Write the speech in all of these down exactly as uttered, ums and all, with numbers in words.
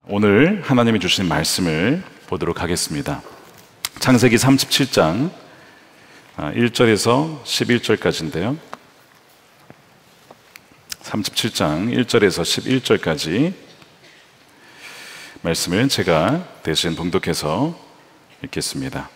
오늘 하나님이 주신 말씀을 보도록 하겠습니다. 창세기 삼십칠 장 일 절에서 십일 절까지인데요. 삼십칠 장 일 절에서 십일 절까지 말씀을 제가 대신 봉독해서 읽겠습니다.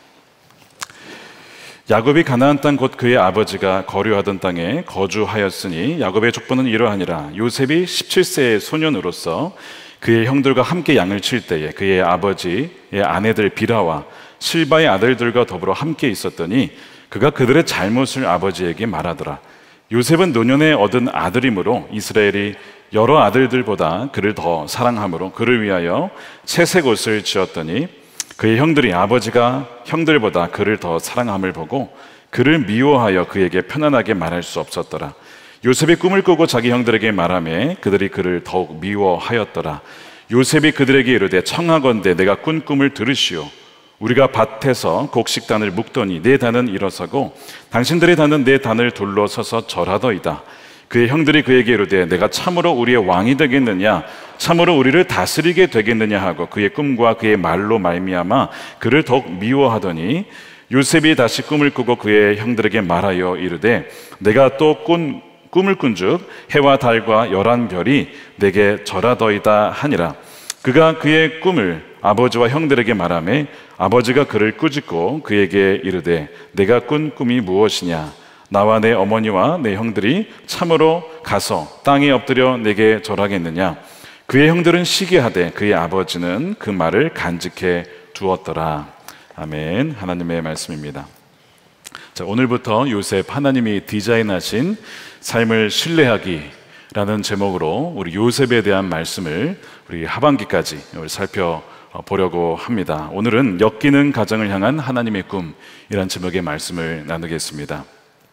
야곱이 가나안 땅 곧 그의 아버지가 거류하던 땅에 거주하였으니 야곱의 족보는 이러하니라. 요셉이 십칠 세의 소년으로서 그의 형들과 함께 양을 칠 때에 그의 아버지의 아내들 비라와 실바의 아들들과 더불어 함께 있었더니 그가 그들의 잘못을 아버지에게 말하더라. 요셉은 노년에 얻은 아들이므로 이스라엘이 여러 아들들보다 그를 더 사랑하므로 그를 위하여 채색 옷을 지었더니 그의 형들이 아버지가 형들보다 그를 더 사랑함을 보고 그를 미워하여 그에게 편안하게 말할 수 없었더라. 요셉이 꿈을 꾸고 자기 형들에게 말하매 그들이 그를 더욱 미워하였더라. 요셉이 그들에게 이르되 청하건대 내가 꾼 꿈을 들으시오. 우리가 밭에서 곡식단을 묶더니 내 단은 일어서고 당신들의 단은 내 단을 둘러서서 절하더이다. 그의 형들이 그에게 이르되 내가 참으로 우리의 왕이 되겠느냐, 참으로 우리를 다스리게 되겠느냐 하고 그의 꿈과 그의 말로 말미암아 그를 더욱 미워하더니 요셉이 다시 꿈을 꾸고 그의 형들에게 말하여 이르되 내가 또 꾼 꿈을 꾼즉 해와 달과 열한 별이 내게 절하더이다 하니라. 그가 그의 꿈을 아버지와 형들에게 말하매 아버지가 그를 꾸짖고 그에게 이르되 내가 꾼 꿈이 무엇이냐, 나와 내 어머니와 내 형들이 참으로 가서 땅에 엎드려 내게 절하겠느냐. 그의 형들은 시기하되 그의 아버지는 그 말을 간직해 두었더라. 아멘. 하나님의 말씀입니다. 자, 오늘부터 요셉, 하나님이 디자인하신 삶을 신뢰하기라는 제목으로 우리 요셉에 대한 말씀을 우리 하반기까지 우리 살펴보려고 합니다. 오늘은 엮이는 가정을 향한 하나님의 꿈이라는 제목의 말씀을 나누겠습니다.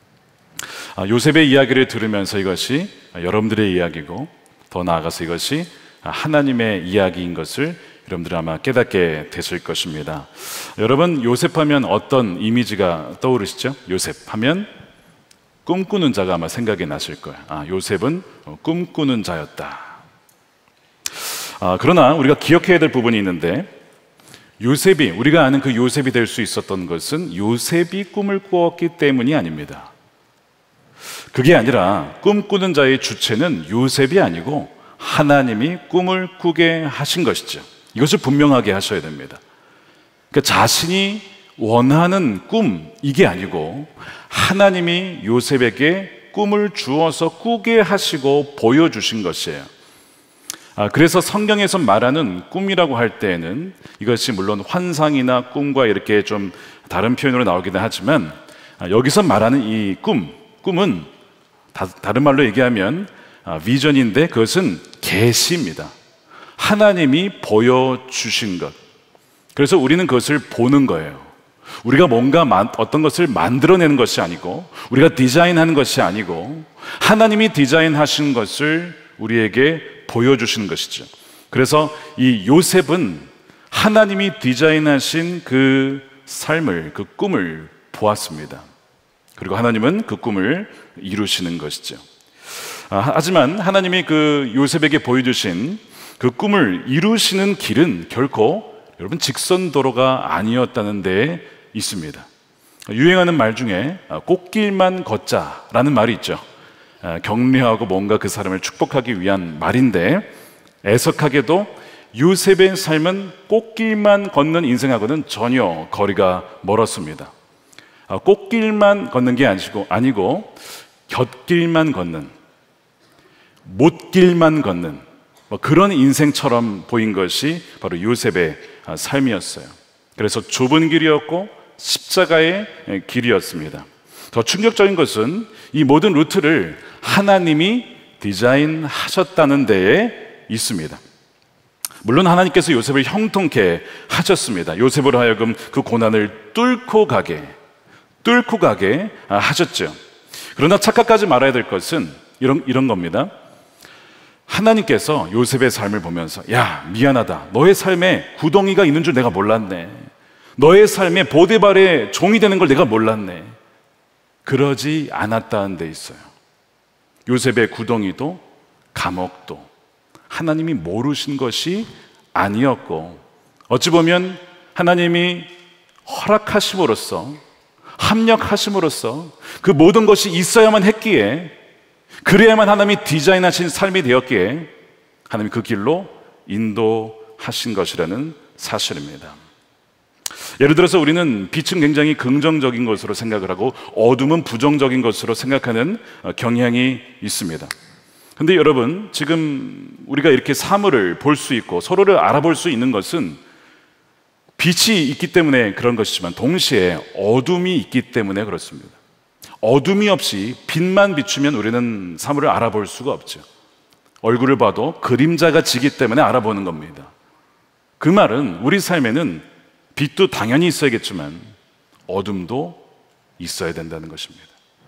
요셉의 이야기를 들으면서 이것이 여러분들의 이야기고 더 나아가서 이것이 하나님의 이야기인 것을 여러분들이 아마 깨닫게 되실 것입니다. 여러분, 요셉하면 어떤 이미지가 떠오르시죠? 요셉하면 꿈꾸는 자가 아마 생각이 나실 거예요. 아, 요셉은 꿈꾸는 자였다. 아, 그러나 우리가 기억해야 될 부분이 있는데 요셉이, 우리가 아는 그 요셉이 될 수 있었던 것은 요셉이 꿈을 꾸었기 때문이 아닙니다. 그게 아니라 꿈꾸는 자의 주체는 요셉이 아니고 하나님이 꿈을 꾸게 하신 것이죠. 이것을 분명하게 하셔야 됩니다. 그러니까 자신이 원하는 꿈, 이게 아니고 하나님이 요셉에게 꿈을 주어서 꾸게 하시고 보여주신 것이에요. 아, 그래서 성경에서 말하는 꿈이라고 할 때에는 이것이 물론 환상이나 꿈과 이렇게 좀 다른 표현으로 나오기도 하지만 아, 여기서 말하는 이 꿈, 꿈은 다, 다른 말로 얘기하면 아, 비전인데 그것은 계시입니다. 하나님이 보여주신 것. 그래서 우리는 그것을 보는 거예요. 우리가 뭔가 만, 어떤 것을 만들어내는 것이 아니고 우리가 디자인하는 것이 아니고 하나님이 디자인하신 것을 우리에게 보여주시는 것이죠. 그래서 이 요셉은 하나님이 디자인하신 그 삶을, 그 꿈을 보았습니다. 그리고 하나님은 그 꿈을 이루시는 것이죠. 아, 하지만 하나님이 그 요셉에게 보여주신 그 꿈을 이루시는 길은 결코 여러분 직선도로가 아니었다는 데 있습니다. 유행하는 말 중에 꽃길만 걷자라는 말이 있죠. 격려하고 뭔가 그 사람을 축복하기 위한 말인데 애석하게도 요셉의 삶은 꽃길만 걷는 인생하고는 전혀 거리가 멀었습니다. 꽃길만 걷는 게 아니고, 아니고 곁길만 걷는, 못길만 걷는 뭐 그런 인생처럼 보인 것이 바로 요셉의 삶이었어요. 그래서 좁은 길이었고 십자가의 길이었습니다. 더 충격적인 것은 이 모든 루트를 하나님이 디자인하셨다는 데에 있습니다. 물론 하나님께서 요셉을 형통케 하셨습니다. 요셉으로 하여금 그 고난을 뚫고 가게, 뚫고 가게 하셨죠. 그러나 착각하지 말아야 될 것은 이런, 이런 겁니다. 하나님께서 요셉의 삶을 보면서 야, 미안하다. 너의 삶에 구덩이가 있는 줄 내가 몰랐네. 너의 삶에 보디발의 종이 되는 걸 내가 몰랐네. 그러지 않았다는 데 있어요. 요셉의 구덩이도 감옥도 하나님이 모르신 것이 아니었고, 어찌 보면 하나님이 허락하심으로써, 합력하심으로써 그 모든 것이 있어야만 했기에, 그래야만 하나님이 디자인하신 삶이 되었기에 하나님이 그 길로 인도하신 것이라는 사실입니다. 예를 들어서 우리는 빛은 굉장히 긍정적인 것으로 생각을 하고 어둠은 부정적인 것으로 생각하는 경향이 있습니다. 근데 여러분, 지금 우리가 이렇게 사물을 볼 수 있고 서로를 알아볼 수 있는 것은 빛이 있기 때문에 그런 것이지만 동시에 어둠이 있기 때문에 그렇습니다. 어둠이 없이 빛만 비추면 우리는 사물을 알아볼 수가 없죠. 얼굴을 봐도 그림자가 지기 때문에 알아보는 겁니다. 그 말은 우리 삶에는 빛도 당연히 있어야겠지만 어둠도 있어야 된다는 것입니다.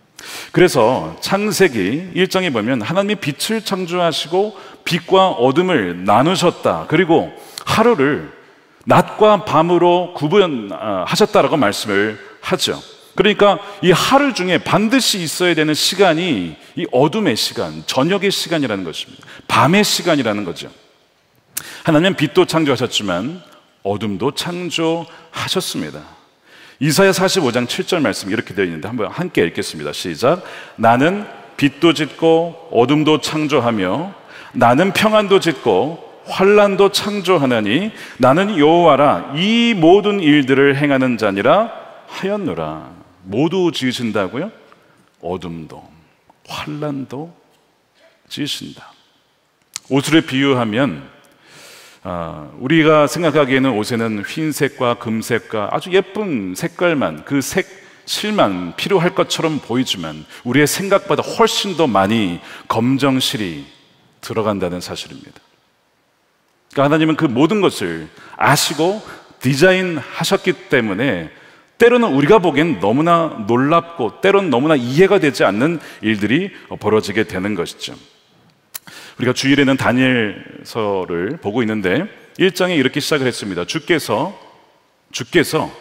그래서 창세기 일 장에 보면 하나님이 빛을 창조하시고 빛과 어둠을 나누셨다. 그리고 하루를 낮과 밤으로 구분하셨다라고 말씀을 하죠. 그러니까 이 하루 중에 반드시 있어야 되는 시간이 이 어둠의 시간, 저녁의 시간이라는 것입니다. 밤의 시간이라는 거죠. 하나님은 빛도 창조하셨지만 어둠도 창조하셨습니다. 이사야 사십오 장 칠 절 말씀 이렇게 되어 있는데 한번 함께 읽겠습니다. 시작. 나는 빛도 짓고 어둠도 창조하며 나는 평안도 짓고 환난도 창조하나니 나는 여호와라 이 모든 일들을 행하는 자니라 하였노라. 모두 지으신다고요? 어둠도 환난도 지으신다. 옷을 비유하면 아, 우리가 생각하기에는 옷에는 흰색과 금색과 아주 예쁜 색깔만, 그 색, 실만 필요할 것처럼 보이지만 우리의 생각보다 훨씬 더 많이 검정실이 들어간다는 사실입니다. 그러니까 하나님은 그 모든 것을 아시고 디자인하셨기 때문에 때로는 우리가 보기엔 너무나 놀랍고 때로는 너무나 이해가 되지 않는 일들이 벌어지게 되는 것이죠. 우리가 주일에는 다니엘서를 보고 있는데 일 장에 이렇게 시작을 했습니다. 주께서 주께서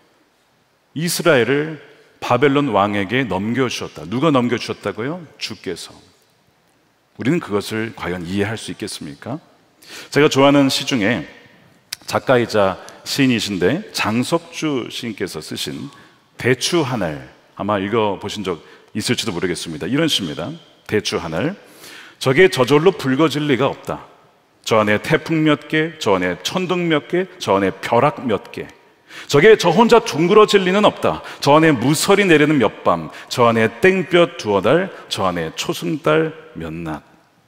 이스라엘을 바벨론 왕에게 넘겨주셨다. 누가 넘겨주셨다고요? 주께서. 우리는 그것을 과연 이해할 수 있겠습니까? 제가 좋아하는 시 중에 작가이자 시인이신데 장석주 시인께서 쓰신 대추 하늘, 아마 읽어보신 적 있을지도 모르겠습니다. 이런 시입니다. 대추 하늘. 저게 저절로 붉어질 리가 없다. 저 안에 태풍 몇 개, 저 안에 천둥 몇 개, 저 안에 벼락 몇 개. 저게 저 혼자 둥그러질 리는 없다. 저 안에 무설이 내리는 몇 밤, 저 안에 땡볕 두어 달, 저 안에 초승달 몇 낮.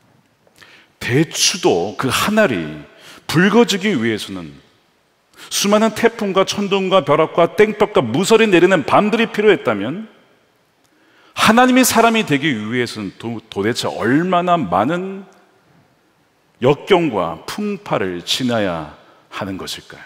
대추도 그 하늘이 붉어지기 위해서는 수많은 태풍과 천둥과 벼락과 땡볕과 무설이 내리는 밤들이 필요했다면 하나님이 사람이 되기 위해서는 도, 도대체 얼마나 많은 역경과 풍파를 지나야 하는 것일까요?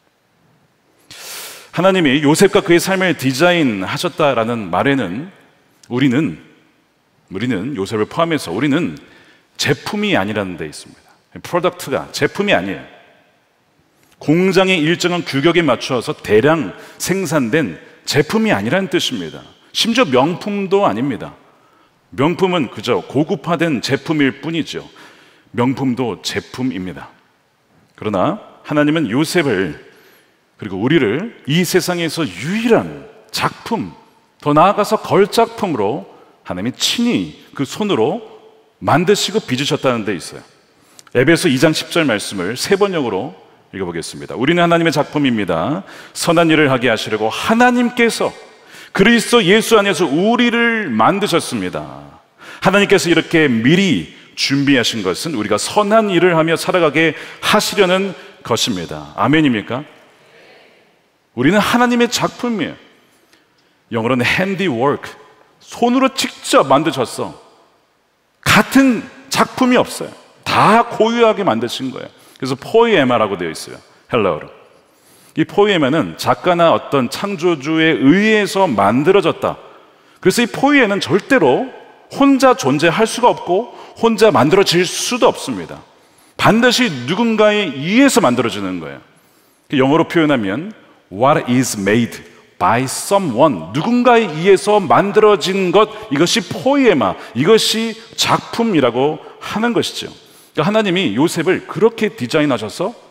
하나님이 요셉과 그의 삶을 디자인하셨다라는 말에는 우리는 우리는 요셉을 포함해서 우리는 제품이 아니라는 데 있습니다. 프로덕트가 제품이 아니에요. 공장의 일정한 규격에 맞추어서 대량 생산된 제품이 아니라는 뜻입니다. 심지어 명품도 아닙니다. 명품은 그저 고급화된 제품일 뿐이죠. 명품도 제품입니다. 그러나 하나님은 요셉을 그리고 우리를 이 세상에서 유일한 작품, 더 나아가서 걸작품으로 하나님이 친히 그 손으로 만드시고 빚으셨다는 데 있어요. 에베소 이 장 십 절 말씀을 세 번역으로 읽어보겠습니다. 우리는 하나님의 작품입니다. 선한 일을 하게 하시려고 하나님께서 그리스도 예수 안에서 우리를 만드셨습니다. 하나님께서 이렇게 미리 준비하신 것은 우리가 선한 일을 하며 살아가게 하시려는 것입니다. 아멘입니까? 우리는 하나님의 작품이에요. 영어로는 handiwork, 손으로 직접 만드셨어. 같은 작품이 없어요. 다 고유하게 만드신 거예요. 그래서 포이에마라고 되어 있어요. 헬라어로. 이 포이에마는 작가나 어떤 창조주에 의해서 만들어졌다. 그래서 이 포이에는 절대로 혼자 존재할 수가 없고 혼자 만들어질 수도 없습니다. 반드시 누군가에 의해서 만들어지는 거예요. 영어로 표현하면 What is made by someone, 누군가에 의해서 만들어진 것, 이것이 포이에마, 이것이 작품이라고 하는 것이죠. 그러니까 하나님이 요셉을 그렇게 디자인하셔서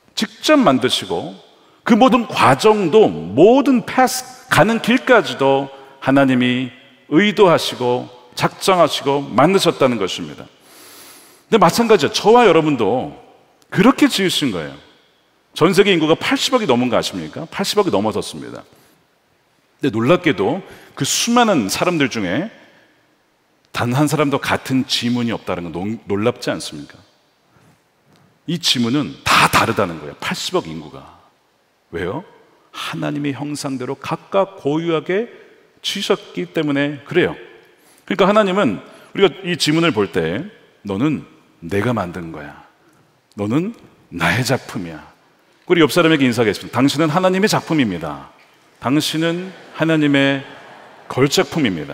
직접 만드시고 그 모든 과정도, 모든 패스, 가는 길까지도 하나님이 의도하시고 작정하시고 만드셨다는 것입니다. 근데 마찬가지죠. 저와 여러분도 그렇게 지으신 거예요. 전 세계 인구가 팔십억이 넘은 거 아십니까? 팔십억이 넘어섰습니다. 근데 놀랍게도 그 수많은 사람들 중에 단 한 사람도 같은 지문이 없다는 건 놀랍지 않습니까? 이 지문은 다 다르다는 거예요. 팔십억 인구가. 왜요? 하나님의 형상대로 각각 고유하게 지으셨기 때문에 그래요. 그러니까 하나님은 우리가 이 지문을 볼 때 너는 내가 만든 거야. 너는 나의 작품이야. 우리 옆 사람에게 인사하겠습니다. 당신은 하나님의 작품입니다. 당신은 하나님의 걸작품입니다.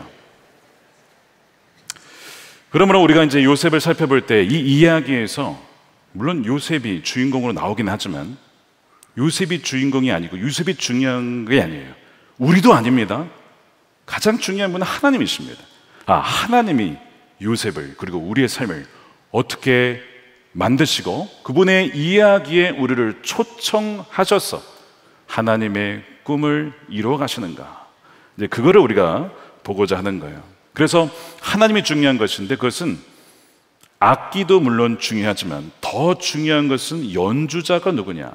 그러므로 우리가 이제 요셉을 살펴볼 때 이 이야기에서 물론 요셉이 주인공으로 나오긴 하지만 요셉이 주인공이 아니고 요셉이 중요한 게 아니에요. 우리도 아닙니다. 가장 중요한 분은 하나님이십니다. 아, 하나님이 요셉을 그리고 우리의 삶을 어떻게 만드시고 그분의 이야기에 우리를 초청하셔서 하나님의 꿈을 이루어 가시는가, 이제 그거를 우리가 보고자 하는 거예요. 그래서 하나님이 중요한 것인데 그것은 악기도 물론 중요하지만 더 중요한 것은 연주자가 누구냐,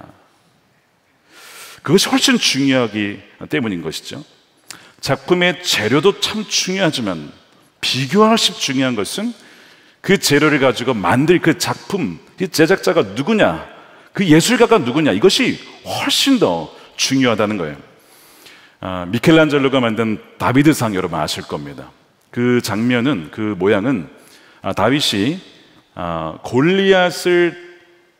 그것이 훨씬 중요하기 때문인 것이죠. 작품의 재료도 참 중요하지만 비교하시 중요한 것은 그 재료를 가지고 만들 그 작품, 그 제작자가 누구냐, 그 예술가가 누구냐, 이것이 훨씬 더 중요하다는 거예요. 아, 미켈란젤로가 만든 다비드상 여러분 아실 겁니다. 그 장면은, 그 모양은 아, 다윗이 아, 골리앗을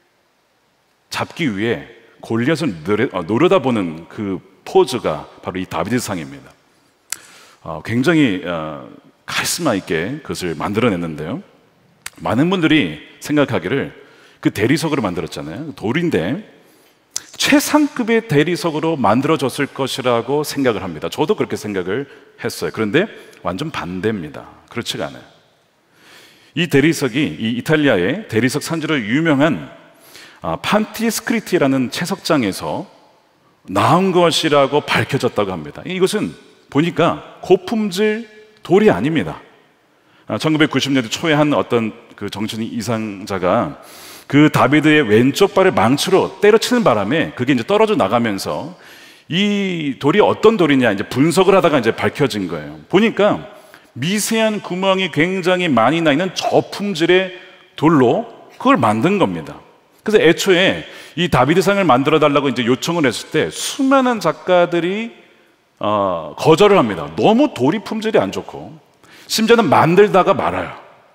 잡기 위해 골리앗을 노려, 어, 노려다보는 그 포즈가 바로 이 다비드상입니다. 어, 굉장히 어, 카리스마 있게 그것을 만들어냈는데요, 많은 분들이 생각하기를 그 대리석으로 만들었잖아요. 돌인데 최상급의 대리석으로 만들어졌을 것이라고 생각을 합니다. 저도 그렇게 생각을 했어요. 그런데 완전 반대입니다. 그렇지가 않아요. 이 대리석이 이 이탈리아의 대리석 산지로 유명한 아, 판티스크리티라는 채석장에서 나온 것이라고 밝혀졌다고 합니다. 이것은 보니까 고품질 돌이 아닙니다. 아, 천구백구십 년대 초에 한 어떤 그 정치인 이상자가 그 다비드의 왼쪽 발을 망치로 때려치는 바람에 그게 이제 떨어져 나가면서 이 돌이 어떤 돌이냐 이제 분석을 하다가 이제 밝혀진 거예요. 보니까 미세한 구멍이 굉장히 많이 나 있는 저품질의 돌로 그걸 만든 겁니다. 그래서 애초에 이 다비드상을 만들어 달라고 이제 요청을 했을 때 수많은 작가들이 어, 거절을 합니다. 너무 돌이 품질이 안 좋고 심지어는 만들다가 말아요.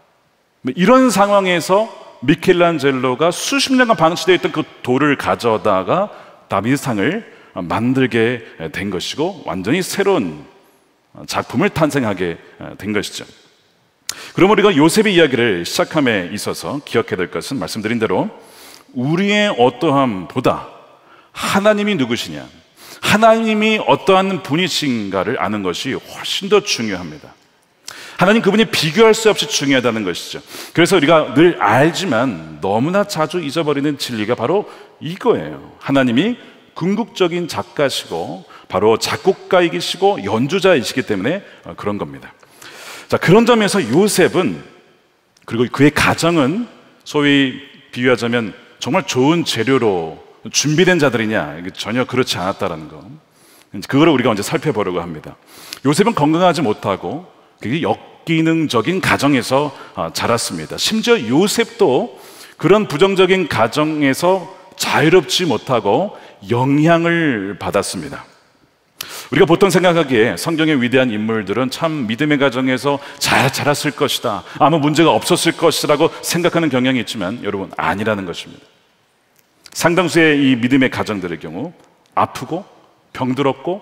이런 상황에서 미켈란젤로가 수십 년간 방치되어 있던 그 돌을 가져다가 다비드상을 만들게 된 것이고 완전히 새로운 작품을 탄생하게 된 것이죠. 그럼 우리가 요셉의 이야기를 시작함에 있어서 기억해야 될 것은 말씀드린 대로 우리의 어떠함보다 하나님이 누구시냐, 하나님이 어떠한 분이신가를 아는 것이 훨씬 더 중요합니다. 하나님 그분이 비교할 수 없이 중요하다는 것이죠. 그래서 우리가 늘 알지만 너무나 자주 잊어버리는 진리가 바로 이거예요. 하나님이 궁극적인 작가시고 바로 작곡가이시고 연주자이시기 때문에 그런 겁니다. 자, 그런 점에서 요셉은, 그리고 그의 가정은 소위 비유하자면 정말 좋은 재료로 준비된 자들이냐, 전혀 그렇지 않았다는 거, 그거를 우리가 먼저 살펴보려고 합니다. 요셉은 건강하지 못하고 그게 역기능적인 가정에서 자랐습니다. 심지어 요셉도 그런 부정적인 가정에서 자유롭지 못하고 영향을 받았습니다. 우리가 보통 생각하기에 성경의 위대한 인물들은 참 믿음의 가정에서 잘 자랐을 것이다, 아무 문제가 없었을 것이라고 생각하는 경향이 있지만 여러분, 아니라는 것입니다. 상당수의 이 믿음의 가정들의 경우 아프고 병들었고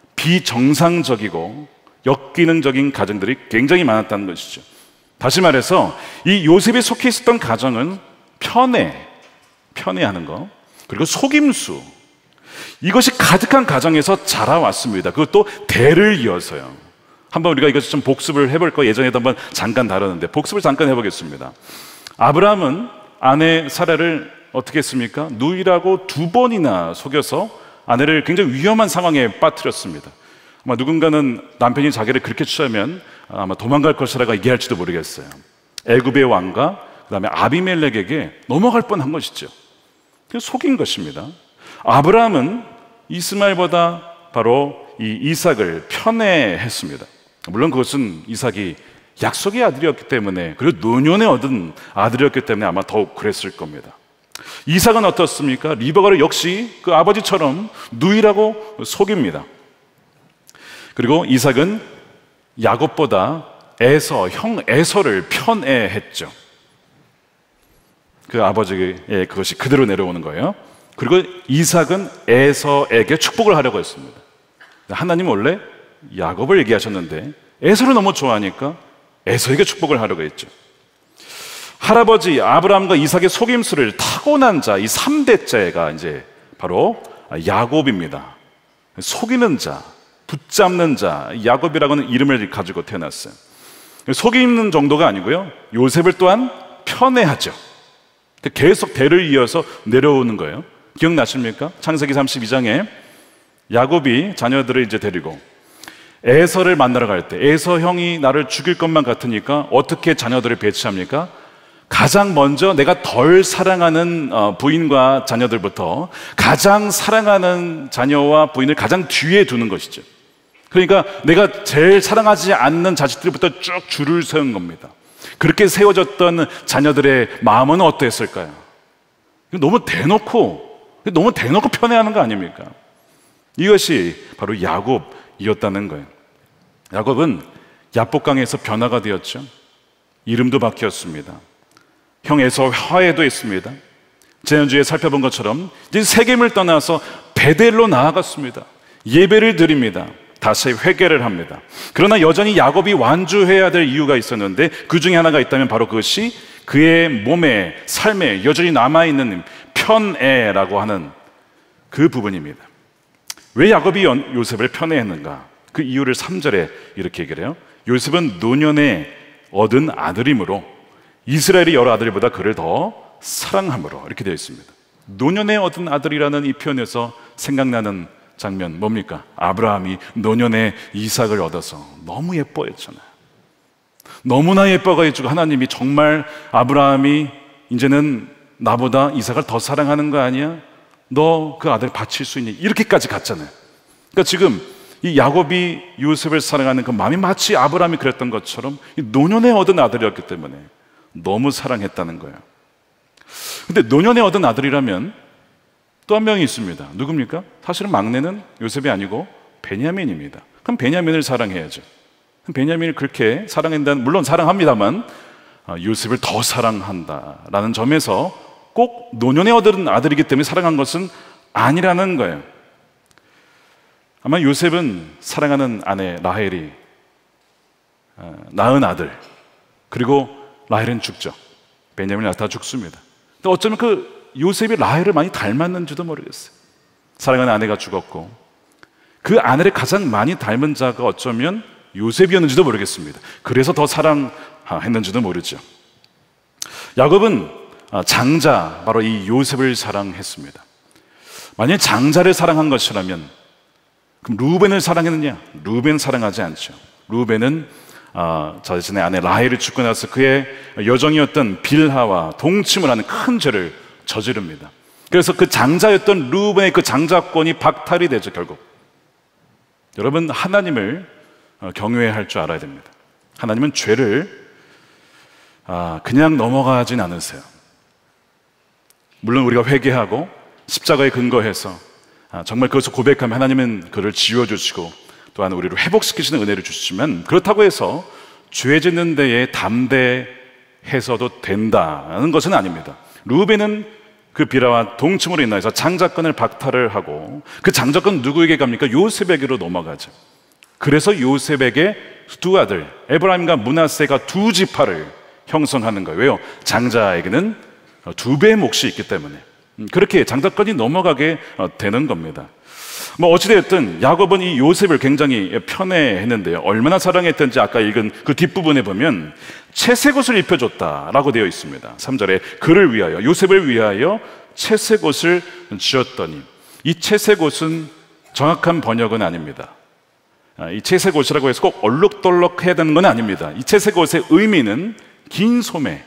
비정상적이고 역기능적인 가정들이 굉장히 많았다는 것이죠. 다시 말해서 이 요셉이 속해 있었던 가정은 편애, 편애하는 거, 그리고 속임수, 이것이 가득한 가정에서 자라왔습니다. 그것도 대를 이어서요. 한번 우리가 이것을 좀 복습을 해볼 거, 예전에도 한번 잠깐 다뤘는데 복습을 잠깐 해보겠습니다. 아브라함은 아내 사라를 어떻게 했습니까? 누이라고 두 번이나 속여서 아내를 굉장히 위험한 상황에 빠뜨렸습니다. 아마 누군가는 남편이 자기를 그렇게 취하면 아마 도망갈 것이라고 얘기할지도 모르겠어요. 애굽의 왕과 그다음에 아비멜렉에게 넘어갈 뻔한 것이죠. 속인 것입니다. 아브라함은 이스마엘보다 바로 이 이삭을 편애했습니다. 물론 그것은 이삭이 약속의 아들이었기 때문에, 그리고 노년에 얻은 아들이었기 때문에 아마 더욱 그랬을 겁니다. 이삭은 어떻습니까? 리브가를 역시 그 아버지처럼 누이라고 속입니다. 그리고 이삭은 야곱보다 에서, 형 에서를 편애했죠. 그 아버지의 그것이 그대로 내려오는 거예요. 그리고 이삭은 에서에게 축복을 하려고 했습니다. 하나님 원래 야곱을 얘기하셨는데 에서를 너무 좋아하니까 에서에게 축복을 하려고 했죠. 할아버지 아브라함과 이삭의 속임수를 타고난 자, 이 삼 대째가 이제 바로 야곱입니다. 속이는 자, 붙잡는 자, 야곱이라고는 이름을 가지고 태어났어요. 속이는 정도가 아니고요, 요셉을 또한 편애하죠. 계속 대를 이어서 내려오는 거예요. 기억나십니까? 창세기 삼십이 장에 야곱이 자녀들을 이제 데리고 에서를 만나러 갈 때, 에서 형이 나를 죽일 것만 같으니까 어떻게 자녀들을 배치합니까? 가장 먼저 내가 덜 사랑하는 부인과 자녀들부터 가장 사랑하는 자녀와 부인을 가장 뒤에 두는 것이죠. 그러니까 내가 제일 사랑하지 않는 자식들부터 쭉 줄을 세운 겁니다. 그렇게 세워졌던 자녀들의 마음은 어땠을까요? 너무 대놓고, 너무 대놓고 편애하는 거 아닙니까? 이것이 바로 야곱이었다는 거예요. 야곱은 야복강에서 변화가 되었죠. 이름도 바뀌었습니다. 형 에서 화해도 했습니다. 지난주에 살펴본 것처럼 이제 세겜을 떠나서 베델로 나아갔습니다. 예배를 드립니다. 다시 회개를 합니다. 그러나 여전히 야곱이 완주해야 될 이유가 있었는데, 그 중에 하나가 있다면 바로 그것이 그의 몸에, 삶에 여전히 남아있는 편애라고 하는 그 부분입니다. 왜 야곱이 요셉을 편애했는가? 그 이유를 삼 절에 이렇게 얘기를 해요. 요셉은 노년에 얻은 아들이므로 이스라엘의 여러 아들보다 그를 더 사랑함으로, 이렇게 되어 있습니다. 노년에 얻은 아들이라는 이 표현에서 생각나는 장면 뭡니까? 아브라함이 노년에 이삭을 얻어서 너무 예뻐했잖아요. 너무나 예뻐가지고 하나님이 정말 아브라함이 이제는 나보다 이삭을 더 사랑하는 거 아니야? 너 그 아들 바칠 수 있니? 이렇게까지 갔잖아요. 그러니까 지금 이 야곱이 요셉을 사랑하는 그 마음이 마치 아브라함이 그랬던 것처럼 노년에 얻은 아들이었기 때문에 너무 사랑했다는 거예요. 근데 노년에 얻은 아들이라면 또 한 명이 있습니다. 누굽니까? 사실은 막내는 요셉이 아니고 베냐민입니다. 그럼 베냐민을 사랑해야죠. 베냐민을 그렇게 사랑한다는, 물론 사랑합니다만 요셉을 더 사랑한다라는 점에서 꼭 노년에 얻은 아들이기 때문에 사랑한 것은 아니라는 거예요. 아마 요셉은 사랑하는 아내 라헬이 낳은 아들, 그리고 라헬은 죽죠. 베냐민이 낳다 죽습니다. 근데 어쩌면 그 요셉이 라헬을 많이 닮았는지도 모르겠어요. 사랑하는 아내가 죽었고 그 아내를 가장 많이 닮은 자가 어쩌면 요셉이었는지도 모르겠습니다. 그래서 더 사랑했는지도 모르죠. 야곱은 장자, 바로 이 요셉을 사랑했습니다. 만약 장자를 사랑한 것이라면 그럼 루벤을 사랑했느냐? 루벤 사랑하지 않죠. 루벤은 아, 자신의 아내 라헬을 죽고 나서 그의 여정이었던 빌하와 동침을 하는 큰 죄를 저지릅니다. 그래서 그 장자였던 루벤의 그 장자권이 박탈이 되죠, 결국. 여러분, 하나님을 경외해야 할 줄 알아야 됩니다. 하나님은 죄를 아, 그냥 넘어가진 않으세요. 물론 우리가 회개하고 십자가에 근거해서 아, 정말 그것을 고백하면 하나님은 그를 지워주시고 또한 우리를 회복시키시는 은혜를 주시지만, 그렇다고 해서 죄 짓는 데에 담대해서도 된다는 것은 아닙니다. 루벤은 그 비라와 동침으로 인해서 장자권을 박탈을 하고 그 장자권 누구에게 갑니까? 요셉에게로 넘어가죠. 그래서 요셉에게 두 아들 에브라임과 므낫세가 두 지파를 형성하는 거예요. 왜요? 장자에게는 두 배의 몫이 있기 때문에 그렇게 장자권이 넘어가게 되는 겁니다. 뭐 어찌됐든 야곱은 이 요셉을 굉장히 편애했는데요, 얼마나 사랑했던지 아까 읽은 그 뒷부분에 보면 채색 옷을 입혀줬다라고 되어 있습니다. 삼 절에 그를 위하여, 요셉을 위하여 채색 옷을 지었더니, 이 채색 옷은 정확한 번역은 아닙니다. 이 채색 옷이라고 해서 꼭 얼룩덜룩해야 되는 건 아닙니다. 이 채색 옷의 의미는 긴 소매,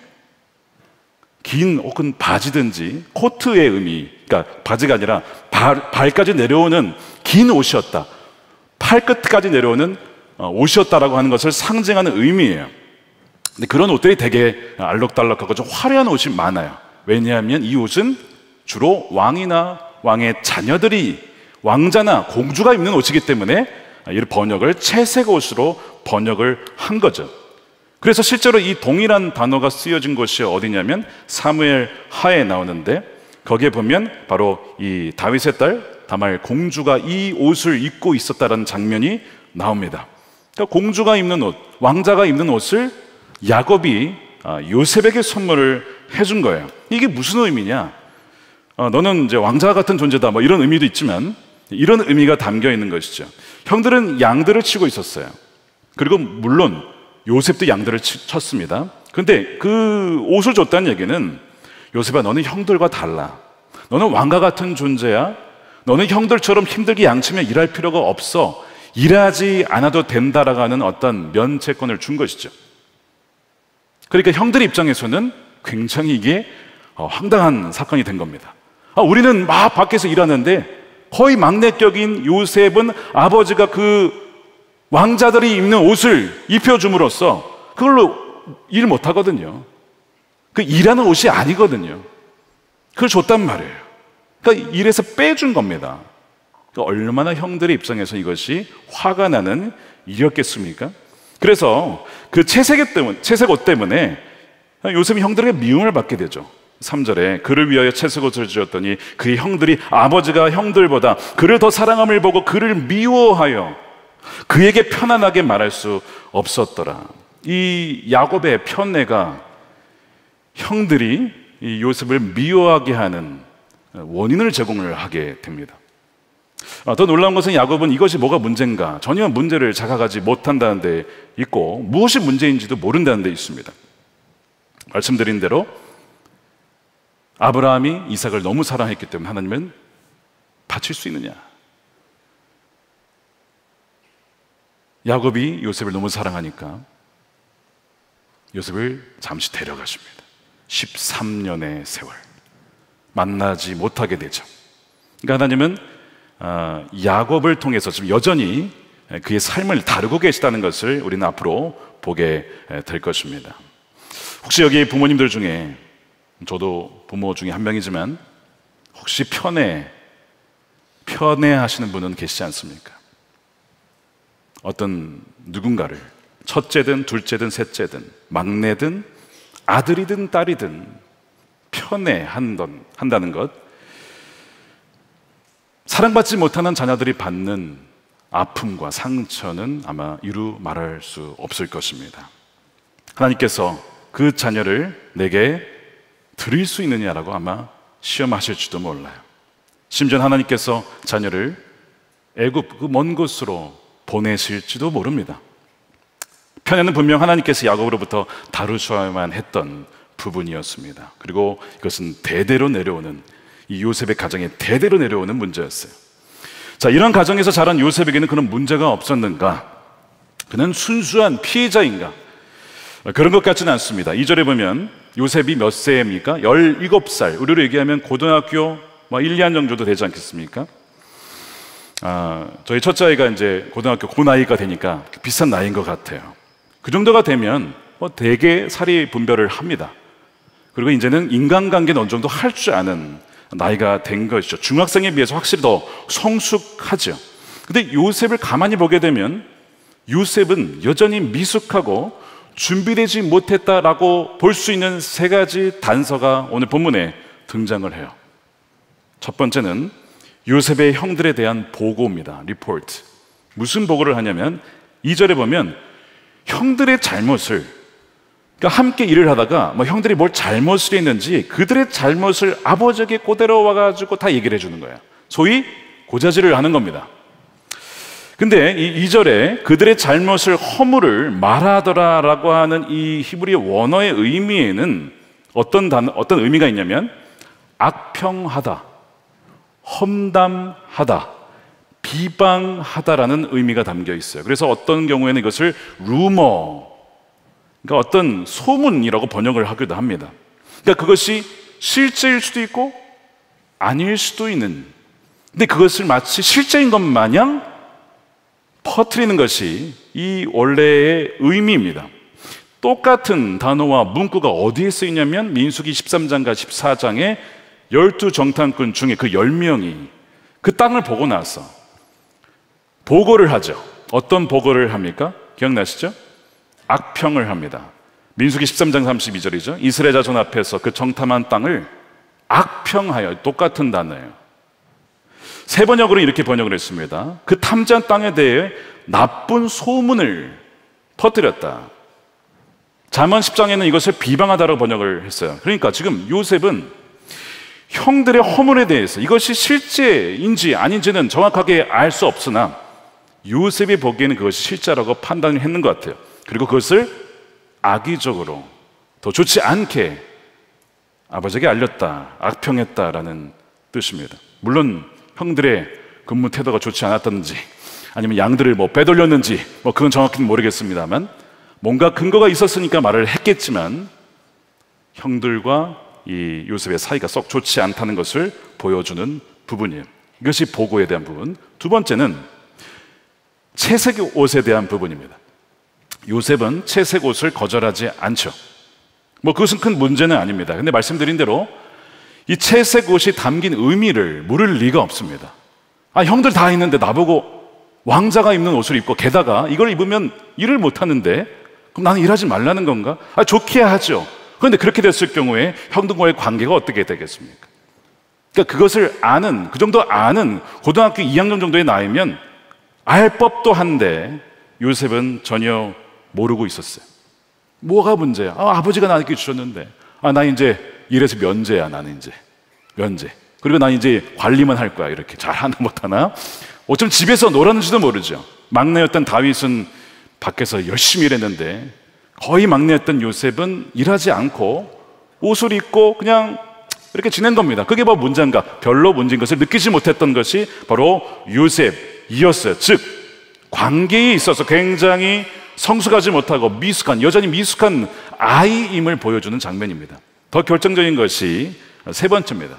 긴 혹은 바지든지 코트의 의미, 그러니까 바지가 아니라 발, 발까지 내려오는 긴 옷이었다, 팔끝까지 내려오는 옷이었다라고 하는 것을 상징하는 의미예요. 근데 그런 옷들이 되게 알록달록하고 좀 화려한 옷이 많아요. 왜냐하면 이 옷은 주로 왕이나 왕의 자녀들이, 왕자나 공주가 입는 옷이기 때문에 이 번역을 채색 옷으로 번역을 한 거죠. 그래서 실제로 이 동일한 단어가 쓰여진 곳이 어디냐면 사무엘 하에 나오는데, 거기에 보면 바로 이 다윗의 딸 다말 공주가 이 옷을 입고 있었다는 장면이 나옵니다. 그러니까 공주가 입는 옷, 왕자가 입는 옷을 야곱이 요셉에게 선물을 해준 거예요. 이게 무슨 의미냐? 어, 너는 이제 왕자 같은 존재다, 뭐 이런 의미도 있지만 이런 의미가 담겨 있는 것이죠. 형들은 양들을 치고 있었어요. 그리고 물론 요셉도 양들을 치, 쳤습니다. 그런데 그 옷을 줬다는 얘기는, 요셉아, 너는 형들과 달라. 너는 왕과 같은 존재야. 너는 형들처럼 힘들게 양치며 일할 필요가 없어. 일하지 않아도 된다라고 하는 어떤 면책권을 준 것이죠. 그러니까 형들 입장에서는 굉장히 이게 어, 황당한 사건이 된 겁니다. 아, 우리는 막 밖에서 일하는데 거의 막내격인 요셉은 아버지가 그 왕자들이 입는 옷을 입혀줌으로써 그걸로 일 못하거든요. 그 일하는 옷이 아니거든요. 그걸 줬단 말이에요. 그러니까 일에서 빼준 겁니다. 그러니까 얼마나 형들의 입장에서 이것이 화가 나는 일이었겠습니까? 그래서 그 채색 옷 때문에, 채색 옷 때문에 요셉이 형들에게 미움을 받게 되죠. 삼 절에 그를 위하여 채색 옷을 지었더니 그의 형들이 아버지가 형들보다 그를 더 사랑함을 보고 그를 미워하여 그에게 편안하게 말할 수 없었더라. 이 야곱의 편애가 형들이 이 요셉을 미워하게 하는 원인을 제공을 하게 됩니다. 아, 더 놀라운 것은 야곱은 이것이 뭐가 문제인가 전혀 문제를 자각하지 못한다는 데 있고, 무엇이 문제인지도 모른다는 데 있습니다. 말씀드린 대로 아브라함이 이삭을 너무 사랑했기 때문에 하나님은 바칠 수 있느냐, 야곱이 요셉을 너무 사랑하니까 요셉을 잠시 데려가십니다. 십삼 년의 세월 만나지 못하게 되죠. 그러니까 하나님은 야곱을 통해서 지금 여전히 그의 삶을 다루고 계시다는 것을 우리는 앞으로 보게 될 것입니다. 혹시 여기 부모님들 중에, 저도 부모 중에 한 명이지만 혹시 편애, 편애하시는 분은 계시지 않습니까? 어떤 누군가를 첫째든 둘째든 셋째든 막내든 아들이든 딸이든 편애한다는 것, 사랑받지 못하는 자녀들이 받는 아픔과 상처는 아마 이루 말할 수 없을 것입니다. 하나님께서 그 자녀를 내게 드릴 수 있느냐라고 아마 시험하실지도 몰라요. 심지어 하나님께서 자녀를 애굽 그 먼 곳으로 보내실지도 모릅니다. 편애는 분명 하나님께서 야곱으로부터 다루셔야만 했던 부분이었습니다. 그리고 이것은 대대로 내려오는, 이 요셉의 가정에 대대로 내려오는 문제였어요. 자, 이런 가정에서 자란 요셉에게는 그런 문제가 없었는가? 그는 순수한 피해자인가? 그런 것 같지는 않습니다. 이 절에 보면 요셉이 몇 세입니까? 열일곱 살, 우리로 얘기하면 고등학교 뭐 일, 이 학년 정도 되지 않겠습니까? 아, 저희 첫째 아이가 이제 고등학교 고 나이가 되니까 비슷한 나이인 것 같아요. 그 정도가 되면 뭐 되게 사리 분별을 합니다. 그리고 이제는 인간관계는 어느 정도 할 줄 아는 나이가 된 것이죠. 중학생에 비해서 확실히 더 성숙하죠. 근데 요셉을 가만히 보게 되면 요셉은 여전히 미숙하고 준비되지 못했다라고 볼 수 있는 세 가지 단서가 오늘 본문에 등장을 해요. 첫 번째는 요셉의 형들에 대한 보고입니다. 리포트. 무슨 보고를 하냐면 이 절에 보면 형들의 잘못을, 그러니까 함께 일을 하다가 뭐 형들이 뭘 잘못을 했는지 그들의 잘못을 아버지에게 그대로 와가지고 다 얘기를 해주는 거예요. 소위 고자질을 하는 겁니다. 근데 이 이 절에 그들의 잘못을 허물을 말하더라라고 하는 이 히브리 원어의 의미에는 어떤 단, 어떤 의미가 있냐면 악평하다, 험담하다, 비방하다라는 의미가 담겨 있어요. 그래서 어떤 경우에는 이것을 루머, 그러니까 어떤 소문이라고 번역을 하기도 합니다. 그러니까 그것이 실제일 수도 있고 아닐 수도 있는, 근데 그것을 마치 실제인 것 마냥 퍼뜨리는 것이 이 원래의 의미입니다. 똑같은 단어와 문구가 어디에 쓰이냐면 민수기 십삼 장과 십사 장의 열두 정탐꾼 중에 그 열 명이 그 땅을 보고 나서 보고를 하죠. 어떤 보고를 합니까? 기억나시죠? 악평을 합니다. 민수기 십삼 장 삼십이 절이죠. 이스라엘 자손 앞에서 그 정탐한 땅을 악평하여, 똑같은 단어예요. 세 번역으로 이렇게 번역을 했습니다. 그 탐지한 땅에 대해 나쁜 소문을 퍼뜨렸다. 잠언 십 장에는 이것을 비방하다라고 번역을 했어요. 그러니까 지금 요셉은 형들의 허물에 대해서 이것이 실제인지 아닌지는 정확하게 알 수 없으나 요셉이 보기에는 그것이 실제라고 판단을 했는 것 같아요. 그리고 그것을 악의적으로 더 좋지 않게 아버지에게 알렸다, 악평했다라는 뜻입니다. 물론 형들의 근무 태도가 좋지 않았던지 아니면 양들을 뭐 빼돌렸는지 뭐 그건 정확히는 모르겠습니다만 뭔가 근거가 있었으니까 말을 했겠지만 형들과 이 요셉의 사이가 썩 좋지 않다는 것을 보여주는 부분이에요. 이것이 보고에 대한 부분. 두 번째는 채색 옷에 대한 부분입니다. 요셉은 채색 옷을 거절하지 않죠. 뭐 그것은 큰 문제는 아닙니다. 근데 말씀드린 대로 이 채색 옷이 담긴 의미를 물을 리가 없습니다. 아, 형들 다 있는데 나보고 왕자가 입는 옷을 입고 게다가 이걸 입으면 일을 못 하는데 그럼 나는 일하지 말라는 건가? 아, 좋게 하죠. 그런데 그렇게 됐을 경우에 형들과의 관계가 어떻게 되겠습니까? 그러니까 그것을 아는, 그 정도 아는 고등학교 이 학년 정도의 나이면 알 법도 한데 요셉은 전혀 모르고 있었어요. 뭐가 문제야? 아, 아버지가 나에게 주셨는데 아, 나 이제 이래서 면제야. 나는 이제 면제. 그리고 난 이제 관리만 할 거야. 이렇게 잘하나 못하나? 어쩜 집에서 놀았는지도 모르죠. 막내였던 다윗은 밖에서 열심히 일했는데 거의 막내였던 요셉은 일하지 않고 옷을 입고 그냥 이렇게 지낸 겁니다. 그게 뭐 문제인가? 별로 문제인 것을 느끼지 못했던 것이 바로 요셉이었어요. 즉 관계에 있어서 굉장히 성숙하지 못하고 미숙한, 여전히 미숙한 아이임을 보여주는 장면입니다. 더 결정적인 것이 세 번째입니다.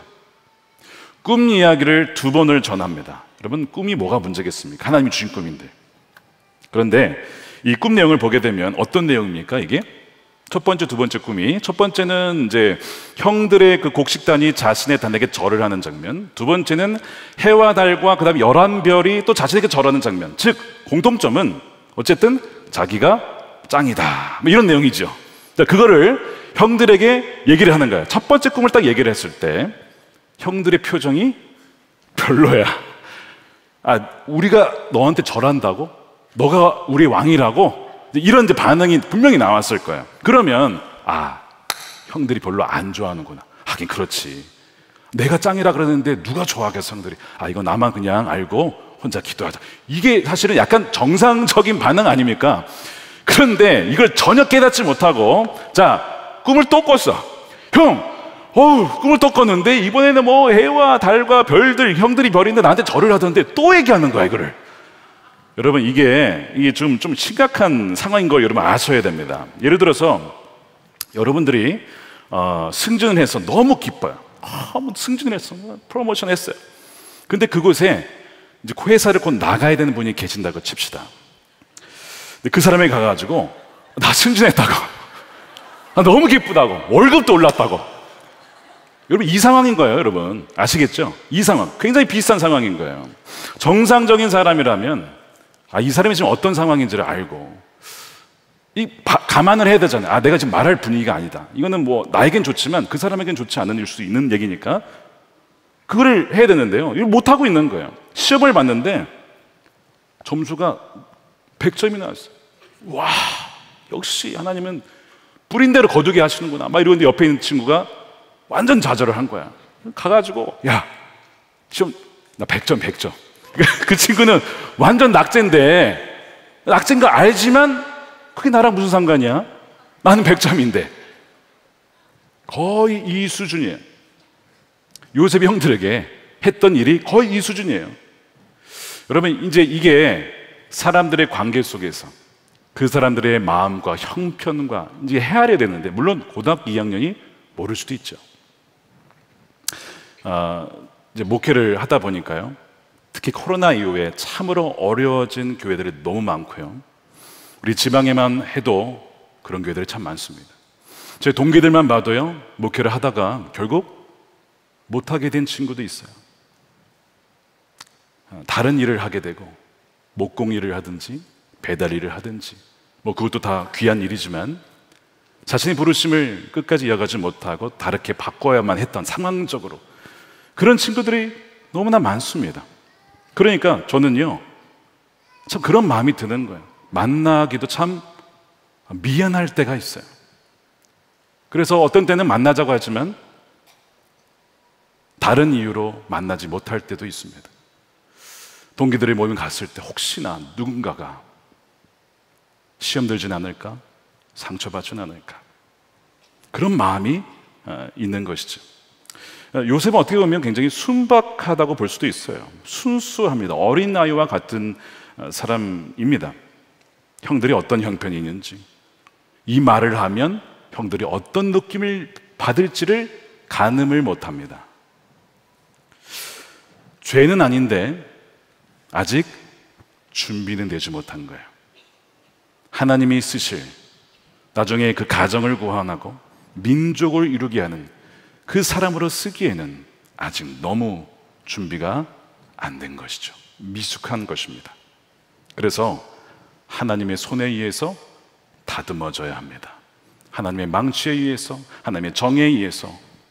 꿈 이야기를 두 번을 전합니다. 여러분, 꿈이 뭐가 문제겠습니까? 하나님이 주신 꿈인데. 그런데 이 꿈 내용을 보게 되면 어떤 내용입니까? 이게 첫 번째, 두 번째 꿈이, 첫 번째는 이제 형들의 그 곡식단이 자신의 단에게 절을 하는 장면, 두 번째는 해와 달과 그 다음에 열한 별이 또 자신에게 절하는 장면. 즉 공통점은 어쨌든 자기가 짱이다, 뭐 이런 내용이죠. 그거를 형들에게 얘기를 하는 거예요. 첫 번째 꿈을 딱 얘기를 했을 때 형들의 표정이 별로야. 아, 우리가 너한테 절한다고? 너가 우리 왕이라고? 이런 이제 반응이 분명히 나왔을 거예요. 그러면 아, 형들이 별로 안 좋아하는구나. 하긴 그렇지. 내가 짱이라 그러는데 누가 좋아하겠어, 형들이. 아, 이거 나만 그냥 알고 혼자 기도하자. 이게 사실은 약간 정상적인 반응 아닙니까? 그런데 이걸 전혀 깨닫지 못하고 자, 꿈을 또 꿨어. 형, 어우, 꿈을 또 꿨는데 이번에는 뭐 해와 달과 별들, 형들이 별인데 나한테 절을 하던데 또 얘기하는 거야, 이거를. 여러분, 이게 이게 좀, 좀 심각한 상황인 걸 여러분 아셔야 됩니다. 예를 들어서 여러분들이 어, 승진을 해서 너무 기뻐요. 아, 뭐 승진을 했어, 프로모션 했어요. 근데 그곳에 이제 회사를 곧 나가야 되는 분이 계신다고 칩시다. 근데 그 사람이 가가지고 나 승진했다고, 아, 너무 기쁘다고, 월급도 올랐다고. 여러분, 이 상황인 거예요. 여러분 아시겠죠? 이 상황 굉장히 비슷한 상황인 거예요. 정상적인 사람이라면 아, 이 사람이 지금 어떤 상황인지를 알고 이 바, 감안을 해야 되잖아요. 아, 내가 지금 말할 분위기가 아니다. 이거는 뭐 나에겐 좋지만 그 사람에겐 좋지 않은 일 수 있는 얘기니까 그거를 해야 되는데요. 이걸 못하고 있는 거예요. 시험을 봤는데 점수가 백 점이 나왔어요. 와, 역시 하나님은 뿌린 대로 거두게 하시는구나 막 이러는데 옆에 있는 친구가 완전 좌절을 한 거야. 가가지고 야, 시험 나 백 점 백 점. 그 친구는 완전 낙제인데, 낙제인 거 알지만 그게 나랑 무슨 상관이야? 나는 백 점인데. 거의 이 수준이에요. 요셉이 형들에게 했던 일이 거의 이 수준이에요. 여러분, 이제 이게 사람들의 관계 속에서 그 사람들의 마음과 형편과 이제 헤아려야 되는데, 물론 고등학교 이 학년이 모를 수도 있죠. 아, 이제 목회를 하다 보니까요, 특히 코로나 이후에 참으로 어려워진 교회들이 너무 많고요. 우리 지방에만 해도 그런 교회들이 참 많습니다. 제 동기들만 봐도요, 목회를 하다가 결국 못하게 된 친구도 있어요. 다른 일을 하게 되고, 목공 일을 하든지 배달 일을 하든지, 뭐 그것도 다 귀한 일이지만 자신의 부르심을 끝까지 이어가지 못하고 다르게 바꿔야만 했던 상황적으로 그런 친구들이 너무나 많습니다. 그러니까 저는요, 참 그런 마음이 드는 거예요. 만나기도 참 미안할 때가 있어요. 그래서 어떤 때는 만나자고 하지만 다른 이유로 만나지 못할 때도 있습니다. 동기들이 모임 갔을 때 혹시나 누군가가 시험 들진 않을까? 상처받진 않을까? 그런 마음이 있는 것이죠. 요셉은 어떻게 보면 굉장히 순박하다고 볼 수도 있어요. 순수합니다. 어린아이와 같은 사람입니다. 형들이 어떤 형편이 있는지, 이 말을 하면 형들이 어떤 느낌을 받을지를 가늠을 못합니다. 죄는 아닌데 아직 준비는 되지 못한 거예요. 하나님이 쓰실, 나중에 그 가정을 구원하고 민족을 이루게 하는 그 사람으로 쓰기에는 아직 너무 준비가 안 된 것이죠. 미숙한 것입니다. 그래서 하나님의 손에 의해서 다듬어져야 합니다. 하나님의 망치에 의해서, 하나님의 정에 의해서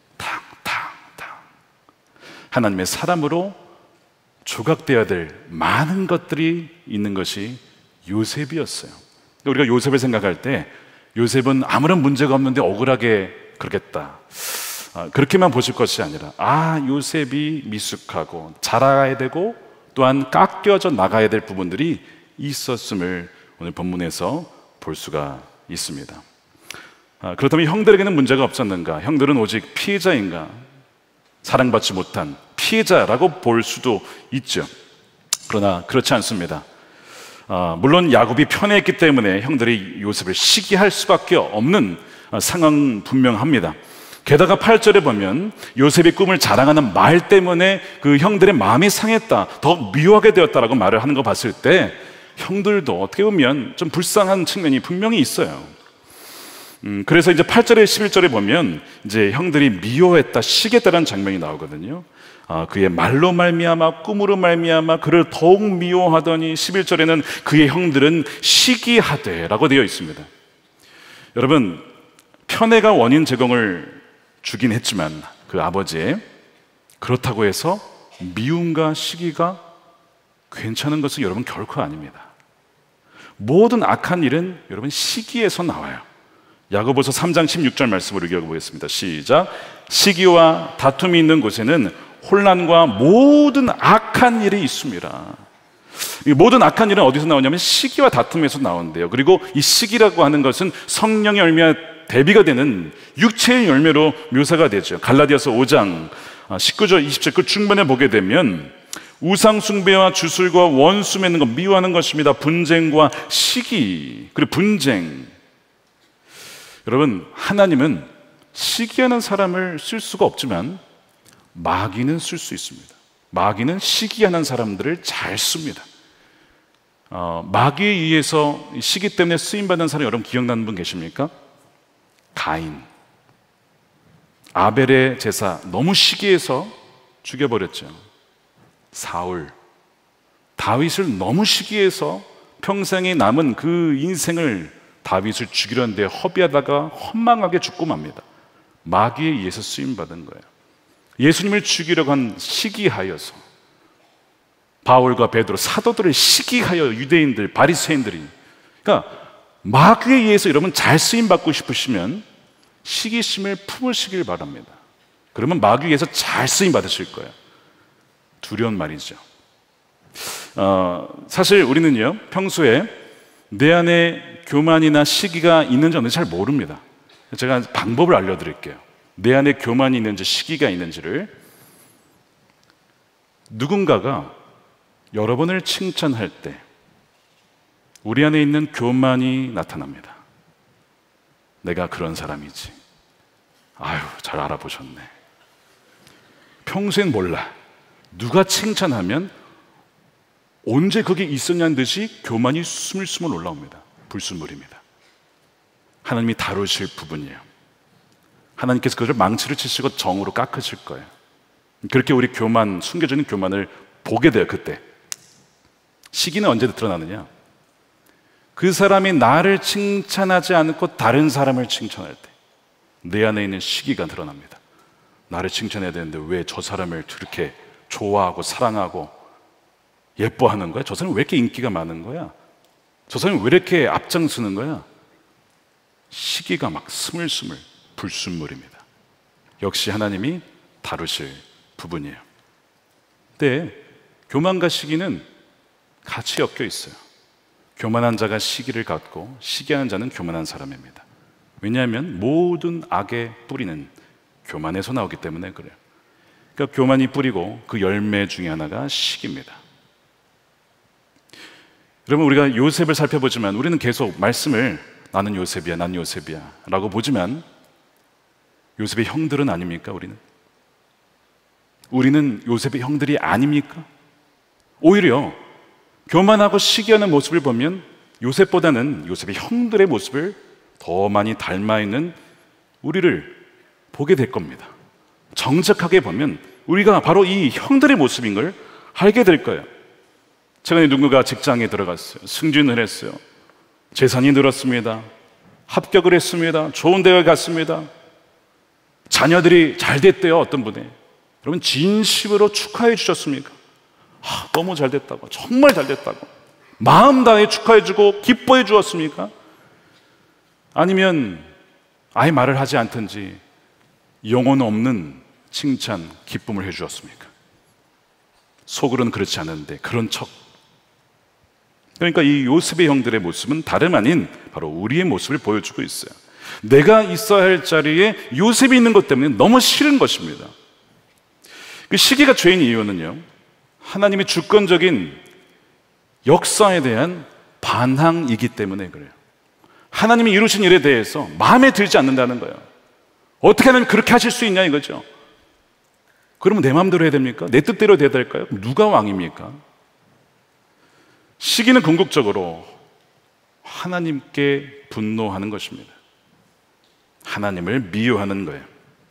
탕탕탕 하나님의 사람으로 조각되어야 될 많은 것들이 있는 것이 요셉이었어요. 우리가 요셉을 생각할 때 요셉은 아무런 문제가 없는데 억울하게 그러겠다, 그렇게만 보실 것이 아니라, 아, 요셉이 미숙하고 자라야 되고 또한 깎여져 나가야 될 부분들이 있었음을 오늘 본문에서 볼 수가 있습니다. 그렇다면 형들에게는 문제가 없었는가? 형들은 오직 피해자인가? 사랑받지 못한 피해자라고 볼 수도 있죠. 그러나 그렇지 않습니다. 아, 물론 야곱이 편애했기 때문에 형들이 요셉을 시기할 수밖에 없는 상황 분명합니다. 게다가 팔 절에 보면 요셉의 꿈을 자랑하는 말 때문에 그 형들의 마음이 상했다, 더 미워하게 되었다라고 말을 하는 거 봤을 때 형들도 어떻게 보면 좀 불쌍한 측면이 분명히 있어요. 음, 그래서 이제 팔 절에 십일 절에 보면 이제 형들이 미워했다, 시기했다라는 장면이 나오거든요. 아, 그의 말로 말미암아 꿈으로 말미암아 그를 더욱 미워하더니 십일 절에는 그의 형들은 시기하되라고 되어 있습니다. 여러분, 편애가 원인 제공을 주긴 했지만 그 아버지의, 그렇다고 해서 미움과 시기가 괜찮은 것은 여러분 결코 아닙니다. 모든 악한 일은 여러분 시기에서 나와요. 야고보서 삼 장 십육 절 말씀을 읽어보겠습니다. 시작. 시기와 다툼이 있는 곳에는 혼란과 모든 악한 일이 있습니다. 이 모든 악한 일은 어디서 나오냐면 시기와 다툼에서 나온대요. 그리고 이 시기라고 하는 것은 성령의 열매와 대비가 되는 육체의 열매로 묘사가 되죠. 갈라디아서 오 장 십구 절 이십 절 그 중반에 보게 되면 우상 숭배와 주술과 원수 맺는 것, 미워하는 것입니다. 분쟁과 시기, 그리고 분쟁. 여러분, 하나님은 시기하는 사람을 쓸 수가 없지만 마귀는 쓸 수 있습니다. 마귀는 시기하는 사람들을 잘 씁니다. 어, 마귀에 의해서 시기 때문에 쓰임받는 사람 여러분 기억나는 분 계십니까? 가인. 아벨의 제사 너무 시기해서 죽여버렸죠. 사울. 다윗을 너무 시기해서 평생에 남은 그 인생을 다윗을 죽이려는데 허비하다가 헌망하게 죽고 맙니다. 마귀에 의해서 쓰임받은 거예요. 예수님을 죽이려고 한 시기하여서, 바울과 베드로, 사도들을 시기하여 유대인들, 바리새인들이, 그러니까 마귀에 의해서 여러분 잘 쓰임받고 싶으시면 시기심을 품으시길 바랍니다. 그러면 마귀에 의해서 잘 쓰임받으실 거예요. 두려운 말이죠. 어, 사실 우리는요, 평소에 내 안에 교만이나 시기가 있는지 없는지 잘 모릅니다. 제가 방법을 알려드릴게요. 내 안에 교만이 있는지 시기가 있는지를. 누군가가 여러분을 칭찬할 때 우리 안에 있는 교만이 나타납니다. 내가 그런 사람이지. 아유, 잘 알아보셨네. 평소엔 몰라. 누가 칭찬하면 언제 그게 있었냐는 듯이 교만이 스물스물 올라옵니다. 불순물입니다. 하나님이 다루실 부분이에요. 하나님께서 그것을 망치를 치시고 정으로 깎으실 거예요. 그렇게 우리 교만, 숨겨지는 교만을 보게 돼요. 그때 시기는 언제 드러나느냐? 그 사람이 나를 칭찬하지 않고 다른 사람을 칭찬할 때 내 안에 있는 시기가 드러납니다. 나를 칭찬해야 되는데 왜 저 사람을 그렇게 좋아하고 사랑하고 예뻐하는 거야? 저 사람이 왜 이렇게 인기가 많은 거야? 저 사람이 왜 이렇게 앞장서는 거야? 시기가 막 스물스물 불순물입니다. 역시 하나님이 다루실 부분이에요. 근데 교만과 시기는 같이 엮여 있어요. 교만한 자가 시기를 갖고 시기하는 자는 교만한 사람입니다. 왜냐하면 모든 악의 뿌리는 교만에서 나오기 때문에 그래요. 그러니까 교만이 뿌리고 그 열매 중에 하나가 시기입니다. 여러분, 우리가 요셉을 살펴보지만 우리는 계속 말씀을 나는 요셉이야, 난 요셉이야 라고 보지만 요셉의 형들은 아닙니까? 우리는 우리는 요셉의 형들이 아닙니까? 오히려 교만하고 시기하는 모습을 보면 요셉보다는 요셉의 형들의 모습을 더 많이 닮아있는 우리를 보게 될 겁니다. 정직하게 보면 우리가 바로 이 형들의 모습인 걸 알게 될 거예요. 최근에 누군가 직장에 들어갔어요. 승진을 했어요. 재산이 늘었습니다. 합격을 했습니다. 좋은 대학에 갔습니다. 자녀들이 잘 됐대요. 어떤 분이. 여러분, 진심으로 축하해 주셨습니까? 아, 너무 잘 됐다고, 정말 잘 됐다고 마음 다해 축하해 주고 기뻐해 주었습니까? 아니면 아예 말을 하지 않든지 영혼 없는 칭찬, 기쁨을 해 주었습니까? 속으로는 그렇지 않은데 그런 척. 그러니까 이 요셉의 형들의 모습은 다름 아닌 바로 우리의 모습을 보여주고 있어요. 내가 있어야 할 자리에 요셉이 있는 것 때문에 너무 싫은 것입니다. 그 시기가 죄인 이유는요, 하나님의 주권적인 역사에 대한 반항이기 때문에 그래요. 하나님이 이루신 일에 대해서 마음에 들지 않는다는 거예요. 어떻게 하나님 그렇게 하실 수 있냐 이거죠. 그러면 내 마음대로 해야 됩니까? 내 뜻대로 돼야 될까요? 누가 왕입니까? 시기는 궁극적으로 하나님께 분노하는 것입니다. 하나님을 미워하는 거예요.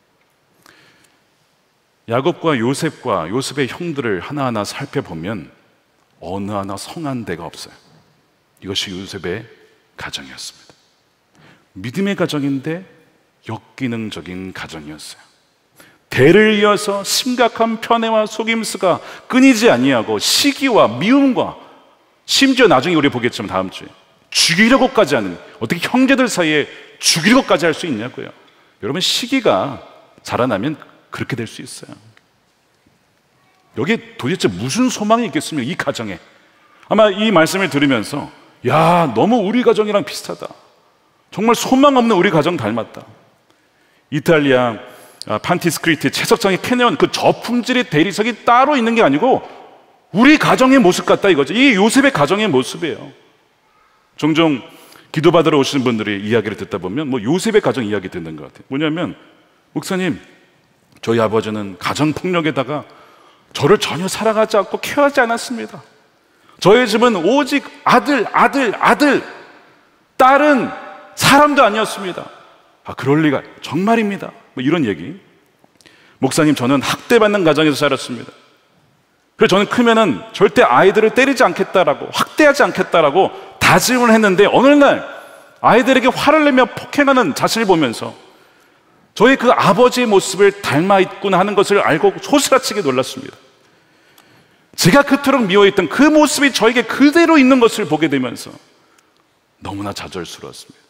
야곱과 요셉과 요셉의 형들을 하나하나 살펴보면 어느 하나 성한 데가 없어요. 이것이 요셉의 가정이었습니다. 믿음의 가정인데 역기능적인 가정이었어요. 대를 이어서 심각한 편애와 속임수가 끊이지 아니하고 시기와 미움과 심지어 나중에 우리 보겠지만 다음 주에 죽이려고까지 하는, 어떻게 형제들 사이에 죽이려고까지 할 수 있냐고요. 여러분, 시기가 자라나면 그렇게 될 수 있어요. 여기에 도대체 무슨 소망이 있겠습니까? 이 가정에. 아마 이 말씀을 들으면서 야, 너무 우리 가정이랑 비슷하다, 정말 소망 없는 우리 가정 닮았다. 이탈리아 판티스크리트 채석장의 캐네온, 그 저품질의 대리석이 따로 있는 게 아니고 우리 가정의 모습 같다 이거죠. 이 요셉의 가정의 모습이에요. 종종 기도받으러 오시는 분들이 이야기를 듣다 보면 뭐 요셉의 가정 이야기 듣는 것 같아요. 뭐냐면, 목사님, 저희 아버지는 가정폭력에다가 저를 전혀 사랑하지 않고 케어하지 않았습니다. 저희 집은 오직 아들, 아들, 아들, 딸은 사람도 아니었습니다. 아, 그럴 리가, 정말입니다. 뭐 이런 얘기. 목사님, 저는 학대받는 가정에서 자랐습니다. 그래서 저는 크면은 절대 아이들을 때리지 않겠다라고, 확대하지 않겠다라고 다짐을 했는데 어느 날 아이들에게 화를 내며 폭행하는 자신을 보면서 저희 그 아버지의 모습을 닮아 있구나 하는 것을 알고 소스라치게 놀랐습니다. 제가 그토록 미워했던 그 모습이 저에게 그대로 있는 것을 보게 되면서 너무나 좌절스러웠습니다.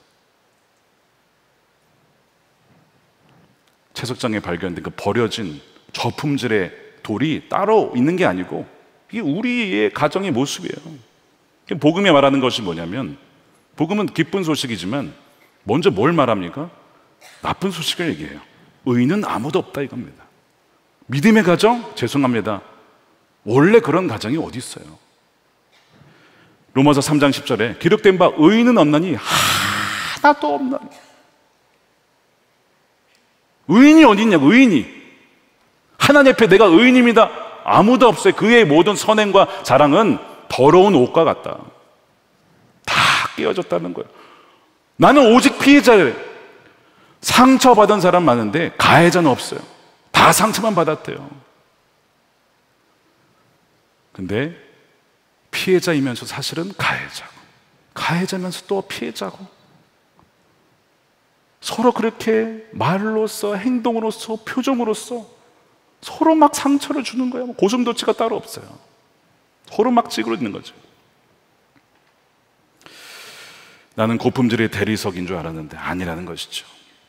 채석장에 발견된 그 버려진 저품질의 돌이 따로 있는 게 아니고 이게 우리의 가정의 모습이에요. 복음이 말하는 것이 뭐냐면, 복음은 기쁜 소식이지만 먼저 뭘 말합니까? 나쁜 소식을 얘기해요. 의인은 아무도 없다 이겁니다. 믿음의 가정? 죄송합니다, 원래 그런 가정이 어디 있어요? 로마서 삼 장 십 절에 기록된 바 의인은 없나니 하나도 없나니. 의인이 어디 있냐고. 의인이 하나님 앞에 내가 의인입니다, 아무도 없어요. 그의 모든 선행과 자랑은 더러운 옷과 같다. 다 깨어졌다는 거예요. 나는 오직 피해자예요. 상처받은 사람 많은데 가해자는 없어요. 다 상처만 받았대요. 근데 피해자이면서 사실은 가해자고, 가해자면서 또 피해자고, 서로 그렇게 말로써, 행동으로써, 표정으로써 서로 막 상처를 주는 거예요. 고슴도치가 따로 없어요. 서로 막 찌그러지는 거죠. 나는 고품질의 대리석인 줄 알았는데 아니라는 것이죠.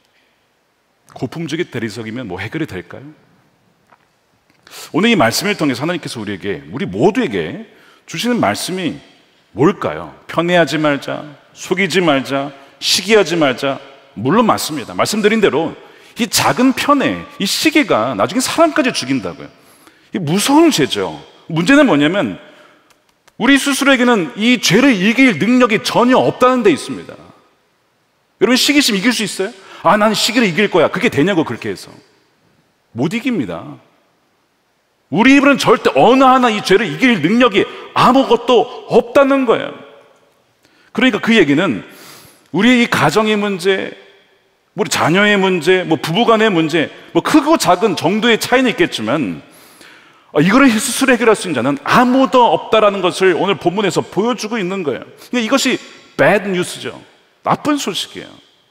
고품질의 대리석이면 뭐 해결이 될까요? 오늘 이 말씀을 통해서 하나님께서 우리에게, 우리 모두에게 주시는 말씀이 뭘까요? 편애하지 말자, 속이지 말자, 시기하지 말자. 물론 맞습니다. 말씀드린 대로 이 작은 편애, 이 시기가 나중에 사람까지 죽인다고요. 이 무서운 죄죠. 문제는 뭐냐면 우리 스스로에게는 이 죄를 이길 능력이 전혀 없다는 데 있습니다. 여러분, 시기심 이길 수 있어요? 아, 나는 시기를 이길 거야. 그게 되냐고. 그렇게 해서 못 이깁니다. 우리 입으로는 절대 어느 하나 이 죄를 이길 능력이 아무것도 없다는 거예요. 그러니까 그 얘기는 우리의 이 가정의 문제, 우리 자녀의 문제, 뭐 부부간의 문제, 뭐 크고 작은 정도의 차이는 있겠지만 이거를 스스로 해결할 수 있는 자는 아무도 없다라는 것을 오늘 본문에서 보여주고 있는 거예요. 그러니까 이것이 bad news죠. 나쁜 소식이에요.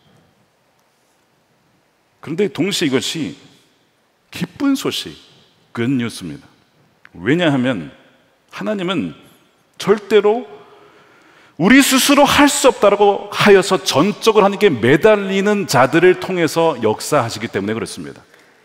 그런데 동시에 이것이 기쁜 소식, good news입니다. 왜냐하면 하나님은 절대로 우리 스스로 할 수 없다고 하여서 전적으로 하나님께 매달리는 자들을 통해서 역사하시기 때문에 그렇습니다.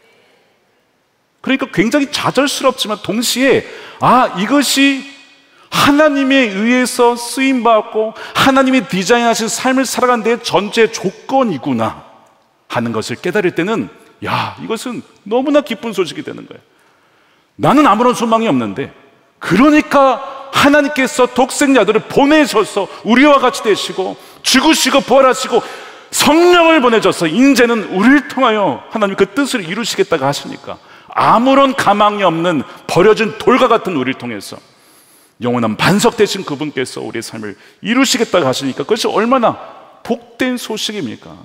그러니까 굉장히 좌절스럽지만 동시에 아, 이것이 하나님에 의해서 쓰임받고 하나님이 디자인하신 삶을 살아가는 데의 전제 조건이구나 하는 것을 깨달을 때는 야, 이것은 너무나 기쁜 소식이 되는 거예요. 나는 아무런 소망이 없는데 그러니까 하나님께서 독생자들을 보내셔서 우리와 같이 되시고 죽으시고 부활하시고 성령을 보내줘서 이제는 우리를 통하여 하나님 그 뜻을 이루시겠다고 하시니까 아무런 가망이 없는 버려진 돌과 같은 우리를 통해서 영원한 반석 되신 그분께서 우리의 삶을 이루시겠다고 하시니까 그것이 얼마나 복된 소식입니까?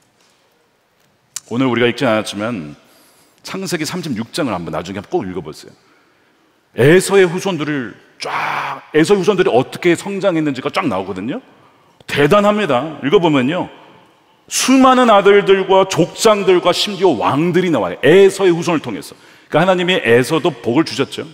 오늘 우리가 읽지 않았지만 창세기 삼십육 장을 한번 나중에 꼭 읽어보세요. 에서의 후손들을 쫙, 에서의 후손들이 어떻게 성장했는지가 쫙 나오거든요. 대단합니다. 읽어보면요, 수많은 아들들과 족장들과 심지어 왕들이 나와요. 에서의 후손을 통해서. 그러니까 하나님이 에서도 복을 주셨죠.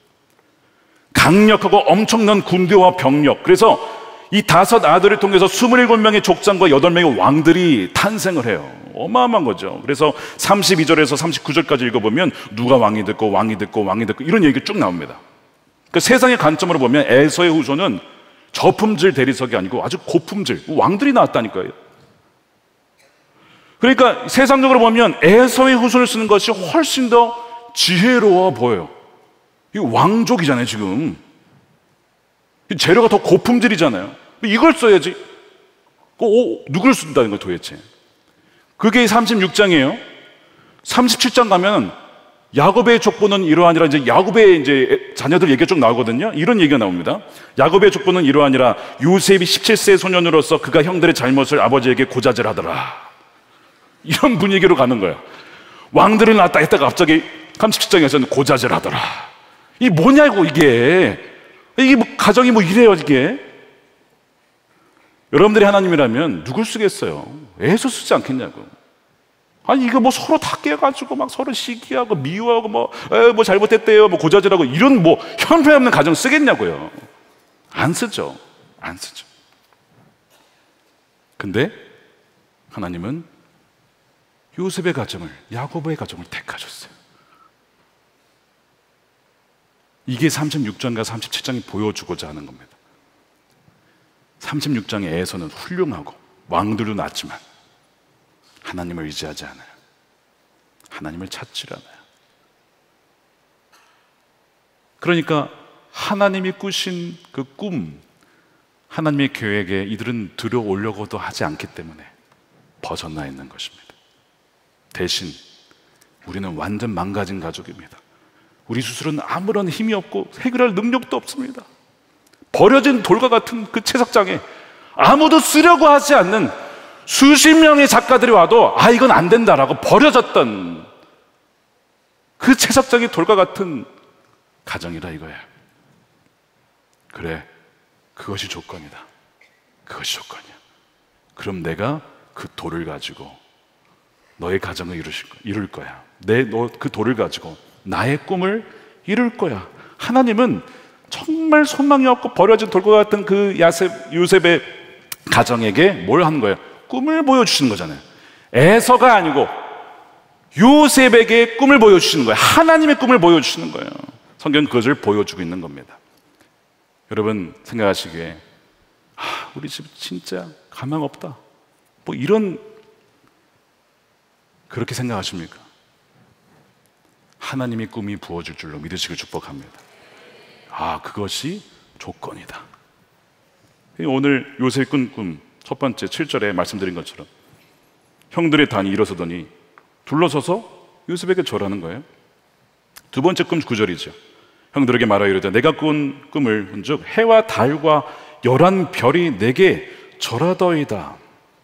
강력하고 엄청난 군대와 병력. 그래서 이 다섯 아들을 통해서 스물일곱 명의 족장과 여덟 명의 왕들이 탄생을 해요. 어마어마한 거죠. 그래서 삼십이 절에서 삼십구 절까지 읽어보면 누가 왕이 됐고 왕이 됐고 왕이 됐고 이런 얘기가 쭉 나옵니다. 그러니까 세상의 관점으로 보면 에서의 후손은 저품질 대리석이 아니고 아주 고품질 왕들이 나왔다니까요. 그러니까 세상적으로 보면 에서의 후손을 쓰는 것이 훨씬 더 지혜로워 보여요. 이 왕족이잖아요 지금. 재료가 더 고품질이잖아요. 이걸 써야지. 오, 누굴 쓴다는 거예요 도대체. 그게 삼십육 장이에요. 삼십칠 장 가면 야곱의 족보는 이러하니라, 이제 야곱의 이제 자녀들 얘기가 좀 나오거든요. 이런 얘기가 나옵니다. 야곱의 족보는 이러하니라, 요셉이 십칠 세 소년으로서 그가 형들의 잘못을 아버지에게 고자질하더라. 이런 분위기로 가는 거예요. 왕들을 낳았다 했다가 갑자기 삼십칠 장에서는 고자질하더라. 이게 뭐냐고 이게. 이게 뭐 가정이 뭐 이래요 이게. 여러분들이 하나님이라면 누굴 쓰겠어요? 에서 쓰지 않겠냐고. 아니 이거 뭐 서로 다 깨가지고 막 서로 시기하고 미워하고 뭐, 에, 뭐 잘못했대요 뭐 고자질하고 이런 뭐 형편없는 가정 쓰겠냐고요. 안 쓰죠. 안 쓰죠. 근데 하나님은 요셉의 가정을, 야곱의 가정을 택하셨어요. 이게 삼십육 장과 삼십칠 장이 보여주고자 하는 겁니다. 삼십육 장의 에서는 훌륭하고 왕들도 낳았지만 하나님을 의지하지 않아요. 하나님을 찾지 않아요. 그러니까 하나님이 꾸신 그 꿈, 하나님의 계획에 이들은 들어오려고도 하지 않기 때문에 벗어나 있는 것입니다. 대신 우리는 완전 망가진 가족입니다. 우리 스스로는 아무런 힘이 없고 해결할 능력도 없습니다. 버려진 돌과 같은 그 채석장에 아무도 쓰려고 하지 않는 수십 명의 작가들이 와도 아 이건 안 된다라고 버려졌던 그 채석장의 돌과 같은 가정이라 이거예요. 그래, 그것이 조건이다. 그것이 조건이야. 그럼 내가 그 돌을 가지고 너의 가정을 이루실, 이룰 거야. 내, 너 그 돌을 가지고 나의 꿈을 이룰 거야. 하나님은 정말 소망이 없고 버려진 돌과 같은 그 야셉, 요셉의 가정에게 뭘 한 거예요? 꿈을 보여주시는 거잖아요. 에서가 아니고 요셉에게 꿈을 보여주시는 거예요. 하나님의 꿈을 보여주시는 거예요. 성경은 그것을 보여주고 있는 겁니다. 여러분 생각하시기에 아, 우리 집 진짜 가망 없다, 뭐 이런, 그렇게 생각하십니까? 하나님의 꿈이 부어질 줄로 믿으시길 축복합니다. 아, 그것이 조건이다. 오늘 요셉이 꾼 꿈 첫 번째 칠 절에 말씀드린 것처럼 형들의 단이 일어서더니 둘러서서 요셉에게 절하는 거예요. 두 번째 꿈 구 절이죠. 형들에게 말하여 이르되 내가 꾼 꿈을 본즉 해와 달과 열한 별이 내게 절하더이다.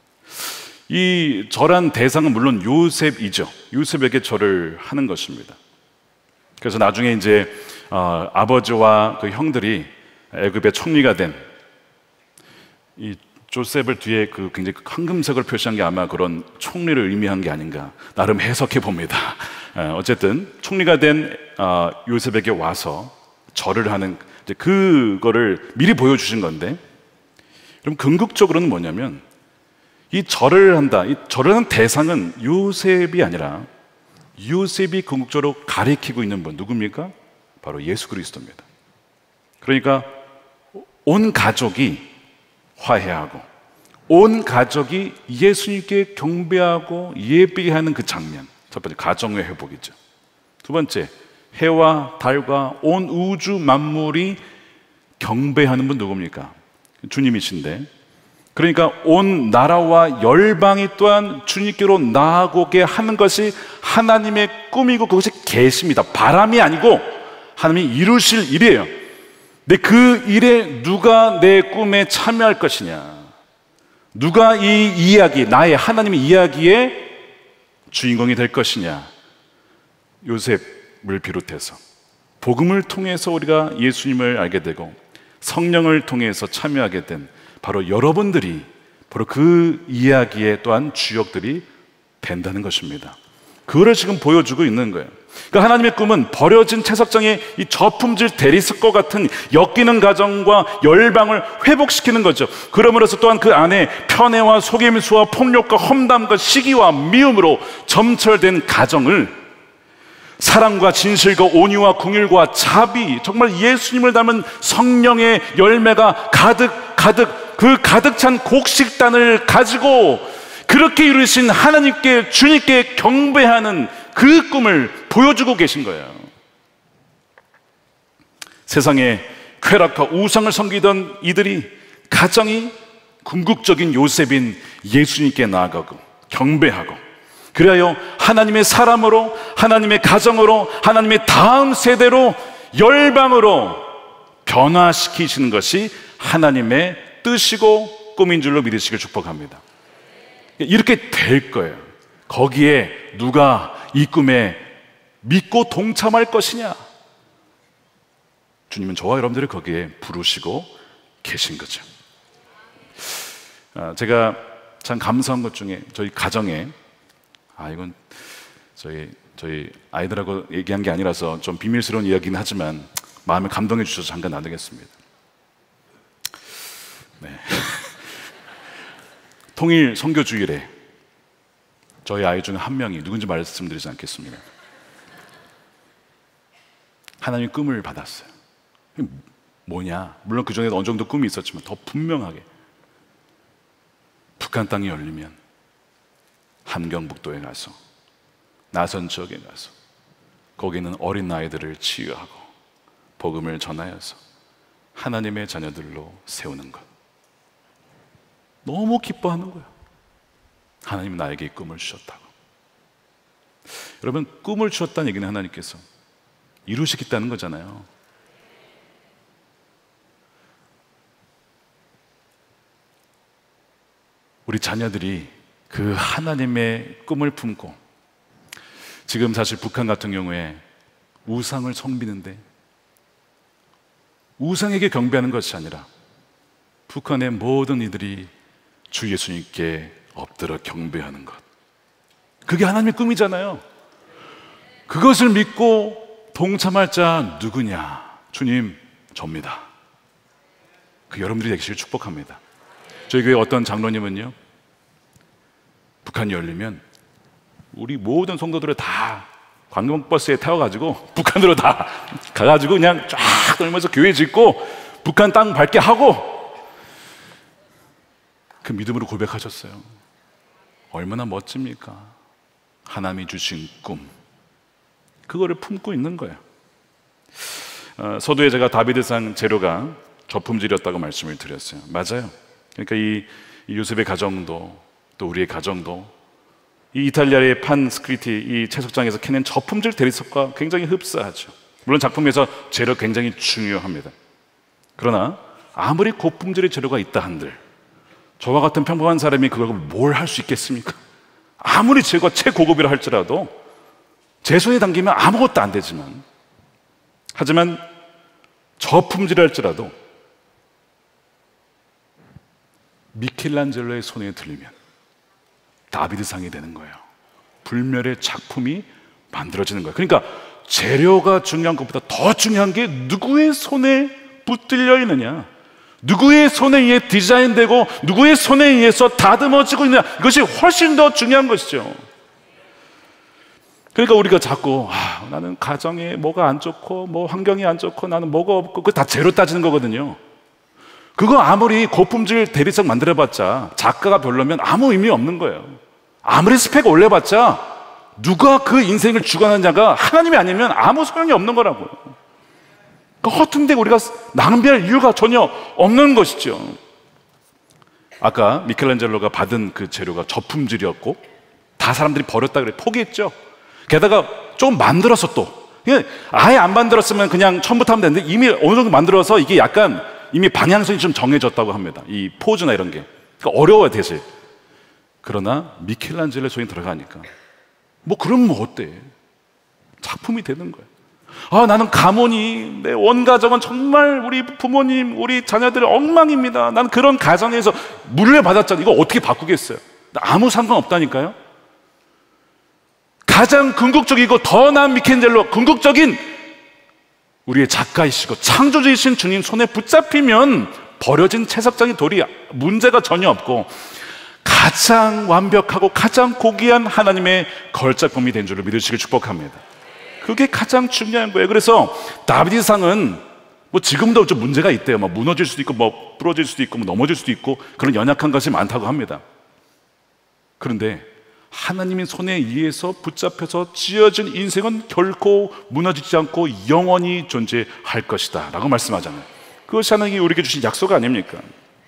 이 절한 대상은 물론 요셉이죠. 요셉에게 절을 하는 것입니다. 그래서 나중에 이제 어, 아버지와 그 형들이 애굽의 총리가 된 이 조셉을 뒤에 그 굉장히 황금색을 표시한 게 아마 그런 총리를 의미한 게 아닌가 나름 해석해 봅니다. 어쨌든 총리가 된 어, 요셉에게 와서 절을 하는, 이제 그거를 미리 보여주신 건데, 그럼 궁극적으로는 뭐냐면 이 절을 한다, 이 절을 하는 대상은 요셉이 아니라 요셉이 궁극적으로 가리키고 있는 분 누굽니까? 바로 예수 그리스도입니다. 그러니까 온 가족이 화해하고 온 가족이 예수님께 경배하고 예배하는 그 장면, 첫 번째 가정의 회복이죠. 두 번째 해와 달과 온 우주 만물이 경배하는 분 누굽니까? 주님이신데, 그러니까 온 나라와 열방이 또한 주님께로 나아오게 하는 것이 하나님의 꿈이고 그것이 계십니다. 바람이 아니고 하나님이 이루실 일이에요. 근데 그 일에 누가 내 꿈에 참여할 것이냐, 누가 이 이야기, 나의 하나님의 이야기의 주인공이 될 것이냐. 요셉을 비롯해서 복음을 통해서 우리가 예수님을 알게 되고 성령을 통해서 참여하게 된 바로 여러분들이 바로 그 이야기의 또한 주역들이 된다는 것입니다. 그거를 지금 보여주고 있는 거예요. 그러니까 하나님의 꿈은 버려진 채석장의 이 저품질 대리석과 같은 엮이는 가정과 열방을 회복시키는 거죠. 그러므로서 또한 그 안에 편애와 속임수와 폭력과 험담과 시기와 미움으로 점철된 가정을 사랑과 진실과 온유와 긍휼과 자비, 정말 예수님을 닮은 성령의 열매가 가득 가득 그 가득 찬 곡식단을 가지고 그렇게 이루신 하나님께, 주님께 경배하는 그 꿈을 보여주고 계신 거예요. 세상에 쾌락과 우상을 섬기던 이들이 가정이 궁극적인 요셉인 예수님께 나아가고 경배하고, 그리하여 하나님의 사람으로, 하나님의 가정으로, 하나님의 다음 세대로, 열방으로 변화시키시는 것이 하나님의 뜻이고 꿈인 줄로 믿으시길 축복합니다. 이렇게 될 거예요. 거기에 누가 이 꿈에 믿고 동참할 것이냐? 주님은 저와 여러분들을 거기에 부르시고 계신 거죠. 제가 참 감사한 것 중에 저희 가정에, 아 이건 저희 저희 아이들하고 얘기한 게 아니라서 좀 비밀스러운 이야기긴 하지만 마음에 감동해 주셔서 잠깐 나누겠습니다. 네. 통일 선교주일에 저희 아이 중에 한 명이, 누군지 말씀드리지 않겠습니다, 하나님의 꿈을 받았어요. 뭐냐? 물론 그 전에도 어느 정도 꿈이 있었지만 더 분명하게 북한 땅이 열리면 함경북도에 가서, 나선 지역에 가서 거기는 어린 아이들을 치유하고 복음을 전하여서 하나님의 자녀들로 세우는 것. 너무 기뻐하는 거예요. 하나님 나에게 이 꿈을 주셨다고. 여러분, 꿈을 주셨다는 얘기는 하나님께서 이루시겠다는 거잖아요. 우리 자녀들이 그 하나님의 꿈을 품고, 지금 사실 북한 같은 경우에 우상을 섬기는데, 우상에게 경배하는 것이 아니라 북한의 모든 이들이 주 예수님께 엎드려 경배하는 것, 그게 하나님의 꿈이잖아요. 그것을 믿고 동참할 자 누구냐? 주님, 접니다. 그 여러분들이 되시길 축복합니다. 저희 교회 어떤 장로님은요, 북한이 열리면 우리 모든 성도들을 다 관광버스에 태워가지고 북한으로 다 가가지고 그냥 쫙 돌면서 교회 짓고 북한 땅 밟게 하고, 그 믿음으로 고백하셨어요. 얼마나 멋집니까? 하나님이 주신 꿈, 그거를 품고 있는 거예요. 어, 서두에 제가 다비드상 재료가 저품질이었다고 말씀을 드렸어요. 맞아요. 그러니까 이, 이 요셉의 가정도, 또 우리의 가정도 이 이탈리아의 판 스크리티 이 채석장에서 캐낸 저품질 대리석과 굉장히 흡사하죠. 물론 작품에서 재료 굉장히 중요합니다. 그러나 아무리 고품질의 재료가 있다 한들 저와 같은 평범한 사람이 그걸 뭘 할 수 있겠습니까? 아무리 재료가 최고급이라 할지라도 제 손에 담기면 아무것도 안 되지만, 하지만 저품질할지라도 미켈란젤로의 손에 들리면 다비드상이 되는 거예요. 불멸의 작품이 만들어지는 거예요. 그러니까 재료가 중요한 것보다 더 중요한 게 누구의 손에 붙들려 있느냐, 누구의 손에 의해 디자인되고 누구의 손에 의해서 다듬어지고 있느냐, 이것이 훨씬 더 중요한 것이죠. 그러니까 우리가 자꾸 아, 나는 가정에 뭐가 안 좋고 뭐 환경이 안 좋고 나는 뭐가 없고, 그거 다 재료 따지는 거거든요. 그거 아무리 고품질 대리석 만들어봤자 작가가 별로면 아무 의미 없는 거예요. 아무리 스펙 올려봤자 누가 그 인생을 주관하는 자가 하나님이 아니면 아무 소용이 없는 거라고요. 그 허튼 데 우리가 낭비할 이유가 전혀 없는 것이죠. 아까 미켈란젤로가 받은 그 재료가 저품질이었고 다 사람들이 버렸다 그래 포기했죠. 게다가 좀 만들어서 또 아예 안 만들었으면 그냥 처음부터 하면 되는데 이미 어느 정도 만들어서 이게 약간 이미 방향성이 좀 정해졌다고 합니다. 이 포즈나 이런 게. 그러니까 어려워요, 대신. 그러나 미켈란젤로의 손이 들어가니까 뭐 그럼 뭐 어때? 작품이 되는 거예요. 아, 나는 가문이, 내 온 가정은 정말 우리 부모님, 우리 자녀들 엉망입니다. 난 그런 가정에서 물려받았잖아요. 이거 어떻게 바꾸겠어요? 아무 상관없다니까요. 가장 궁극적이고 더 나은 미켈란젤로, 궁극적인 우리의 작가이시고 창조주이신 주님 손에 붙잡히면 버려진 채석장의 돌이 문제가 전혀 없고 가장 완벽하고 가장 고귀한 하나님의 걸작품이 된 줄을 믿으시길 축복합니다. 그게 가장 중요한 거예요. 그래서 다비드상은 뭐 지금도 좀 문제가 있대요. 뭐 무너질 수도 있고 뭐 부러질 수도 있고 뭐 넘어질 수도 있고 그런 연약한 것이 많다고 합니다. 그런데 하나님의 손에 의해서 붙잡혀서 지어진 인생은 결코 무너지지 않고 영원히 존재할 것이다 라고 말씀하잖아요. 그것이 하나님이 우리에게 주신 약속 아닙니까?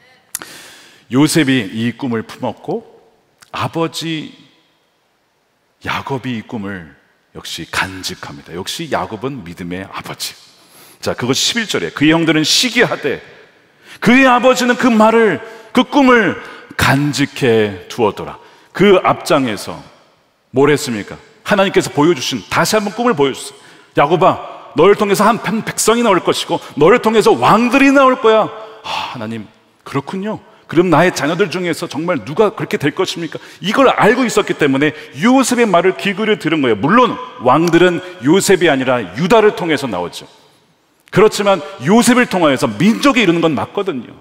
요셉이 이 꿈을 품었고 아버지 야곱이 이 꿈을 역시 간직합니다. 역시 야곱은 믿음의 아버지. 자, 그것 십일 절에 그의 형들은 시기하되 그의 아버지는 그 말을, 그 꿈을 간직해 두었더라. 그 앞장에서 뭘 했습니까? 하나님께서 보여주신, 다시 한번 꿈을 보여주셨어요. 야곱아, 너를 통해서 한 백성이 나올 것이고 너를 통해서 왕들이 나올 거야. 아, 하나님, 그렇군요. 그럼 나의 자녀들 중에서 정말 누가 그렇게 될 것입니까? 이걸 알고 있었기 때문에 요셉의 말을 귀 기울여 들은 거예요. 물론 왕들은 요셉이 아니라 유다를 통해서 나오죠. 그렇지만 요셉을 통하여서 민족이 이루는 건 맞거든요.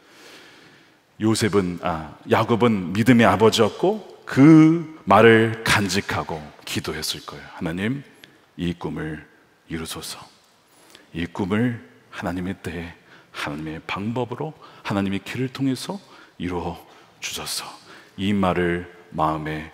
요셉은, 아, 야곱은 믿음의 아버지였고 그 말을 간직하고 기도했을 거예요. 하나님, 이 꿈을 이루소서. 이 꿈을 하나님의 때에 하나님의 방법으로 하나님의 길을 통해서 이루어 주소서. 이 말을 마음에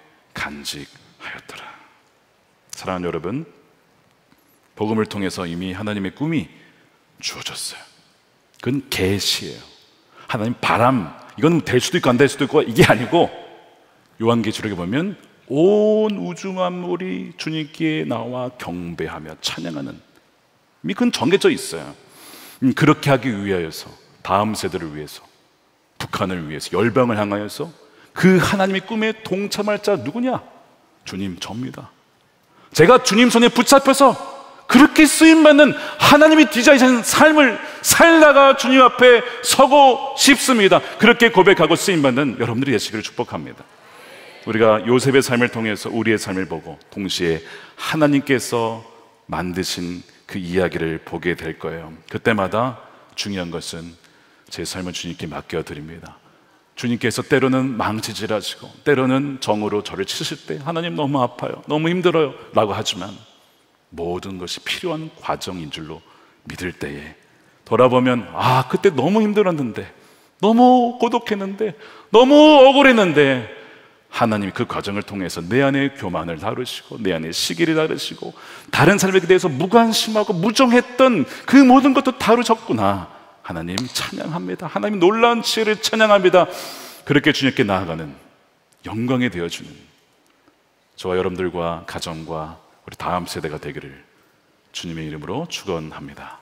간직하였더라. 사랑하는 여러분, 복음을 통해서 이미 하나님의 꿈이 주어졌어요. 그건 계시예요. 하나님 바람, 이건 될 수도 있고 안 될 수도 있고 이게 아니고, 요한계시록에 보면 온 우주 만물이 주님께 나와 경배하며 찬양하는, 이미 그건 정해져 있어요. 그렇게 하기 위하여서, 다음 세대를 위해서, 북한을 위해서, 열방을 향하여서 그 하나님의 꿈에 동참할 자 누구냐? 주님, 접니다. 제가 주님 손에 붙잡혀서 그렇게 쓰임받는 하나님이 디자인하신 삶을 살다가 주님 앞에 서고 싶습니다. 그렇게 고백하고 쓰임받는 여러분들이 되시기를 축복합니다. 우리가 요셉의 삶을 통해서 우리의 삶을 보고 동시에 하나님께서 만드신 그 이야기를 보게 될 거예요. 그때마다 중요한 것은 제 삶을 주님께 맡겨드립니다. 주님께서 때로는 망치질하시고 때로는 정으로 저를 치실 때 하나님 너무 아파요, 너무 힘들어요 라고 하지만 모든 것이 필요한 과정인 줄로 믿을 때에 돌아보면, 아, 그때 너무 힘들었는데, 너무 고독했는데, 너무 억울했는데 하나님이 그 과정을 통해서 내 안에 교만을 다루시고 내 안에 시기를 다루시고 다른 사람에 대해서 무관심하고 무정했던 그 모든 것도 다루셨구나. 하나님 찬양합니다. 하나님 놀라운 지혜를 찬양합니다. 그렇게 주님께 나아가는 영광이 되어주는 저와 여러분들과 가정과 우리 다음 세대가 되기를 주님의 이름으로 축원합니다.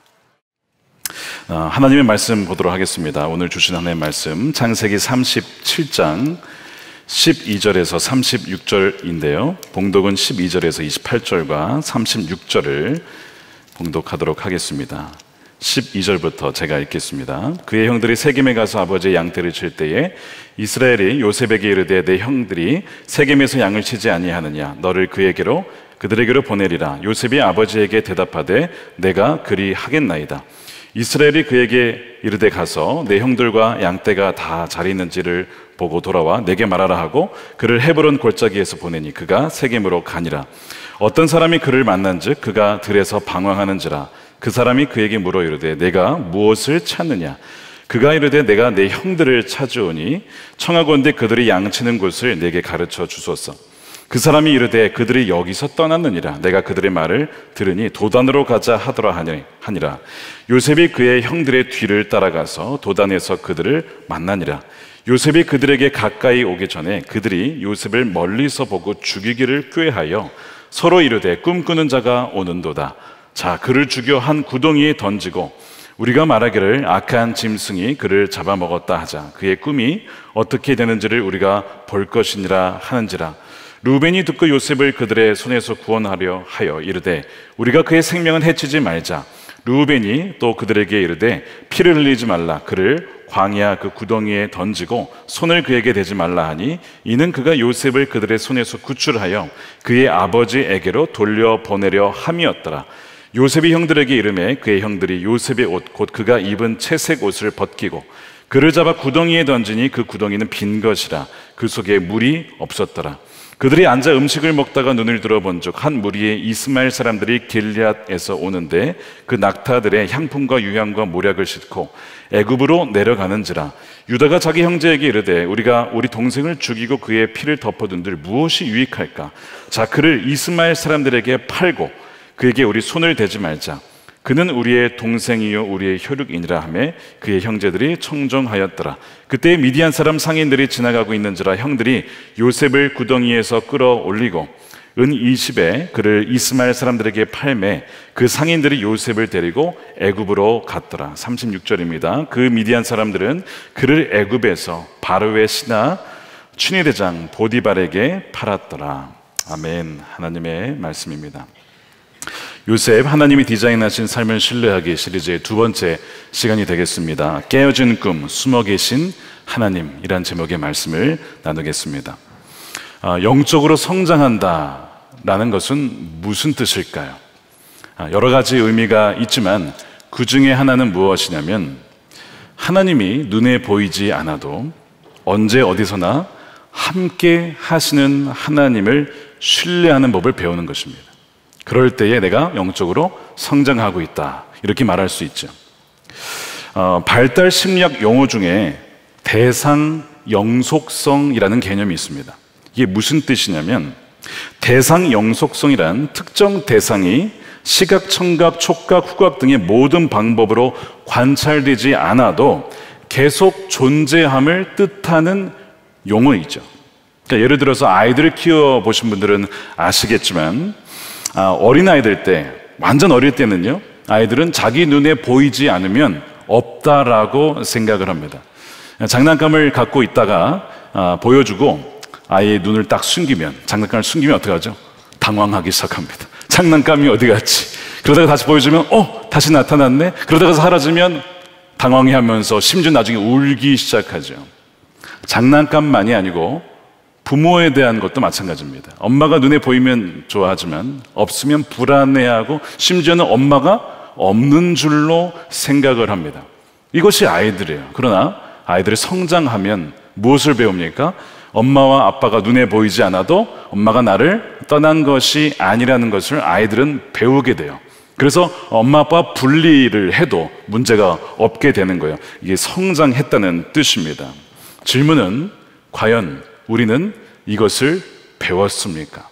하나님의 말씀 보도록 하겠습니다. 오늘 주신 하나님의 말씀 창세기 삼십칠 장 십이 절에서 삼십육 절인데요, 봉독은 십이 절에서 이십팔 절과 삼십육 절을 봉독하도록 하겠습니다. 십이 절부터 제가 읽겠습니다. 그의 형들이 세겜에 가서 아버지의 양떼를 칠 때에 이스라엘이 요셉에게 이르되, 내 형들이 세겜에서 양을 치지 아니하느냐? 너를 그에게로 그들에게로 보내리라. 요셉이 아버지에게 대답하되, 내가 그리 하겠나이다. 이스라엘이 그에게 이르되, 가서 내 형들과 양떼가 다 잘 있는지를 보고 돌아와 내게 말하라 하고 그를 헤브론 골짜기에서 보내니 그가 세겜으로 가니라. 어떤 사람이 그를 만난즉 그가 들에서 방황하는지라. 그 사람이 그에게 물어 이르되, 내가 무엇을 찾느냐? 그가 이르되, 내가 내 형들을 찾으오니 청하건대 그들이 양치는 곳을 내게 가르쳐 주소서. 그 사람이 이르되, 그들이 여기서 떠났느니라. 내가 그들의 말을 들으니 도단으로 가자 하더라 하니라. 요셉이 그의 형들의 뒤를 따라가서 도단에서 그들을 만나니라. 요셉이 그들에게 가까이 오기 전에 그들이 요셉을 멀리서 보고 죽이기를 꾀하여 서로 이르되, 꿈꾸는 자가 오는도다. 자, 그를 죽여 한 구덩이에 던지고 우리가 말하기를 악한 짐승이 그를 잡아먹었다 하자. 그의 꿈이 어떻게 되는지를 우리가 볼 것이니라 하는지라. 루벤이 듣고 요셉을 그들의 손에서 구원하려 하여 이르되, 우리가 그의 생명은 해치지 말자. 루벤이 또 그들에게 이르되, 피를 흘리지 말라. 그를 광야 그 구덩이에 던지고 손을 그에게 대지 말라 하니, 이는 그가 요셉을 그들의 손에서 구출하여 그의 아버지에게로 돌려보내려 함이었더라. 요셉이 형들에게 이르매 그의 형들이 요셉의 옷 곧 그가 입은 채색 옷을 벗기고 그를 잡아 구덩이에 던지니 그 구덩이는 빈 것이라. 그 속에 물이 없었더라. 그들이 앉아 음식을 먹다가 눈을 들어본즉 한 무리의 이스마엘 사람들이 길앗에서 오는데 그 낙타들의 향품과 유향과 모략을 싣고 애굽으로 내려가는지라. 유다가 자기 형제에게 이르되, 우리가 우리 동생을 죽이고 그의 피를 덮어둔들 무엇이 유익할까? 자, 그를 이스마엘 사람들에게 팔고 그에게 우리 손을 대지 말자. 그는 우리의 동생이요 우리의 혈육이니라 하매 그의 형제들이 청정하였더라. 그때 미디안 사람 상인들이 지나가고 있는지라 형들이 요셉을 구덩이에서 끌어올리고 은 이십에 그를 이스마엘 사람들에게 팔매 그 상인들이 요셉을 데리고 애굽으로 갔더라. 삼십육 절입니다. 그 미디안 사람들은 그를 애굽에서 바로의 신하 춘희대장 보디발에게 팔았더라. 아멘. 하나님의 말씀입니다. 요셉, 하나님이 디자인하신 삶을 신뢰하기 시리즈의 두 번째 시간이 되겠습니다. 깨어진 꿈, 숨어 계신 하나님이란 제목의 말씀을 나누겠습니다. 아, 영적으로 성장한다라는 것은 무슨 뜻일까요? 아, 여러 가지 의미가 있지만 그 중에 하나는 무엇이냐면, 하나님이 눈에 보이지 않아도 언제 어디서나 함께 하시는 하나님을 신뢰하는 법을 배우는 것입니다. 그럴 때에 내가 영적으로 성장하고 있다, 이렇게 말할 수 있죠. 어, 발달 심리학 용어 중에 대상 영속성이라는 개념이 있습니다. 이게 무슨 뜻이냐면, 대상 영속성이란 특정 대상이 시각, 청각, 촉각, 후각 등의 모든 방법으로 관찰되지 않아도 계속 존재함을 뜻하는 용어이죠. 그러니까 예를 들어서 아이들을 키워보신 분들은 아시겠지만 아, 어린아이들 때, 완전 어릴 때는요, 아이들은 자기 눈에 보이지 않으면 없다라고 생각을 합니다. 장난감을 갖고 있다가 아, 보여주고 아이의 눈을 딱 숨기면, 장난감을 숨기면 어떻게 하죠? 당황하기 시작합니다. 장난감이 어디 갔지? 그러다가 다시 보여주면 어? 다시 나타났네? 그러다가 사라지면 당황해하면서 심지어 나중에 울기 시작하죠. 장난감만이 아니고 부모에 대한 것도 마찬가지입니다. 엄마가 눈에 보이면 좋아하지만 없으면 불안해하고 심지어는 엄마가 없는 줄로 생각을 합니다. 이것이 아이들이에요. 그러나 아이들이 성장하면 무엇을 배웁니까? 엄마와 아빠가 눈에 보이지 않아도 엄마가 나를 떠난 것이 아니라는 것을 아이들은 배우게 돼요. 그래서 엄마 아빠 분리를 해도 문제가 없게 되는 거예요. 이게 성장했다는 뜻입니다. 질문은 과연 우리는 이것을 배웠습니까?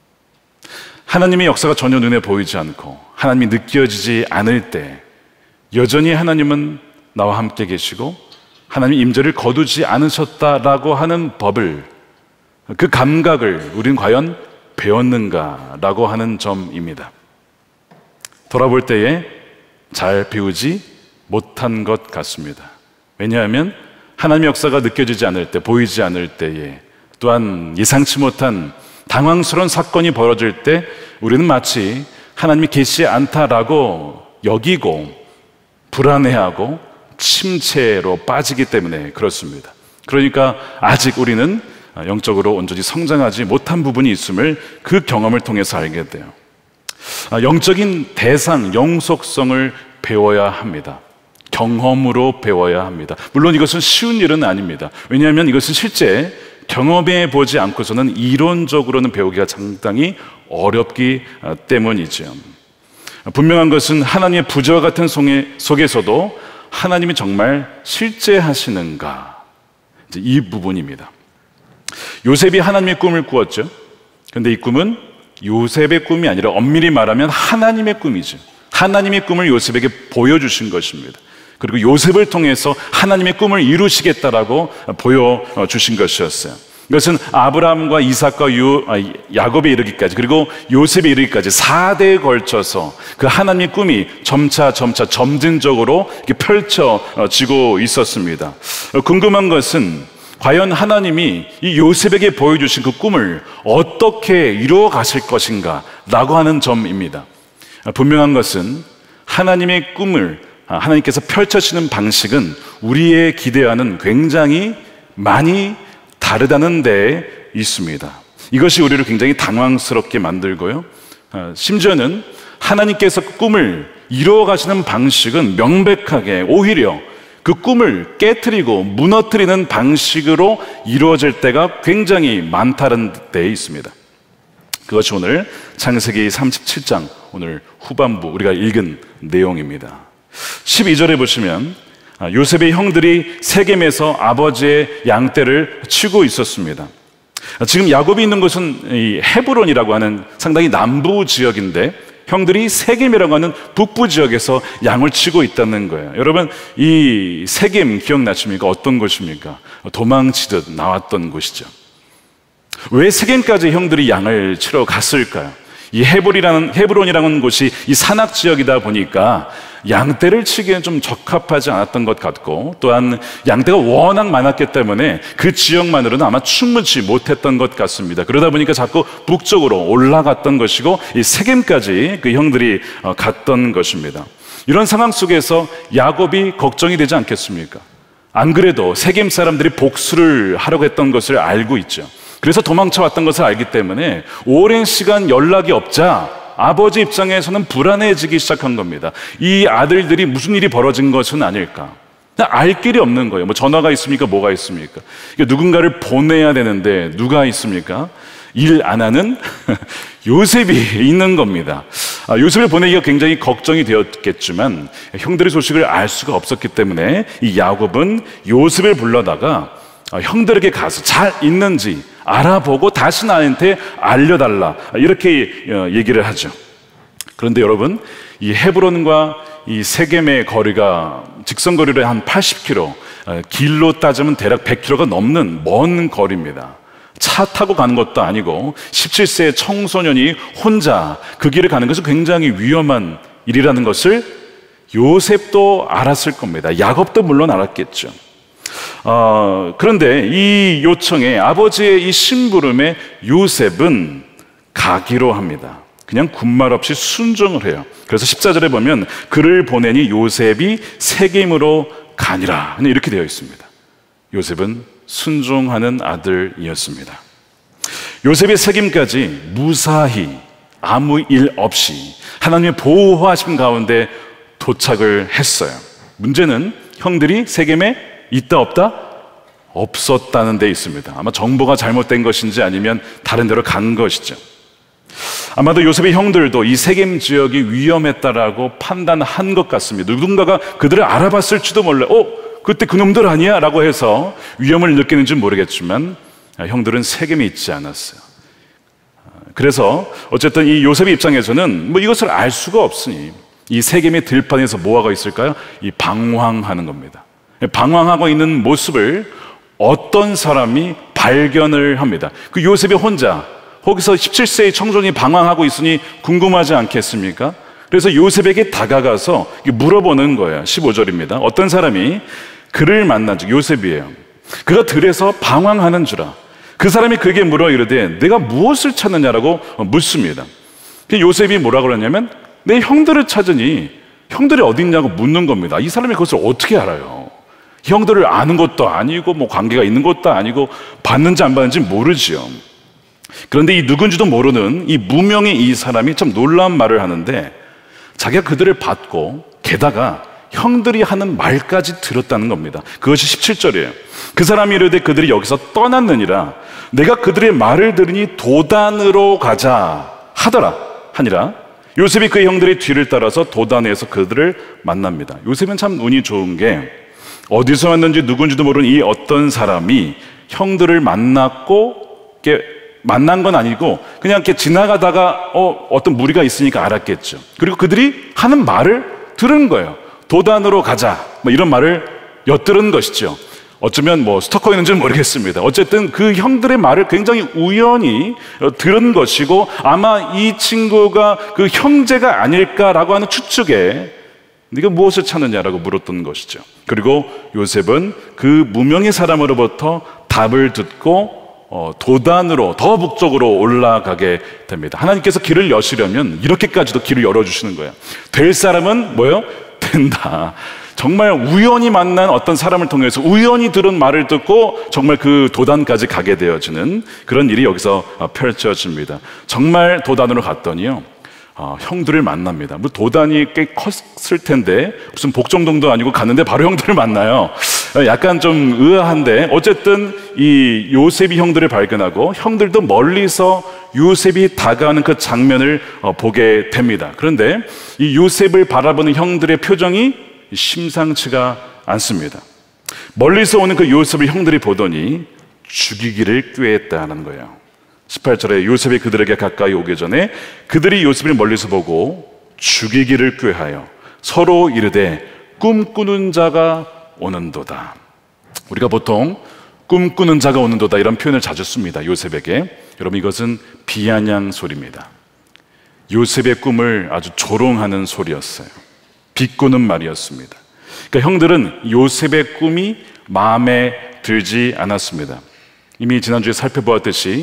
하나님의 역사가 전혀 눈에 보이지 않고 하나님이 느껴지지 않을 때 여전히 하나님은 나와 함께 계시고 하나님 임재를 거두지 않으셨다라고 하는 법을, 그 감각을 우리는 과연 배웠는가라고 하는 점입니다. 돌아볼 때에 잘 배우지 못한 것 같습니다. 왜냐하면 하나님의 역사가 느껴지지 않을 때, 보이지 않을 때에, 또한 예상치 못한 당황스러운 사건이 벌어질 때 우리는 마치 하나님이 계시지 않다라고 여기고 불안해하고 침체로 빠지기 때문에 그렇습니다. 그러니까 아직 우리는 영적으로 온전히 성장하지 못한 부분이 있음을 그 경험을 통해서 알게 돼요. 영적인 대상, 영속성을 배워야 합니다. 경험으로 배워야 합니다. 물론 이것은 쉬운 일은 아닙니다. 왜냐하면 이것은 실제 경험해 보지 않고서는 이론적으로는 배우기가 상당히 어렵기 때문이죠. 분명한 것은 하나님의 부재와 같은 속에서도 하나님이 정말 실제하시는가, 이 부분입니다. 요셉이 하나님의 꿈을 꾸었죠. 그런데 이 꿈은 요셉의 꿈이 아니라 엄밀히 말하면 하나님의 꿈이죠. 하나님의 꿈을 요셉에게 보여주신 것입니다. 그리고 요셉을 통해서 하나님의 꿈을 이루시겠다라고 보여주신 것이었어요. 이것은 아브라함과 이삭과 요, 아, 야곱에 이르기까지, 그리고 요셉에 이르기까지 사 대에 걸쳐서 그 하나님의 꿈이 점차 점차 점진적으로 이렇게 펼쳐지고 있었습니다. 궁금한 것은 과연 하나님이 이 요셉에게 보여주신 그 꿈을 어떻게 이루어 가실 것인가 라고 하는 점입니다. 분명한 것은 하나님의 꿈을 하나님께서 펼쳐지는 방식은 우리의 기대와는 굉장히 많이 다르다는 데 있습니다. 이것이 우리를 굉장히 당황스럽게 만들고요, 심지어는 하나님께서 그 꿈을 이루어 가시는 방식은 명백하게 오히려 그 꿈을 깨트리고 무너뜨리는 방식으로 이루어질 때가 굉장히 많다는 데 있습니다. 그것이 오늘 창세기 삼십칠 장 오늘 후반부 우리가 읽은 내용입니다. 십이 절에 보시면 요셉의 형들이 세겜에서 아버지의 양떼를 치고 있었습니다. 지금 야곱이 있는 곳은 이 헤브론이라고 하는 상당히 남부 지역인데 형들이 세겜이라고 하는 북부 지역에서 양을 치고 있다는 거예요. 여러분, 이 세겜 기억나십니까? 어떤 곳입니까? 도망치듯 나왔던 곳이죠. 왜 세겜까지 형들이 양을 치러 갔을까요? 이 헤브론이라는, 헤브론이라는 곳이 이 산악 지역이다 보니까 양떼를 치기에는 좀 적합하지 않았던 것 같고, 또한 양떼가 워낙 많았기 때문에 그 지역만으로는 아마 충분치 못했던 것 같습니다. 그러다 보니까 자꾸 북쪽으로 올라갔던 것이고 이 세겜까지 그 형들이 갔던 것입니다. 이런 상황 속에서 야곱이 걱정이 되지 않겠습니까? 안 그래도 세겜 사람들이 복수를 하려고 했던 것을 알고 있죠. 그래서 도망쳐 왔던 것을 알기 때문에 오랜 시간 연락이 없자 아버지 입장에서는 불안해지기 시작한 겁니다. 이 아들들이 무슨 일이 벌어진 것은 아닐까? 알 길이 없는 거예요. 뭐 전화가 있습니까? 뭐가 있습니까? 누군가를 보내야 되는데 누가 있습니까? 일 안 하는 요셉이 있는 겁니다. 요셉을 보내기가 굉장히 걱정이 되었겠지만 형들의 소식을 알 수가 없었기 때문에 이 야곱은 요셉을 불러다가 형들에게 가서 잘 있는지 알아보고 다시 나한테 알려달라, 이렇게 얘기를 하죠. 그런데 여러분, 이 헤브론과 이 세겜의 거리가 직선거리로 한 팔십 킬로미터, 길로 따지면 대략 백 킬로미터가 넘는 먼 거리입니다. 차 타고 가는 것도 아니고 십칠 세의 청소년이 혼자 그 길을 가는 것은 굉장히 위험한 일이라는 것을 요셉도 알았을 겁니다. 야곱도 물론 알았겠죠. 어, 그런데 이 요청에, 아버지의 이 심부름에 요셉은 가기로 합니다. 그냥 군말 없이 순종을 해요. 그래서 십사 절에 보면 그를 보내니 요셉이 세겜으로 가니라, 이렇게 되어 있습니다. 요셉은 순종하는 아들이었습니다. 요셉이 세겜까지 무사히 아무 일 없이 하나님의 보호하심 가운데 도착을 했어요. 문제는 형들이 세겜에 있다 없다? 없었다는 데 있습니다. 아마 정보가 잘못된 것인지 아니면 다른 데로 간 것이죠. 아마도 요셉의 형들도 이 세겜 지역이 위험했다라고 판단한 것 같습니다. 누군가가 그들을 알아봤을지도 몰라요. 어? 그때 그놈들 아니야? 라고 해서 위험을 느끼는지 모르겠지만 형들은 세겜에 있지 않았어요. 그래서 어쨌든 이 요셉의 입장에서는 뭐 이것을 알 수가 없으니 이 세겜의 들판에서 뭐하고 있을까요? 이 방황하는 겁니다. 방황하고 있는 모습을 어떤 사람이 발견을 합니다. 그 요셉이 혼자 거기서 십칠 세의 청소년이 방황하고 있으니 궁금하지 않겠습니까? 그래서 요셉에게 다가가서 물어보는 거예요. 십오 절입니다. 어떤 사람이 그를 만난 즉 요셉이에요. 그가 들에서 방황하는 줄아. 그 사람이 그에게 물어 이르되 내가 무엇을 찾느냐라고 묻습니다. 요셉이 뭐라고 그러냐면 내 형들을 찾으니 형들이 어디 있냐고 묻는 겁니다. 이 사람이 그것을 어떻게 알아요? 형들을 아는 것도 아니고 뭐 관계가 있는 것도 아니고 받는지 안 받는지 모르지요. 그런데 이 누군지도 모르는 이 무명의 이 사람이 참 놀라운 말을 하는데 자기가 그들을 받고 게다가 형들이 하는 말까지 들었다는 겁니다. 그것이 십칠 절이에요. 그 사람이 이르되 그들이 여기서 떠났느니라. 내가 그들의 말을 들으니 도단으로 가자 하더라 하니라. 요셉이 그의 형들의 뒤를 따라서 도단에서 그들을 만납니다. 요셉은 참 운이 좋은 게 어디서 왔는지 누군지도 모르는 이 어떤 사람이 형들을 만났고 이렇게 만난 건 아니고 그냥 이렇게 지나가다가 어, 어떤 무리가 있으니까 알았겠죠. 그리고 그들이 하는 말을 들은 거예요. 도단으로 가자 뭐 이런 말을 엿들은 것이죠. 어쩌면 뭐 스토커였는지는 모르겠습니다. 어쨌든 그 형들의 말을 굉장히 우연히 들은 것이고 아마 이 친구가 그 형제가 아닐까라고 하는 추측에 네가 무엇을 찾느냐라고 물었던 것이죠. 그리고 요셉은 그 무명의 사람으로부터 답을 듣고 어, 도단으로 더 북쪽으로 올라가게 됩니다. 하나님께서 길을 여시려면 이렇게까지도 길을 열어주시는 거예요. 될 사람은 뭐예요? 된다. 정말 우연히 만난 어떤 사람을 통해서 우연히 들은 말을 듣고 정말 그 도단까지 가게 되어지는 그런 일이 여기서 펼쳐집니다. 정말 도단으로 갔더니요 어, 형들을 만납니다. 뭐 도단이 꽤 컸을 텐데 무슨 복정동도 아니고 갔는데 바로 형들을 만나요. 약간 좀 의아한데 어쨌든 이 요셉이 형들을 발견하고 형들도 멀리서 요셉이 다가가는 그 장면을 어, 보게 됩니다. 그런데 이 요셉을 바라보는 형들의 표정이 심상치가 않습니다. 멀리서 오는 그 요셉을 형들이 보더니 죽이기를 꾀했다는 거예요. 십팔 절에 요셉이 그들에게 가까이 오기 전에 그들이 요셉을 멀리서 보고 죽이기를 꾀하여 서로 이르되 꿈꾸는 자가 오는도다. 우리가 보통 꿈꾸는 자가 오는도다 이런 표현을 자주 씁니다. 요셉에게. 여러분 이것은 비아냥 소리입니다. 요셉의 꿈을 아주 조롱하는 소리였어요. 비꼬는 말이었습니다. 그러니까 형들은 요셉의 꿈이 마음에 들지 않았습니다. 이미 지난주에 살펴보았듯이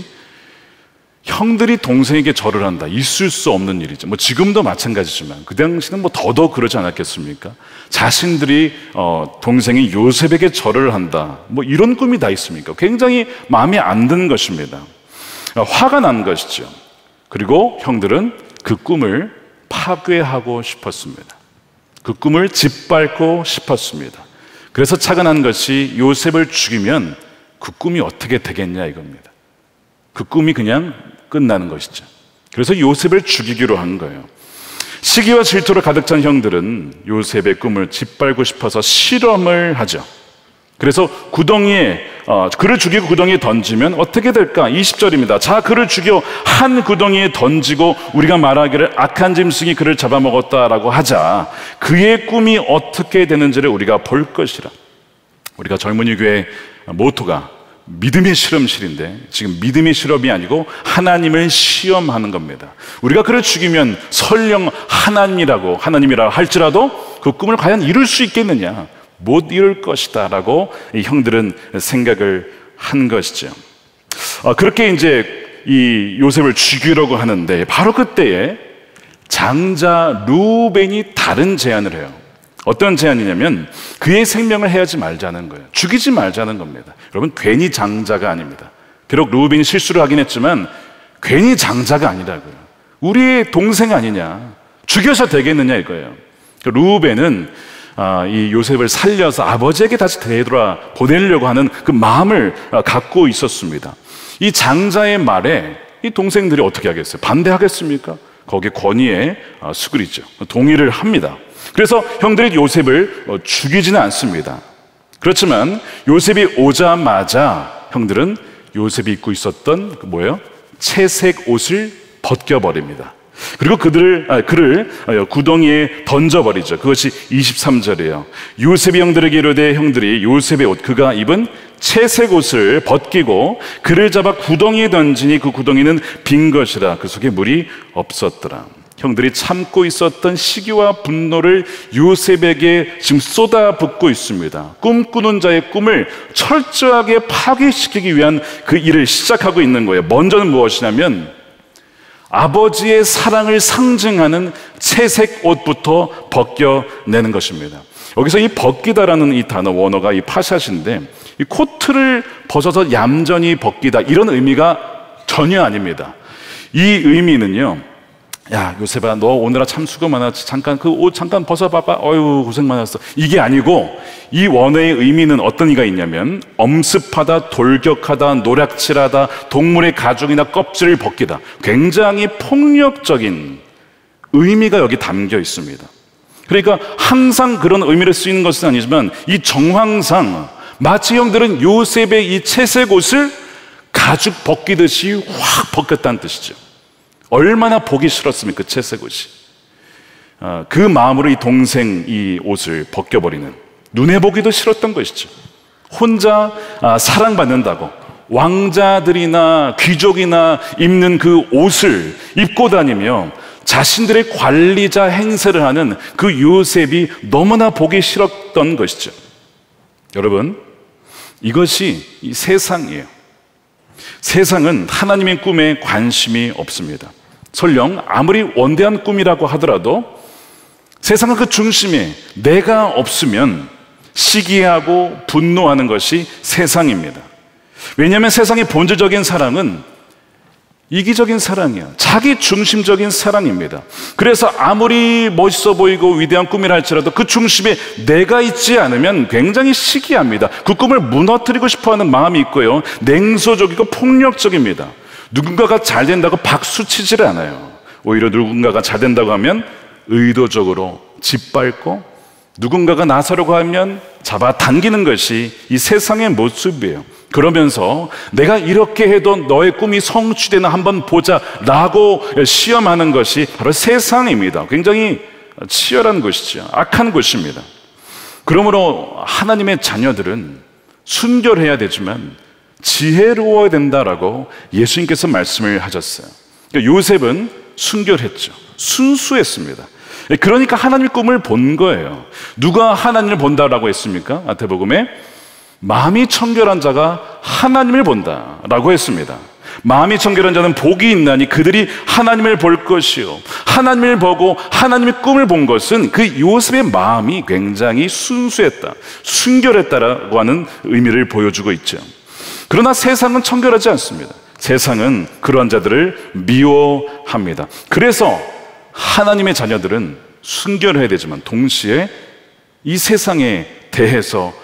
형들이 동생에게 절을 한다. 있을 수 없는 일이죠. 뭐 지금도 마찬가지지만 그 당시는 뭐 더더욱 그러지 않았겠습니까? 자신들이 어, 동생이 요셉에게 절을 한다. 뭐 이런 꿈이 다 있습니까? 굉장히 마음에 안 드는 것입니다. 어, 화가 난 것이죠. 그리고 형들은 그 꿈을 파괴하고 싶었습니다. 그 꿈을 짓밟고 싶었습니다. 그래서 착안한 것이 요셉을 죽이면 그 꿈이 어떻게 되겠냐 이겁니다. 그 꿈이 그냥 끝나는 것이죠. 그래서 요셉을 죽이기로 한 거예요. 시기와 질투로 가득 찬 형들은 요셉의 꿈을 짓밟고 싶어서 실험을 하죠. 그래서 구덩이에 어, 그를 죽이고 구덩이에 던지면 어떻게 될까? 이십 절입니다. 자, 그를 죽여 한 구덩이에 던지고 우리가 말하기를 악한 짐승이 그를 잡아먹었다라고 하자 그의 꿈이 어떻게 되는지를 우리가 볼 것이라. 우리가 젊은이 교회 모토가 믿음의 실험실인데 지금 믿음의 실험이 아니고 하나님을 시험하는 겁니다. 우리가 그를 죽이면 설령 하나님이라고 하나님이라 할지라도 그 꿈을 과연 이룰 수 있겠느냐? 못 이룰 것이다 라고 이 형들은 생각을 한 것이죠. 아, 그렇게 이제 이 요셉을 죽이려고 하는데 바로 그때에 장자 루벤이 다른 제안을 해요. 어떤 제안이냐면 그의 생명을 해하지 말자는 거예요. 죽이지 말자는 겁니다. 여러분, 괜히 장자가 아닙니다. 비록 루벤이 실수를 하긴 했지만 괜히 장자가 아니라고요. 우리의 동생 아니냐, 죽여서 되겠느냐 이거예요. 루벤은 아, 이 요셉을 살려서 아버지에게 다시 되돌아 보내려고 하는 그 마음을 갖고 있었습니다. 이 장자의 말에 이 동생들이 어떻게 하겠어요? 반대하겠습니까? 거기에 권위에 수그리죠. 동의를 합니다. 그래서 형들이 요셉을 죽이지는 않습니다. 그렇지만 요셉이 오자마자 형들은 요셉이 입고 있었던 그 뭐예요? 채색 옷을 벗겨버립니다. 그리고 그들을, 아, 그를 구덩이에 던져버리죠. 그것이 이십삼 절이에요. 요셉이 형들에게 이르되 형들이 요셉의 옷, 그가 입은 채색 옷을 벗기고 그를 잡아 구덩이에 던지니 그 구덩이는 빈 것이라 그 속에 물이 없었더라. 형들이 참고 있었던 시기와 분노를 요셉에게 지금 쏟아붓고 있습니다. 꿈꾸는 자의 꿈을 철저하게 파괴시키기 위한 그 일을 시작하고 있는 거예요. 먼저는 무엇이냐면 아버지의 사랑을 상징하는 채색 옷부터 벗겨내는 것입니다. 여기서 이 벗기다라는 이 단어, 원어가 이 파샷인데 이 코트를 벗어서 얌전히 벗기다 이런 의미가 전혀 아닙니다. 이 의미는요, 야 요셉아 너 오늘아 참 수고 많았지, 잠깐 그 옷 잠깐 벗어봐봐, 어휴 고생 많았어, 이게 아니고 이 원어의 의미는 어떤 의미가 있냐면 엄습하다, 돌격하다, 노략질하다, 동물의 가죽이나 껍질을 벗기다, 굉장히 폭력적인 의미가 여기 담겨 있습니다. 그러니까 항상 그런 의미를 쓰이는 것은 아니지만 이 정황상 마치 형들은 요셉의 이 채색 옷을 가죽 벗기듯이 확 벗겼다는 뜻이죠. 얼마나 보기 싫었습니까? 그 채색 옷이. 아, 그 마음으로 이 동생 이 옷을 벗겨버리는, 눈에 보기도 싫었던 것이죠. 혼자 아, 사랑받는다고 왕자들이나 귀족이나 입는 그 옷을 입고 다니며 자신들의 관리자 행세를 하는 그 요셉이 너무나 보기 싫었던 것이죠. 여러분, 이것이 이 세상이에요. 세상은 하나님의 꿈에 관심이 없습니다. 설령 아무리 원대한 꿈이라고 하더라도 세상은 그 중심에 내가 없으면 시기하고 분노하는 것이 세상입니다. 왜냐하면 세상의 본질적인 사랑은 이기적인 사랑이야. 자기 중심적인 사랑입니다. 그래서 아무리 멋있어 보이고 위대한 꿈이라 할지라도 그 중심에 내가 있지 않으면 굉장히 시기합니다. 그 꿈을 무너뜨리고 싶어하는 마음이 있고요, 냉소적이고 폭력적입니다. 누군가가 잘 된다고 박수 치지를 않아요. 오히려 누군가가 잘 된다고 하면 의도적으로 짓밟고 누군가가 나서려고 하면 잡아당기는 것이 이 세상의 모습이에요. 그러면서 내가 이렇게 해도 너의 꿈이 성취되나 한번 보자 라고 시험하는 것이 바로 세상입니다. 굉장히 치열한 것이죠. 악한 것입니다. 그러므로 하나님의 자녀들은 순결해야 되지만 지혜로워야 된다라고 예수님께서 말씀을 하셨어요. 그러니까 요셉은 순결했죠. 순수했습니다. 그러니까 하나님의 꿈을 본 거예요. 누가 하나님을 본다라고 했습니까? 마태복음에 마음이 청결한 자가 하나님을 본다라고 했습니다. 마음이 청결한 자는 복이 있나니 그들이 하나님을 볼 것이요, 하나님을 보고 하나님의 꿈을 본 것은 그 요셉의 마음이 굉장히 순수했다, 순결했다라고 하는 의미를 보여주고 있죠. 그러나 세상은 청결하지 않습니다. 세상은 그러한 자들을 미워합니다. 그래서 하나님의 자녀들은 순결해야 되지만 동시에 이 세상에 대해서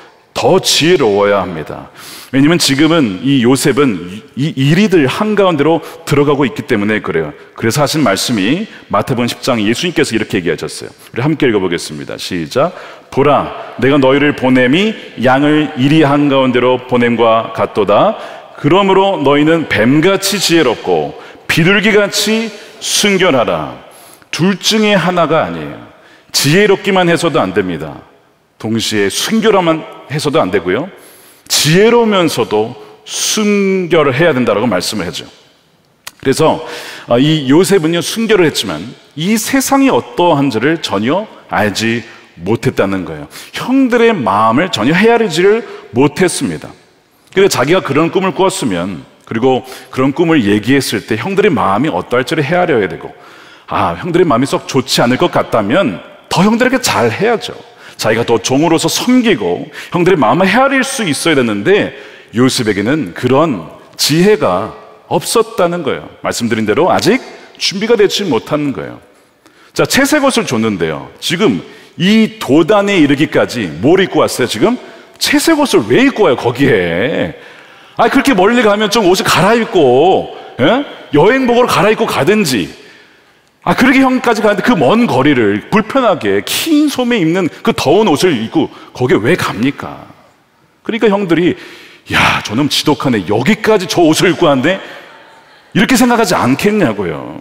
더 지혜로워야 합니다. 왜냐하면 지금은 이 요셉은 이 이리들 한가운데로 들어가고 있기 때문에 그래요. 그래서 하신 말씀이 마태복음 십 장 예수님께서 이렇게 얘기하셨어요. 우리 함께 읽어보겠습니다. 시작. 보라, 내가 너희를 보냄이 양을 이리 한가운데로 보냄과 같도다. 그러므로 너희는 뱀같이 지혜롭고 비둘기같이 순결하라. 둘 중에 하나가 아니에요. 지혜롭기만 해서도 안 됩니다. 동시에 순결하만 해서도 안 되고요, 지혜로우면서도 순결을 해야 된다고 말씀을 하죠. 그래서 이 요셉은요, 순결을 했지만 이 세상이 어떠한지를 전혀 알지 못했다는 거예요. 형들의 마음을 전혀 헤아리지를 못했습니다. 그래서 자기가 그런 꿈을 꾸었으면, 그리고 그런 꿈을 얘기했을 때 형들의 마음이 어떠할지를 헤아려야 되고, 아, 형들의 마음이 썩 좋지 않을 것 같다면 더 형들에게 잘 해야죠. 자기가 더 종으로서 섬기고 형들의 마음을 헤아릴 수 있어야 되는데 요셉에게는 그런 지혜가 없었다는 거예요. 말씀드린 대로 아직 준비가 되지 못한 거예요. 자, 채색 옷을 줬는데요, 지금 이 도단에 이르기까지 뭘 입고 왔어요? 지금 채색 옷을 왜 입고 와요 거기에? 아, 그렇게 멀리 가면 좀 옷을 갈아입고, 예? 여행복으로 갈아입고 가든지, 아, 그렇게 형까지 가는데 그 먼 거리를 불편하게 긴 소매 입는 그 더운 옷을 입고 거기에 왜 갑니까? 그러니까 형들이, 야, 저놈 지독하네, 여기까지 저 옷을 입고 왔는데, 이렇게 생각하지 않겠냐고요.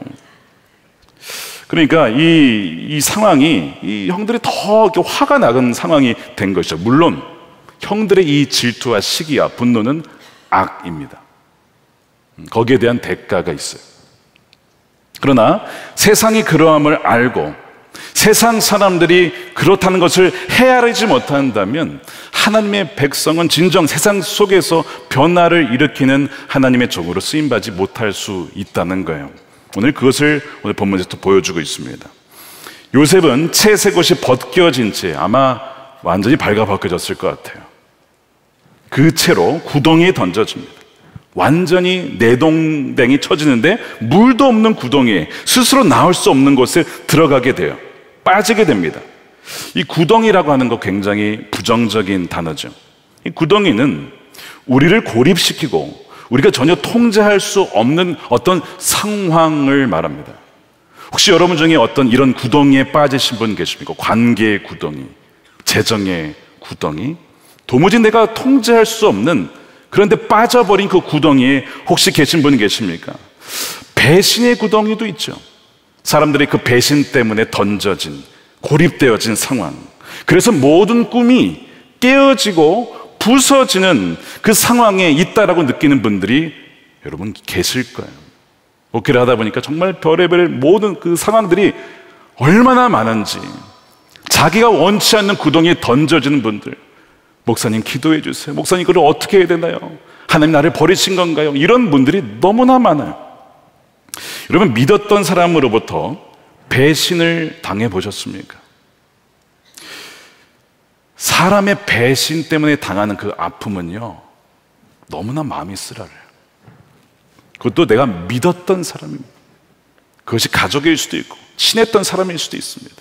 그러니까 이, 이 상황이, 이 형들이 더 이렇게 화가 나는 상황이 된 것이죠. 물론 형들의 이 질투와 시기와 분노는 악입니다. 거기에 대한 대가가 있어요. 그러나 세상이 그러함을 알고 세상 사람들이 그렇다는 것을 헤아리지 못한다면 하나님의 백성은 진정 세상 속에서 변화를 일으키는 하나님의 종으로 쓰임받지 못할 수 있다는 거예요. 오늘 그것을 오늘 본문에서 또 보여주고 있습니다. 요셉은 채색 옷이 벗겨진 채 아마 완전히 발가벗겨졌을 것 같아요. 그 채로 구덩이에 던져집니다. 완전히 내동댕이 쳐지는데 물도 없는 구덩이에, 스스로 나올 수 없는 곳에 들어가게 돼요. 빠지게 됩니다. 이 구덩이라고 하는 거 굉장히 부정적인 단어죠. 이 구덩이는 우리를 고립시키고 우리가 전혀 통제할 수 없는 어떤 상황을 말합니다. 혹시 여러분 중에 어떤 이런 구덩이에 빠지신 분 계십니까? 관계의 구덩이, 재정의 구덩이, 도무지 내가 통제할 수 없는, 그런데 빠져버린 그 구덩이에 혹시 계신 분 계십니까? 배신의 구덩이도 있죠. 사람들이 그 배신 때문에 던져진, 고립되어진 상황, 그래서 모든 꿈이 깨어지고 부서지는 그 상황에 있다라고 느끼는 분들이 여러분 계실 거예요. 목회를 하다 보니까 정말 별의별 모든 그 상황들이 얼마나 많은지, 자기가 원치 않는 구덩이에 던져지는 분들, 목사님 기도해 주세요, 목사님 그걸 어떻게 해야 되나요? 하나님 나를 버리신 건가요? 이런 분들이 너무나 많아요. 여러분, 믿었던 사람으로부터 배신을 당해 보셨습니까? 사람의 배신 때문에 당하는 그 아픔은요, 너무나 마음이 쓰라려요. 그것도 내가 믿었던 사람입니다. 그것이 가족일 수도 있고 친했던 사람일 수도 있습니다.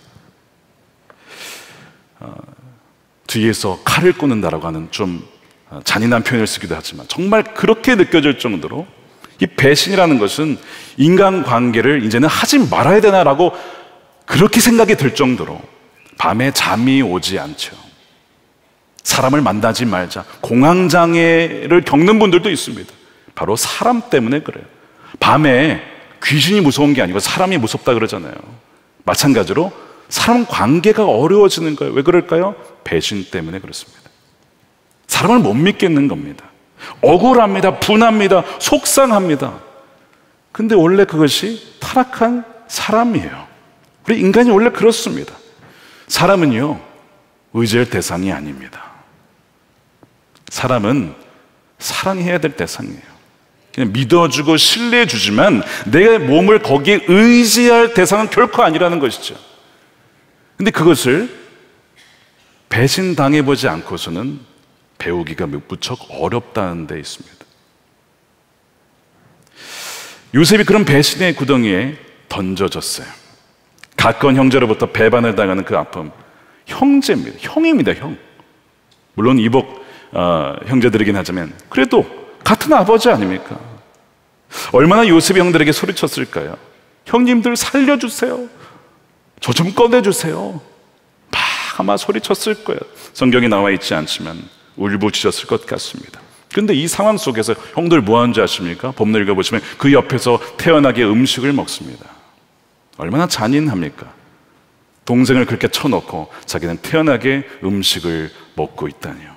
어, 뒤에서 칼을 꽂는다라고 하는 좀 잔인한 표현을 쓰기도 하지만 정말 그렇게 느껴질 정도로 이 배신이라는 것은 인간관계를 이제는 하지 말아야 되나라고 그렇게 생각이 들 정도로 밤에 잠이 오지 않죠. 사람을 만나지 말자, 공황장애를 겪는 분들도 있습니다. 바로 사람 때문에 그래요. 밤에 귀신이 무서운 게 아니고 사람이 무섭다 그러잖아요. 마찬가지로 사람 관계가 어려워지는 거예요. 왜 그럴까요? 배신 때문에 그렇습니다. 사람을 못 믿겠는 겁니다. 억울합니다. 분합니다. 속상합니다. 근데 원래 그것이 타락한 사람이에요. 우리 인간이 원래 그렇습니다. 사람은요, 의지할 대상이 아닙니다. 사람은 사랑해야 될 대상이에요. 그냥 믿어주고 신뢰해주지만 내 몸을 거기에 의지할 대상은 결코 아니라는 것이죠. 근데 그것을 배신당해보지 않고서는 배우기가 무척 어렵다는 데 있습니다. 요셉이 그런 배신의 구덩이에 던져졌어요. 가까운 형제로부터 배반을 당하는 그 아픔, 형제입니다. 형입니다, 형. 물론 이복 어, 형제들이긴 하지만 그래도 같은 아버지 아닙니까? 얼마나 요셉이 형들에게 소리쳤을까요? 형님들 살려주세요. 저 좀 꺼내주세요. 막 아마 소리쳤을 거예요. 성경에 나와 있지 않지만 울부짖었을 것 같습니다. 근데 이 상황 속에서 형들 뭐 하는지 아십니까? 본문 읽어보시면 그 옆에서 태연하게 음식을 먹습니다. 얼마나 잔인합니까? 동생을 그렇게 쳐놓고 자기는 태연하게 음식을 먹고 있다니요.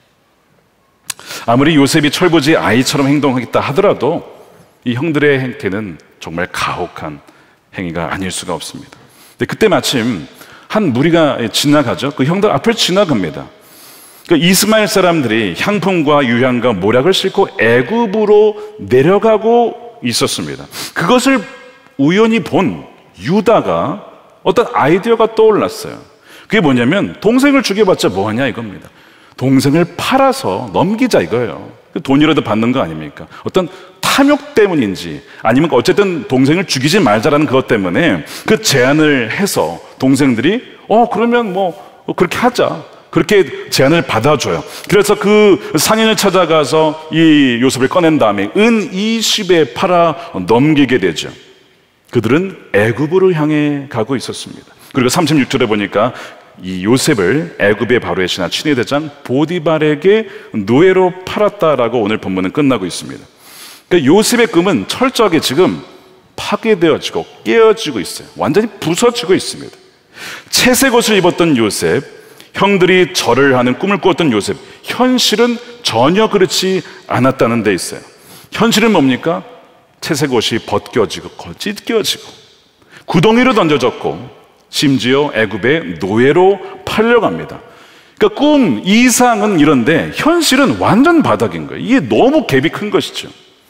아무리 요셉이 철부지 아이처럼 행동하겠다 하더라도 이 형들의 행태는 정말 가혹한 행위가 아닐 수가 없습니다. 근데 그때 마침 한 무리가 지나가죠. 그 형들 앞을 지나갑니다. 그 이스마엘 사람들이 향품과 유향과 모략을 싣고 애굽으로 내려가고 있었습니다. 그것을 우연히 본 유다가 어떤 아이디어가 떠올랐어요. 그게 뭐냐면 동생을 죽여봤자 뭐하냐 이겁니다. 동생을 팔아서 넘기자 이거예요. 돈이라도 받는 거 아닙니까? 어떤 탐욕 때문인지 아니면 어쨌든 동생을 죽이지 말자라는 그것 때문에 그 제안을 해서 동생들이 어 그러면 뭐 그렇게 하자, 그렇게 제안을 받아줘요. 그래서 그 상인을 찾아가서 이 요셉을 꺼낸 다음에 은 이십에 팔아 넘기게 되죠. 그들은 애굽으로 향해 가고 있었습니다. 그리고 삼십육 절에 보니까 이 요셉을 애굽의 바로의 신하 친위 대장 보디발에게 노예로 팔았다라고 오늘 본문은 끝나고 있습니다. 그러니까 요셉의 꿈은 철저하게 지금 파괴되어지고 깨어지고 있어요. 완전히 부서지고 있습니다. 채색 옷을 입었던 요셉, 형들이 절을 하는 꿈을 꾸었던 요셉, 현실은 전혀 그렇지 않았다는 데 있어요. 현실은 뭡니까? 채색 옷이 벗겨지고 찢겨지고 구덩이로 던져졌고 심지어 애굽의 노예로 팔려갑니다. 그러니까 꿈 이상은 이런데 현실은 완전 바닥인 거예요. 이게 너무 갭이 큰 것이죠.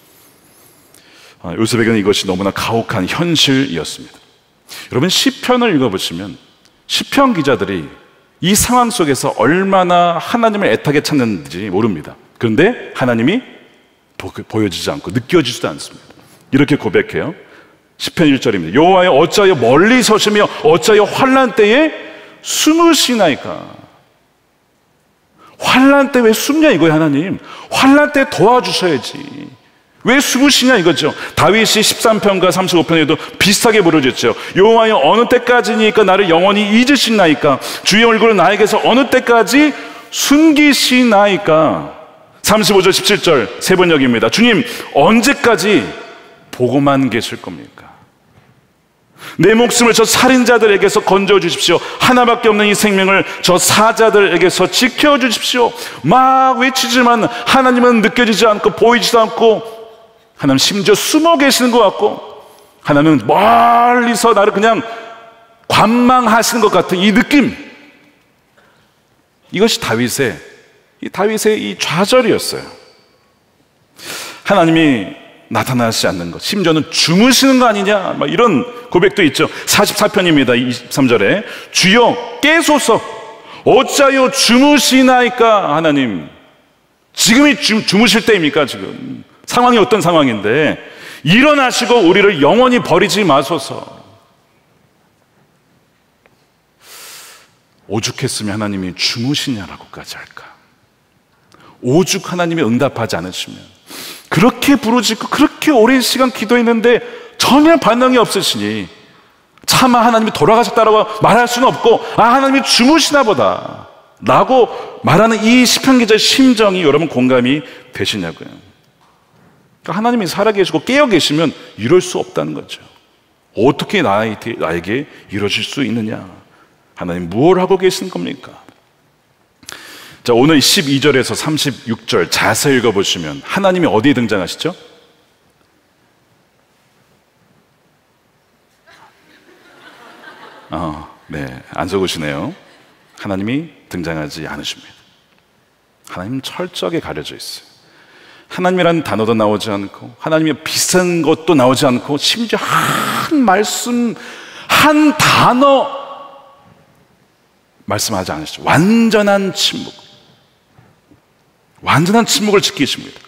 아, 요셉에게는 이것이 너무나 가혹한 현실이었습니다. 여러분 시편을 읽어보시면 시편 기자들이 이 상황 속에서 얼마나 하나님을 애타게 찾는지 모릅니다. 그런데 하나님이 보여지지 않고 느껴지지도 않습니다. 이렇게 고백해요. 시편 일 절입니다. 여호와여 어찌하여 멀리 서시며 어찌하여 환난 때에 숨으시나이까. 환난 때 왜 숨냐 이거예요. 하나님 환난 때 도와주셔야지 왜 숨으시냐 이거죠. 다윗이 십삼 편과 삼십오 편에도 비슷하게 부르짖죠. 여호와여 어느 때까지니까 나를 영원히 잊으시나이까. 주의 얼굴을 나에게서 어느 때까지 숨기시나이까. 삼십오 절 십칠 절 세 번역입니다. 주님 언제까지 보고만 계실 겁니까? 내 목숨을 저 살인자들에게서 건져주십시오. 하나밖에 없는 이 생명을 저 사자들에게서 지켜주십시오. 막 외치지만 하나님은 느껴지지 않고 보이지도 않고 하나님 심지어 숨어 계시는 것 같고 하나님은 멀리서 나를 그냥 관망하시는 것 같은 이 느낌, 이것이 다윗의 이 다윗의 이 좌절이었어요. 하나님이 나타나지 않는 것, 심지어는 주무시는 거 아니냐 막 이런 고백도 있죠. 사십사 편입니다. 이십삼 절에 주여 깨소서 어찌하여 주무시나이까. 하나님 지금이 주, 주무실 때입니까? 지금 상황이 어떤 상황인데 일어나시고 우리를 영원히 버리지 마소서. 오죽했으면 하나님이 주무시냐라고까지 할까. 오죽 하나님이 응답하지 않으시면. 그렇게 부르짖고 그렇게 오랜 시간 기도했는데 전혀 반응이 없으시니 차마 하나님이 돌아가셨다라고 말할 수는 없고 아 하나님이 주무시나 보다 라고 말하는 이 시편 기자의 심정이 여러분 공감이 되시냐고요. 그러니까 하나님이 살아계시고 깨어계시면 이럴 수 없다는 거죠. 어떻게 나에게, 나에게 이루어질 수 있느냐. 하나님 무엇을 하고 계시는 겁니까? 자, 오늘 십이 절에서 삼십육 절 자세히 읽어보시면 하나님이 어디에 등장하시죠? 어, 네, 안 적으시네요. 하나님이 등장하지 않으십니다. 하나님 철저하게 가려져 있어요. 하나님이라는 단어도 나오지 않고 하나님의 비슷한 것도 나오지 않고 심지어 한 말씀, 한 단어 말씀하지 않으시죠. 완전한 침묵, 완전한 침묵을 지키십니다.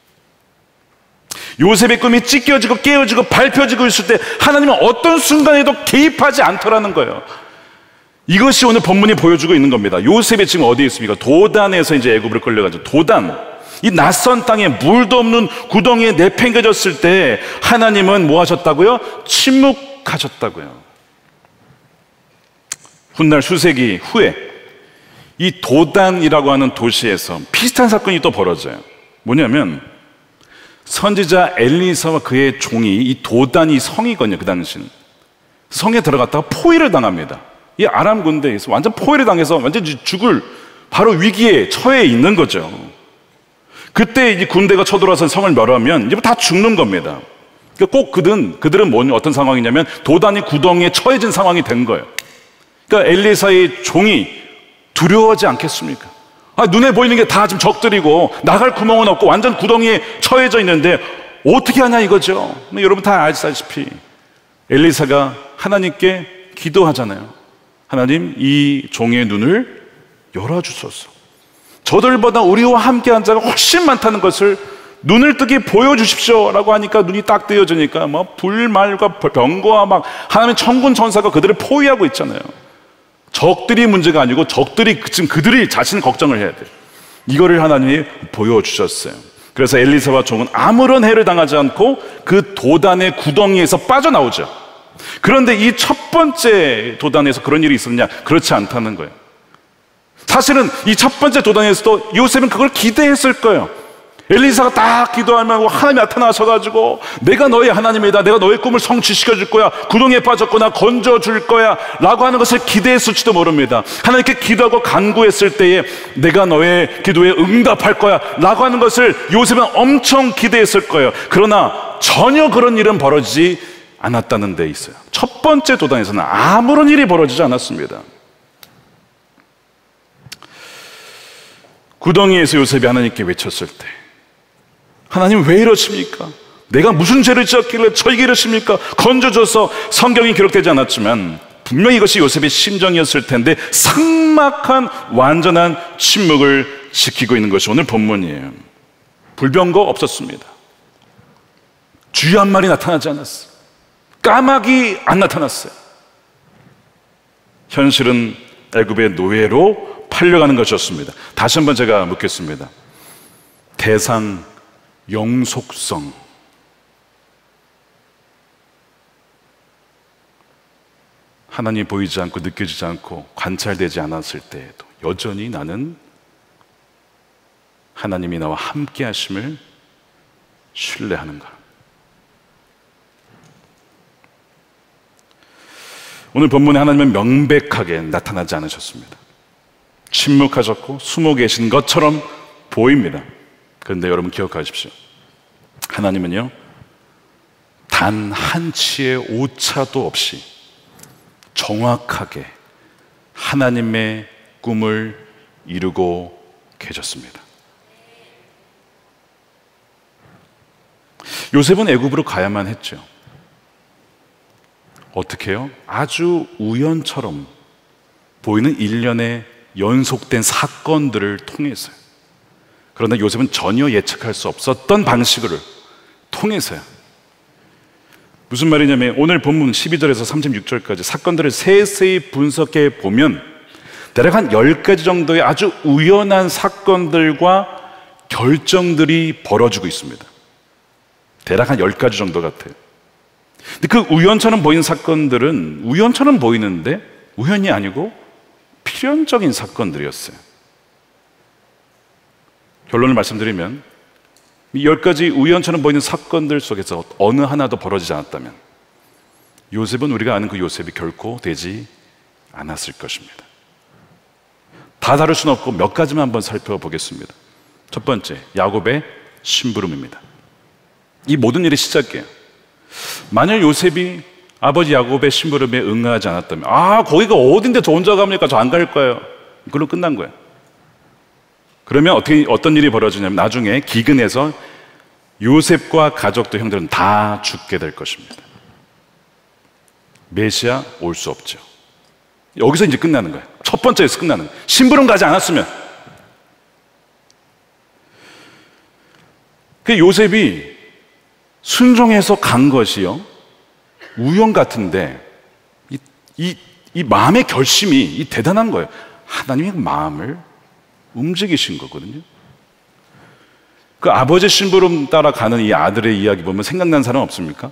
요셉의 꿈이 찢겨지고 깨어지고 밟혀지고 있을 때 하나님은 어떤 순간에도 개입하지 않더라는 거예요. 이것이 오늘 본문이 보여주고 있는 겁니다. 요셉이 지금 어디에 있습니까? 도단에서 이제 애굽으로 끌려가죠. 도단. 이 낯선 땅에 물도 없는 구덩이에 내팽개졌을 때 하나님은 뭐 하셨다고요? 침묵하셨다고요. 훗날 수세기 후에 이 도단이라고 하는 도시에서 비슷한 사건이 또 벌어져요. 뭐냐면 선지자 엘리사와 그의 종이, 이 도단이 성이거든요. 그 당시는 성에 들어갔다가 포위를 당합니다. 이 아람 군대에서 완전 포위를 당해서 완전 죽을 바로 위기에 처해 있는 거죠. 그때 이 군대가 쳐들어와서 성을 멸하면 이제 다 죽는 겁니다. 그러니까 꼭 그들은 그들은 뭔 어떤 상황이냐면 도단이 구덩이에 처해진 상황이 된 거예요. 그러니까 엘리사의 종이 두려워하지 않겠습니까? 아, 눈에 보이는 게 다 지금 적들이고 나갈 구멍은 없고 완전 구덩이에 처해져 있는데 어떻게 하냐 이거죠. 여러분 다 아시다시피 엘리사가 하나님께 기도하잖아요. 하나님, 이 종의 눈을 열어주소서. 저들보다 우리와 함께한 자가 훨씬 많다는 것을 눈을 뜨게 보여주십시오 라고 하니까 눈이 딱 뜨여지니까 뭐 불말과 병거와 막 하나님의 천군 천사가 그들을 포위하고 있잖아요. 적들이 문제가 아니고 적들이 지금 그들이 자신 걱정을 해야 돼요. 이거를 하나님이 보여주셨어요. 그래서 엘리사와 종은 아무런 해를 당하지 않고 그 도단의 구덩이에서 빠져나오죠. 그런데 이 첫 번째 도단에서 그런 일이 있었냐? 그렇지 않다는 거예요. 사실은 이 첫 번째 도단에서도 요셉은 그걸 기대했을 거예요. 엘리사가 딱 기도하면 하나님이 나타나셔가지고 내가 너의 하나님이다, 내가 너의 꿈을 성취시켜 줄 거야, 구덩이에 빠졌거나 건져 줄 거야 라고 하는 것을 기대했을지도 모릅니다. 하나님께 기도하고 간구했을 때에 내가 너의 기도에 응답할 거야 라고 하는 것을 요셉은 엄청 기대했을 거예요. 그러나 전혀 그런 일은 벌어지지 않았다는 데 있어요. 첫 번째 도단에서는 아무런 일이 벌어지지 않았습니다. 구덩이에서 요셉이 하나님께 외쳤을 때 하나님 왜 이러십니까? 내가 무슨 죄를 지었길래 저에게 이러십니까? 건져줘서 성경이 기록되지 않았지만 분명히 이것이 요셉의 심정이었을 텐데 삭막한 완전한 침묵을 지키고 있는 것이 오늘 본문이에요. 불병거 없었습니다. 쥐 한 마리 나타나지 않았어요. 까마귀 안 나타났어요. 현실은 애굽의 노예로 팔려가는 것이었습니다. 다시 한번 제가 묻겠습니다. 대상 영속성, 하나님이 보이지 않고 느껴지지 않고 관찰되지 않았을 때에도 여전히 나는 하나님이 나와 함께 하심을 신뢰하는가? 오늘 본문에 하나님은 명백하게 나타나지 않으셨습니다. 침묵하셨고 숨어 계신 것처럼 보입니다. 그런데 여러분 기억하십시오. 하나님은요, 단 한 치의 오차도 없이 정확하게 하나님의 꿈을 이루고 계셨습니다. 요셉은 애굽으로 가야만 했죠. 어떻게 해요? 아주 우연처럼 보이는 일련의 연속된 사건들을 통해서요. 그러나 요셉은 전혀 예측할 수 없었던 방식을 통해서요. 무슨 말이냐면 오늘 본문 십이 절에서 삼십육 절까지 사건들을 세세히 분석해 보면 대략 한 열 가지 정도의 아주 우연한 사건들과 결정들이 벌어지고 있습니다. 대략 한 열 가지 정도 같아요. 근데 그 우연처럼 보이는 사건들은 우연처럼 보이는데 우연이 아니고 필연적인 사건들이었어요. 결론을 말씀드리면 이 열 가지 우연처럼 보이는 사건들 속에서 어느 하나도 벌어지지 않았다면 요셉은 우리가 아는 그 요셉이 결코 되지 않았을 것입니다. 다 다룰 수는 없고 몇 가지만 한번 살펴보겠습니다. 첫 번째, 야곱의 심부름입니다. 이 모든 일의 시작이에요. 만약 요셉이 아버지 야곱의 심부름에 응하지 않았다면 아 거기가 어딘데 저 혼자 갑니까? 저 안 갈 거예요. 그걸로 끝난 거예요. 그러면 어떻게, 어떤 일이 벌어지냐면 나중에 기근해서 요셉과 가족들 형들은 다 죽게 될 것입니다. 메시아 올 수 없죠. 여기서 이제 끝나는 거예요. 첫 번째에서 끝나는 거예요. 심부름 가지 않았으면. 그 요셉이 순종해서 간 것이요 우연 같은데 이, 이 이 마음의 결심이 이 대단한 거예요. 하나님의 마음을 움직이신 거거든요. 그 아버지 심부름 따라가는 이 아들의 이야기 보면 생각난 사람 없습니까?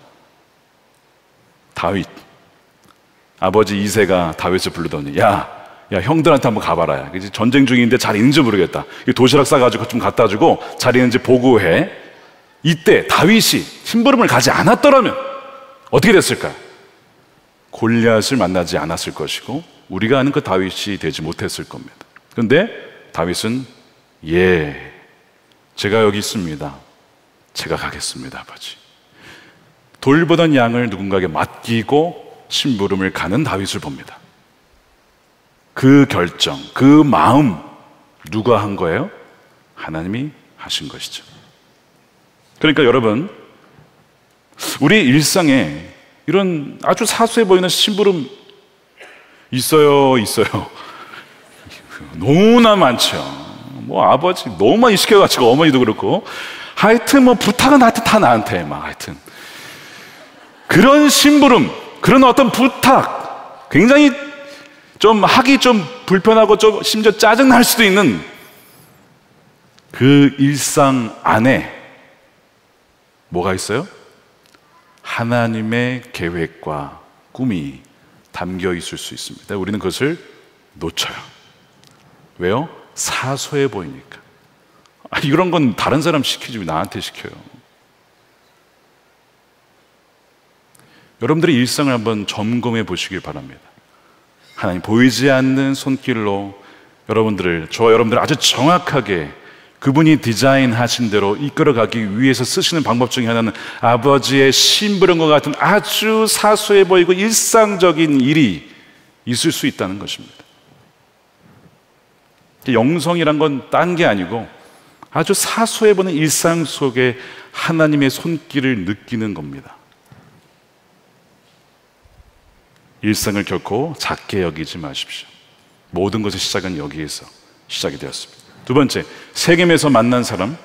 다윗. 아버지 이새가 다윗을 부르더니 야, 야 형들한테 한번 가봐라. 야. 전쟁 중인데 잘 있는지 모르겠다. 도시락 싸가지고 좀 갖다 주고 잘 있는지 보고해. 이때 다윗이 심부름을 가지 않았더라면 어떻게 됐을까요? 골리앗을 만나지 않았을 것이고 우리가 아는 그 다윗이 되지 못했을 겁니다. 그런데 다윗은 예, 제가 여기 있습니다. 제가 가겠습니다, 아버지. 돌보던 양을 누군가에게 맡기고 심부름을 가는 다윗을 봅니다. 그 결정, 그 마음 누가 한 거예요? 하나님이 하신 것이죠. 그러니까 여러분, 우리 일상에 이런 아주 사소해 보이는 심부름 있어요, 있어요. 너무나 많죠. 뭐 아버지 너무 많이 시켜가지고 어머니도 그렇고 하여튼 뭐 부탁은 하여튼 다 나한테 막 하여튼 그런 심부름, 그런 어떤 부탁 굉장히 좀 하기 좀 불편하고 좀 심지어 짜증날 수도 있는 그 일상 안에 뭐가 있어요? 하나님의 계획과 꿈이 담겨 있을 수 있습니다. 우리는 그것을 놓쳐요. 왜요? 사소해 보이니까. 아, 이런 건 다른 사람 시키지 왜 나한테 시켜요? 여러분들의 일상을 한번 점검해 보시길 바랍니다. 하나님 보이지 않는 손길로 여러분들을, 저와 여러분들을 아주 정확하게 그분이 디자인하신 대로 이끌어가기 위해서 쓰시는 방법 중에 하나는 아버지의 심부름과 같은 아주 사소해 보이고 일상적인 일이 있을 수 있다는 것입니다. 영성이란 건 딴 게 아니고 아주 사소해 보이는 일상 속에 하나님의 손길을 느끼는 겁니다. 일상을 결코 작게 여기지 마십시오. 모든 것의 시작은 여기에서 시작이 되었습니다. 두 번째, 세겜에서 만난 사람.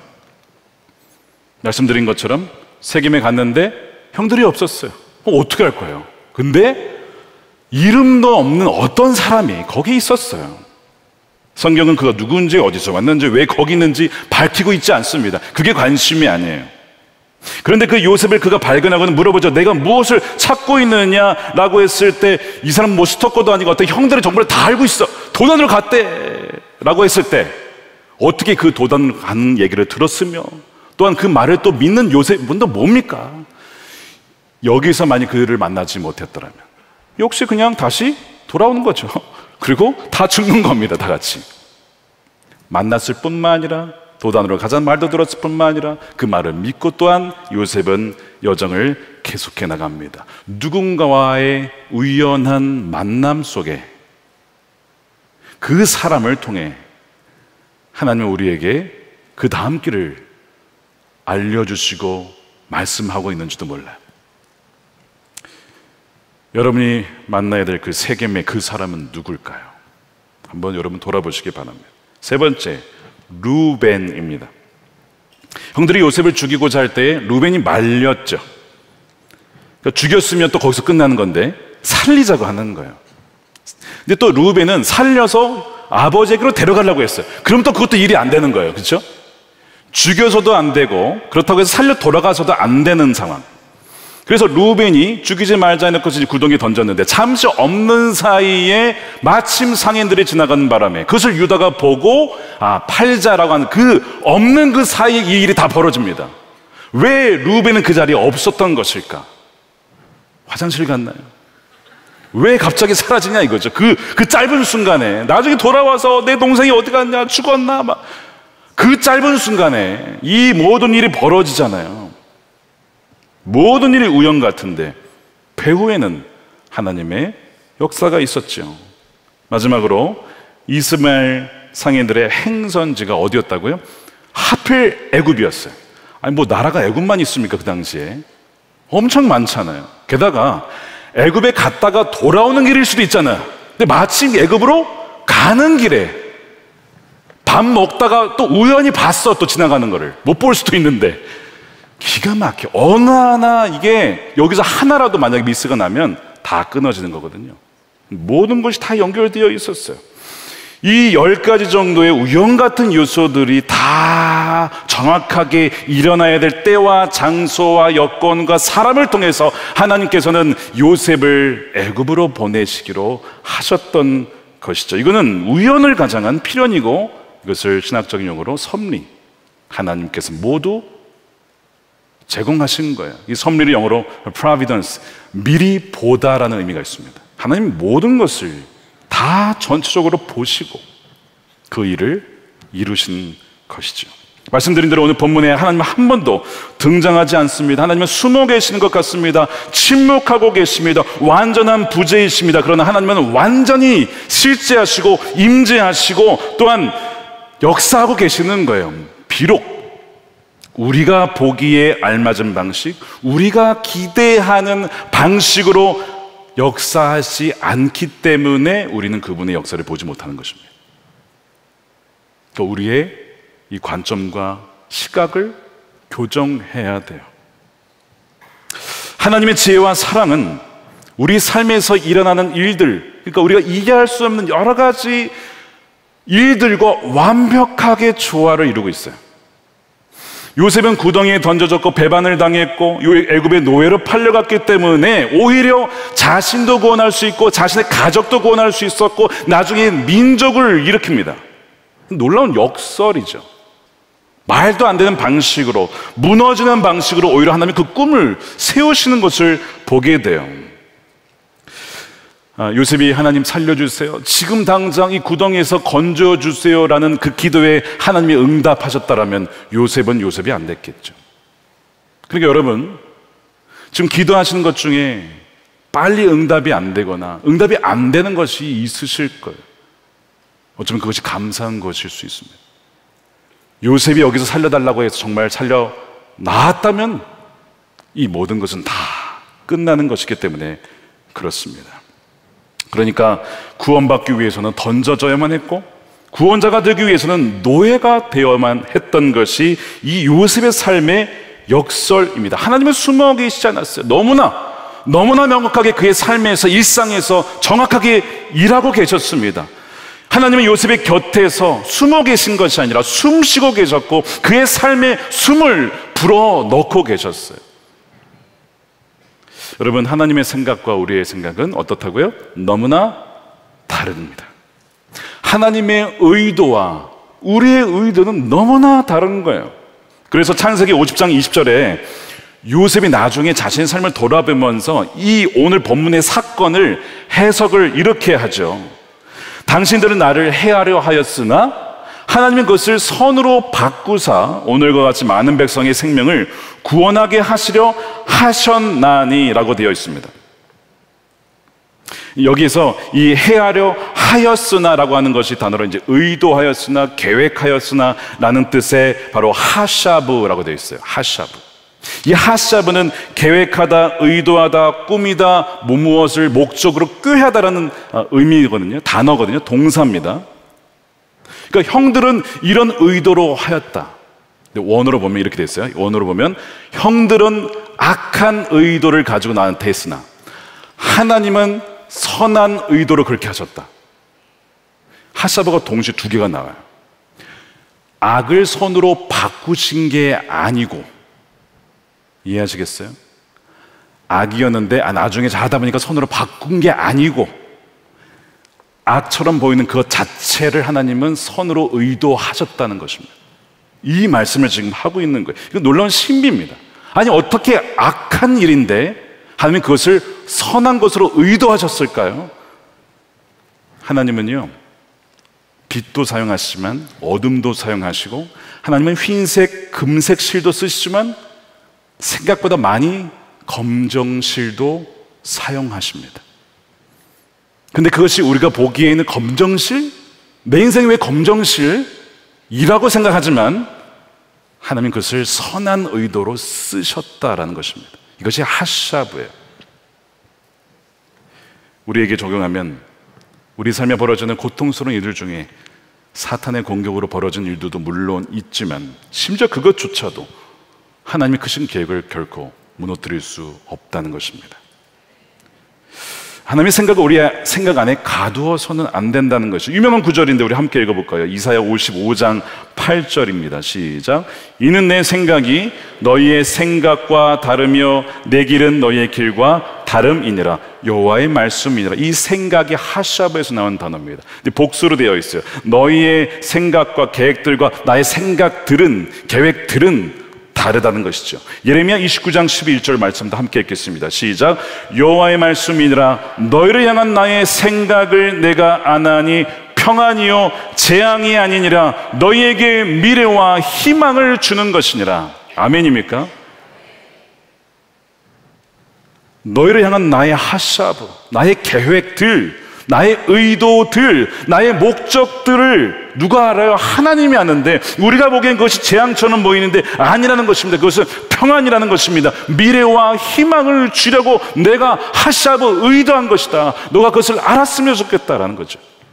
말씀드린 것처럼 세겜에 갔는데 형들이 없었어요. 어, 어떻게 할 거예요? 근데 이름도 없는 어떤 사람이 거기 있었어요. 성경은 그가 누군지, 어디서 왔는지, 왜 거기 있는지 밝히고 있지 않습니다. 그게 관심이 아니에요. 그런데 그 요셉을 그가 발견하고는 물어보죠. 내가 무엇을 찾고 있느냐라고 했을 때 이 사람 뭐 스토커도 아니고 어떤 형들의 정보를 다 알고 있어. 도단으로 갔대 라고 했을 때 어떻게 그 도단으로 가는 얘기를 들었으며 또한 그 말을 또 믿는 요셉은 또 뭡니까? 여기서 만약 그를 만나지 못했더라면 역시 그냥 다시 돌아오는 거죠. 그리고 다 죽는 겁니다. 다 같이. 만났을 뿐만 아니라 도단으로 가자는 말도 들었을 뿐만 아니라 그 말을 믿고 또한 요셉은 여정을 계속해 나갑니다. 누군가와의 우연한 만남 속에 그 사람을 통해 하나님은 우리에게 그 다음 길을 알려주시고 말씀하고 있는지도 몰라요. 여러분이 만나야 될 그 세겜의 그 사람은 누굴까요? 한번 여러분 돌아보시기 바랍니다. 세 번째, 루벤입니다. 형들이 요셉을 죽이고자 할 때에 루벤이 말렸죠. 그러니까 죽였으면 또 거기서 끝나는 건데 살리자고 하는 거예요. 근데 또 루벤은 살려서 아버지에게로 데려가려고 했어요. 그럼 또 그것도 일이 안 되는 거예요. 그렇죠? 죽여서도 안 되고 그렇다고 해서 살려 돌아가서도 안 되는 상황. 그래서 루벤이 죽이지 말자 해놓고 구덩이에 던졌는데 잠시 없는 사이에 마침 상인들이 지나가는 바람에 그것을 유다가 보고 아 팔자라고 하는 그 없는 그 사이에 이 일이 다 벌어집니다. 왜 루벤은 그 자리에 없었던 것일까? 화장실 갔나요? 왜 갑자기 사라지냐 이거죠. 그, 그 짧은 순간에 나중에 돌아와서 내 동생이 어디 갔냐 죽었나 막 그 짧은 순간에 이 모든 일이 벌어지잖아요. 모든 일이 우연 같은데 배후에는 하나님의 역사가 있었죠. 마지막으로 이스마엘 상인들의 행선지가 어디였다고요? 하필 애굽이었어요. 아니 뭐 나라가 애굽만 있습니까? 그 당시에 엄청 많잖아요. 게다가 애굽에 갔다가 돌아오는 길일 수도 있잖아요. 근데 마침 애굽으로 가는 길에 밥 먹다가 또 우연히 봤어. 또 지나가는 거를 못 볼 수도 있는데 기가 막혀. 어느 하나 이게 여기서 하나라도 만약에 미스가 나면 다 끊어지는 거거든요. 모든 것이 다 연결되어 있었어요. 이 열 가지 정도의 우연 같은 요소들이 다 정확하게 일어나야 될 때와 장소와 여건과 사람을 통해서 하나님께서는 요셉을 애굽으로 보내시기로 하셨던 것이죠. 이거는 우연을 가장한 필연이고, 이것을 신학적인 용어로 섭리, 하나님께서 모두 제공하신 거예요. 이 섭리를 영어로 providence, 미리 보다라는 의미가 있습니다. 하나님 모든 것을 다 전체적으로 보시고 그 일을 이루신 것이죠. 말씀드린 대로 오늘 본문에 하나님은 한 번도 등장하지 않습니다. 하나님은 숨어 계시는 것 같습니다. 침묵하고 계십니다. 완전한 부재이십니다. 그러나 하나님은 완전히 실제하시고 임재하시고 또한 역사하고 계시는 거예요. 비록 우리가 보기에 알맞은 방식, 우리가 기대하는 방식으로 역사하지 않기 때문에 우리는 그분의 역사를 보지 못하는 것입니다. 또 우리의 이 관점과 시각을 교정해야 돼요. 하나님의 지혜와 사랑은 우리 삶에서 일어나는 일들, 그러니까 우리가 이해할 수 없는 여러 가지 일들과 완벽하게 조화를 이루고 있어요. 요셉은 구덩이에 던져졌고 배반을 당했고 애굽의 노예로 팔려갔기 때문에 오히려 자신도 구원할 수 있고 자신의 가족도 구원할 수 있었고 나중에 민족을 일으킵니다. 놀라운 역설이죠. 말도 안 되는 방식으로, 무너지는 방식으로 오히려 하나님이 그 꿈을 세우시는 것을 보게 돼요. 아, 요셉이 하나님 살려주세요, 지금 당장 이 구덩이에서 건져주세요 라는 그 기도에 하나님이 응답하셨다라면 요셉은 요셉이 안 됐겠죠. 그러니까 여러분, 지금 기도하시는 것 중에 빨리 응답이 안 되거나 응답이 안 되는 것이 있으실 거예요. 어쩌면 그것이 감사한 것일 수 있습니다. 요셉이 여기서 살려달라고 해서 정말 살려 나왔다면 이 모든 것은 다 끝나는 것이기 때문에 그렇습니다. 그러니까 구원받기 위해서는 던져져야만 했고 구원자가 되기 위해서는 노예가 되어야만 했던 것이 이 요셉의 삶의 역설입니다. 하나님은 숨어 계시지 않았어요. 너무나 너무나 명확하게 그의 삶에서, 일상에서 정확하게 일하고 계셨습니다. 하나님은 요셉의 곁에서 숨어 계신 것이 아니라 숨 쉬고 계셨고 그의 삶에 숨을 불어넣고 계셨어요. 여러분, 하나님의 생각과 우리의 생각은 어떻다고요? 너무나 다릅니다. 하나님의 의도와 우리의 의도는 너무나 다른 거예요. 그래서 창세기 오십 장 이십 절에 요셉이 나중에 자신의 삶을 돌아보면서 이 오늘 본문의 사건을 해석을 이렇게 하죠. 당신들은 나를 해하려 하였으나 하나님은 그것을 선으로 바꾸사 오늘과 같이 많은 백성의 생명을 구원하게 하시려 하셨나니 라고 되어 있습니다. 여기에서 이 해하려 하였으나 라고 하는 것이 단어로 이제 의도하였으나 계획하였으나 라는 뜻의 바로 하샤브라고 되어 있어요. 하샤브. 이 하샤브는 계획하다, 의도하다, 꾸미다, 무엇을 목적으로 꾀하다라는 의미거든요. 단어거든요. 동사입니다. 그러니까 형들은 이런 의도로 하였다. 원어로 보면 이렇게 돼 있어요. 원어로 보면 형들은 악한 의도를 가지고 나한테 했으나 하나님은 선한 의도로 그렇게 하셨다. 하샤브가 동시에 두 개가 나와요. 악을 선으로 바꾸신 게 아니고, 이해하시겠어요? 악이었는데 아, 나중에 잘하다 보니까 선으로 바꾼 게 아니고 악처럼 보이는 그것 자체를 하나님은 선으로 의도하셨다는 것입니다. 이 말씀을 지금 하고 있는 거예요. 이거 놀라운 신비입니다. 아니, 어떻게 악한 일인데 하나님이 그것을 선한 것으로 의도하셨을까요? 하나님은요, 빛도 사용하시지만 어둠도 사용하시고, 하나님은 흰색, 금색 실도 쓰시지만 생각보다 많이 검정실도 사용하십니다. 근데 그것이 우리가 보기에는 검정실? 내 인생이 왜 검정실이라고 생각하지만 하나님은 그것을 선한 의도로 쓰셨다라는 것입니다. 이것이 하샤브예요. 우리에게 적용하면 우리 삶에 벌어지는 고통스러운 일들 중에 사탄의 공격으로 벌어진 일들도 물론 있지만 심지어 그것조차도 하나님의 크신 계획을 결코 무너뜨릴 수 없다는 것입니다. 하나님의 생각을 우리의 생각 안에 가두어서는 안 된다는 것이 유명한 구절인데 우리 함께 읽어볼까요? 이사야 오십오 장 팔 절입니다. 시작. 이는 내 생각이 너희의 생각과 다르며 내 길은 너희의 길과 다름이니라. 여호와의 말씀이니라. 이 생각이 하샤브에서 나온 단어입니다. 복수로 되어 있어요. 너희의 생각과 계획들과 나의 생각들은, 계획들은 다르다는 것이죠. 예레미야 이십구 장 십일 절 말씀도 함께 읽겠습니다. 시작. 여호와의 말씀이니라. 너희를 향한 나의 생각을 내가 아나니 평안이요 재앙이 아니니라. 너희에게 미래와 희망을 주는 것이니라. 아멘입니까? 너희를 향한 나의 하샤브, 나의 계획들, 나의 의도들, 나의 목적들을 누가 알아요? 하나님이 아는데 우리가 보기엔 그것이 재앙처럼 보이는데 아니라는 것입니다. 그것은 평안이라는 것입니다. 미래와 희망을 주려고 내가 하샤브 의도한 것이다. 너가 그것을 알았으면 좋겠다라는 거죠.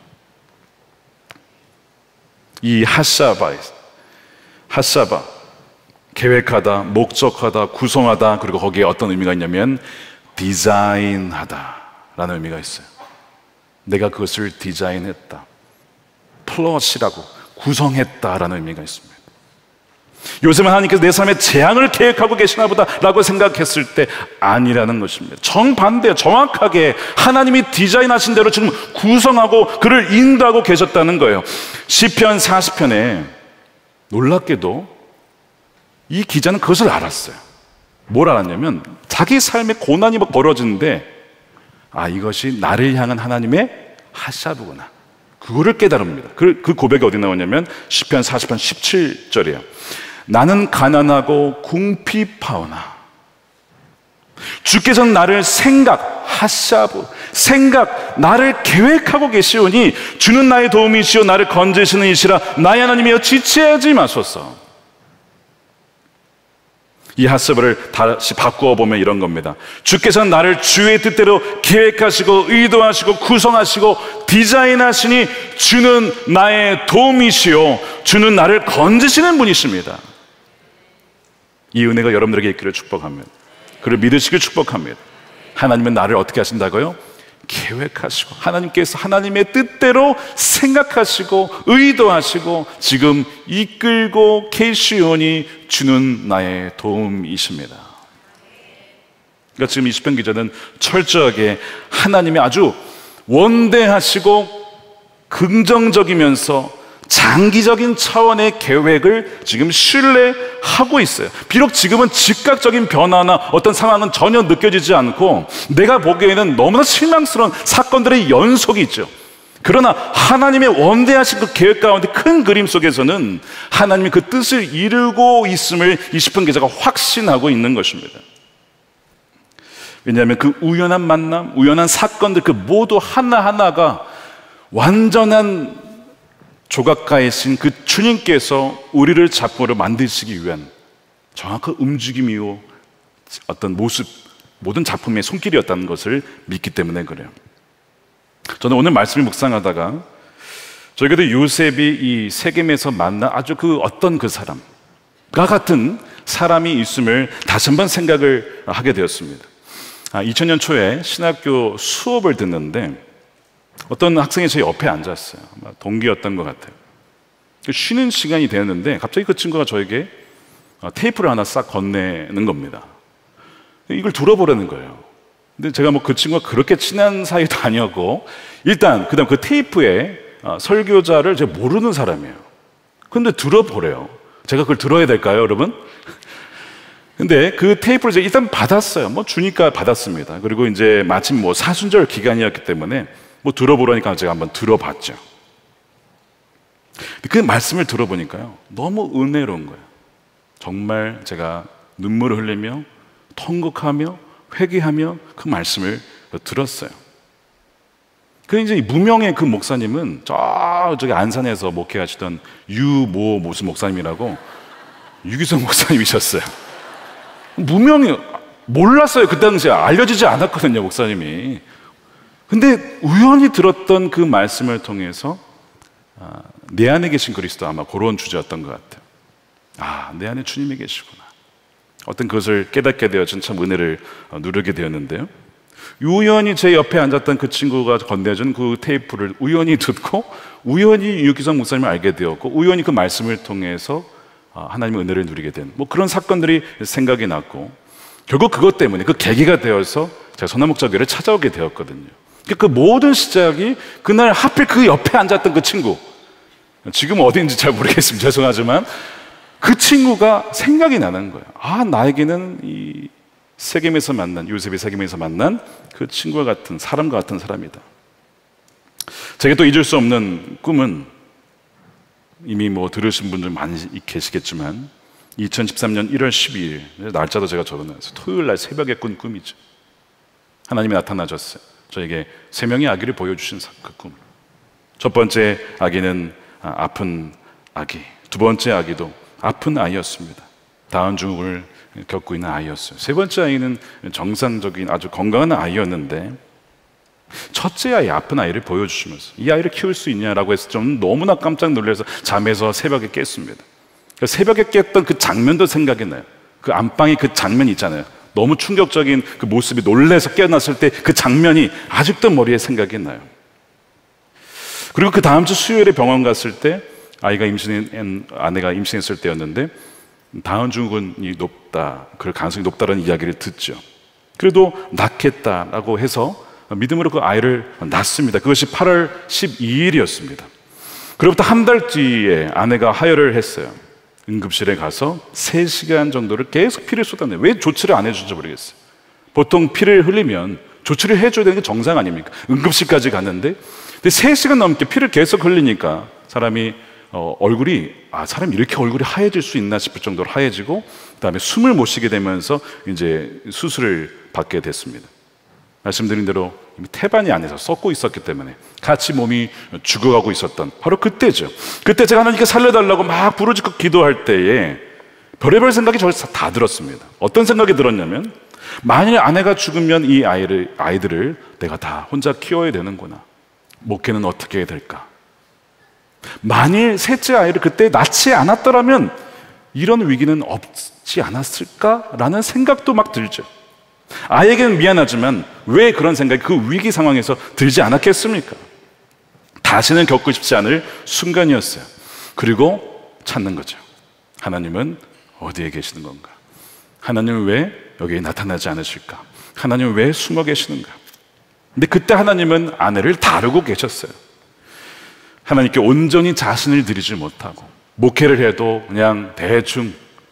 이 하샤바, 하샤바, 계획하다, 목적하다, 구성하다, 그리고 거기에 어떤 의미가 있냐면 디자인하다 라는 의미가 있어요. 내가 그것을 디자인했다, 플롯이라고 구성했다라는 의미가 있습니다. 요즘은 하나님께서 내 삶에 재앙을 계획하고 계시나 보다 라고 생각했을 때 아니라는 것입니다. 정반대, 정확하게 하나님이 디자인하신 대로 지금 구성하고 그를 인도하고 계셨다는 거예요. 시편 사십 편에 놀랍게도 이 기자는 그것을 알았어요. 뭘 알았냐면 자기 삶에 고난이 막 벌어지는데 아, 이것이 나를 향한 하나님의 하샤브구나, 그거를 깨달습니다. 그, 그 고백이 어디 나오냐면 시편 사십 편 십칠 절이에요. 나는 가난하고 궁핍하오나 주께서는 나를 생각, 하샤브, 생각, 나를 계획하고 계시오니 주는 나의 도움이시오 나를 건지시는 이시라. 나의 하나님이여 지체하지 마소서. 이 하샤브를 다시 바꾸어 보면 이런 겁니다. 주께서는 나를 주의 뜻대로 계획하시고 의도하시고 구성하시고 디자인하시니 주는 나의 도움이시오 주는 나를 건지시는 분이십니다. 이 은혜가 여러분들에게 있기를 축복합니다. 그를 믿으시길 축복합니다. 하나님은 나를 어떻게 하신다고요? 계획하시고 하나님께서 하나님의 뜻대로 생각하시고 의도하시고 지금 이끌고 계시오니 주는 나의 도움이십니다. 그러니까 지금 이 시편 기자는 철저하게 하나님의 아주 원대하시고 긍정적이면서 장기적인 차원의 계획을 지금 신뢰하고 있어요. 비록 지금은 즉각적인 변화나 어떤 상황은 전혀 느껴지지 않고 내가 보기에는 너무나 실망스러운 사건들의 연속이 있죠. 그러나 하나님의 원대하신 그 계획 가운데 큰 그림 속에서는 하나님이 그 뜻을 이루고 있음을 이 시편 기자가 확신하고 있는 것입니다. 왜냐하면 그 우연한 만남, 우연한 사건들 그 모두 하나하나가 완전한 조각가이신 그 주님께서 우리를 작품으로 만드시기 위한 정확한 움직임이요 어떤 모습, 모든 작품의 손길이었다는 것을 믿기 때문에 그래요. 저는 오늘 말씀을 묵상하다가 저에게도 요셉이 이 세겜에서 만난 아주 그 어떤 그 사람과 같은 사람이 있음을 다시 한번 생각을 하게 되었습니다. 아, 이천 년 초에 신학교 수업을 듣는데 어떤 학생이 제 옆에 앉았어요. 동기였던 것 같아요. 쉬는 시간이 되었는데 갑자기 그 친구가 저에게 테이프를 하나 싹 건네는 겁니다. 이걸 들어보라는 거예요. 근데 제가 뭐 그 친구가 그렇게 친한 사이도 아니었고 일단 그다음 그 테이프에 설교자를 제가 모르는 사람이에요. 근데 들어보래요. 제가 그걸 들어야 될까요, 여러분? 근데 그 테이프를 제가 일단 받았어요. 뭐 주니까 받았습니다. 그리고 이제 마침 뭐 사순절 기간이었기 때문에 뭐 들어보라니까 제가 한번 들어봤죠. 그 말씀을 들어보니까요 너무 은혜로운 거예요. 정말 제가 눈물을 흘리며 통곡하며 회개하며 그 말씀을 들었어요. 그 이제 무명의 그 목사님은 저쪽에 안산에서 목회하시던 유모 무슨 목사님이라고 유기성 목사님이셨어요. 무명이 몰랐어요. 그 당시에 알려지지 않았거든요, 목사님이. 근데 우연히 들었던 그 말씀을 통해서 아, 내 안에 계신 그리스도, 아마 그런 주제였던 것 같아요. 아, 내 안에 주님이 계시구나. 어떤 그것을 깨닫게 되어진 참 은혜를 누르게 되었는데요. 우연히 제 옆에 앉았던 그 친구가 건네준 그 테이프를 우연히 듣고 우연히 유기성 목사님을 알게 되었고 우연히 그 말씀을 통해서 하나님의 은혜를 누리게 된 뭐 그런 사건들이 생각이 났고 결국 그것 때문에 그 계기가 되어서 제가 선한목자교회를 찾아오게 되었거든요. 그 모든 시작이 그날 하필 그 옆에 앉았던 그 친구, 지금 어디인지 잘 모르겠습니다. 죄송하지만 그 친구가 생각이 나는 거예요. 아, 나에게는 이 세겜에서 만난, 요셉이 세겜에서 만난 그 친구와 같은, 사람과 같은 사람이다. 제가 또 잊을 수 없는 꿈은 이미 뭐 들으신 분들 많이 계시겠지만 이천십삼 년 일월 십이일 날짜도 제가 적어놨어요. 토요일 날 새벽에 꾼 꿈이죠. 하나님이 나타나셨어요. 저에게 세 명의 아기를 보여주신 그 꿈. 첫 번째 아기는 아픈 아기, 두 번째 아기도 아픈 아이였습니다. 다운 증후군을 겪고 있는 아이였어요. 세 번째 아이는 정상적인 아주 건강한 아이였는데 첫째 아이, 아픈 아이를 보여주시면서 이 아이를 키울 수 있냐라고 해서 좀 너무나 깜짝 놀라서 잠에서 새벽에 깼습니다. 새벽에 깼던 그 장면도 생각이 나요. 그 안방에 그 장면 있잖아요. 너무 충격적인 그 모습이 놀라서 깨어났을 때 그 장면이 아직도 머리에 생각이 나요. 그리고 그 다음 주 수요일에 병원 갔을 때 아이가 임신한, 아내가 임신했을 때였는데 다운 증후군이 높다, 그럴 가능성이 높다는 이야기를 듣죠. 그래도 낳겠다라고 해서 믿음으로 그 아이를 낳습니다. 그것이 팔월 십이일이었습니다. 그로부터 한 달 뒤에 아내가 하혈을 했어요. 응급실에 가서 세 시간 정도를 계속 피를 쏟아내요. 왜 조치를 안 해주는지 모르겠어요. 보통 피를 흘리면 조치를 해줘야 되는 게 정상 아닙니까? 응급실까지 갔는데 근데 세 시간 넘게 피를 계속 흘리니까 사람이 어, 얼굴이 아 사람이 이렇게 얼굴이 하얘질 수 있나 싶을 정도로 하얘지고 그다음에 숨을 못 쉬게 되면서 이제 수술을 받게 됐습니다. 말씀드린 대로 이미 태반이 안에서 썩고 있었기 때문에 같이 몸이 죽어가고 있었던 바로 그때죠. 그때 제가 하나님께 살려달라고 막 부르짖고 기도할 때에 별의별 생각이 저에서 다 들었습니다. 어떤 생각이 들었냐면 만일 아내가 죽으면 이 아이를, 아이들을 내가 다 혼자 키워야 되는구나. 목회는 어떻게 해야 될까? 만일 셋째 아이를 그때 낳지 않았더라면 이런 위기는 없지 않았을까라는 생각도 막 들죠. 아이에게는 미안하지만 왜 그런 생각이 그 위기 상황에서 들지 않았겠습니까? 다시는 겪고 싶지 않을 순간이었어요. 그리고 찾는 거죠. 하나님은 어디에 계시는 건가? 하나님은 왜 여기에 나타나지 않으실까? 하나님은 왜 숨어 계시는가? 근데 그때 하나님은 아내를 다루고 계셨어요. 하나님께 온전히 자신을 드리지 못하고 목회를 해도 그냥 대충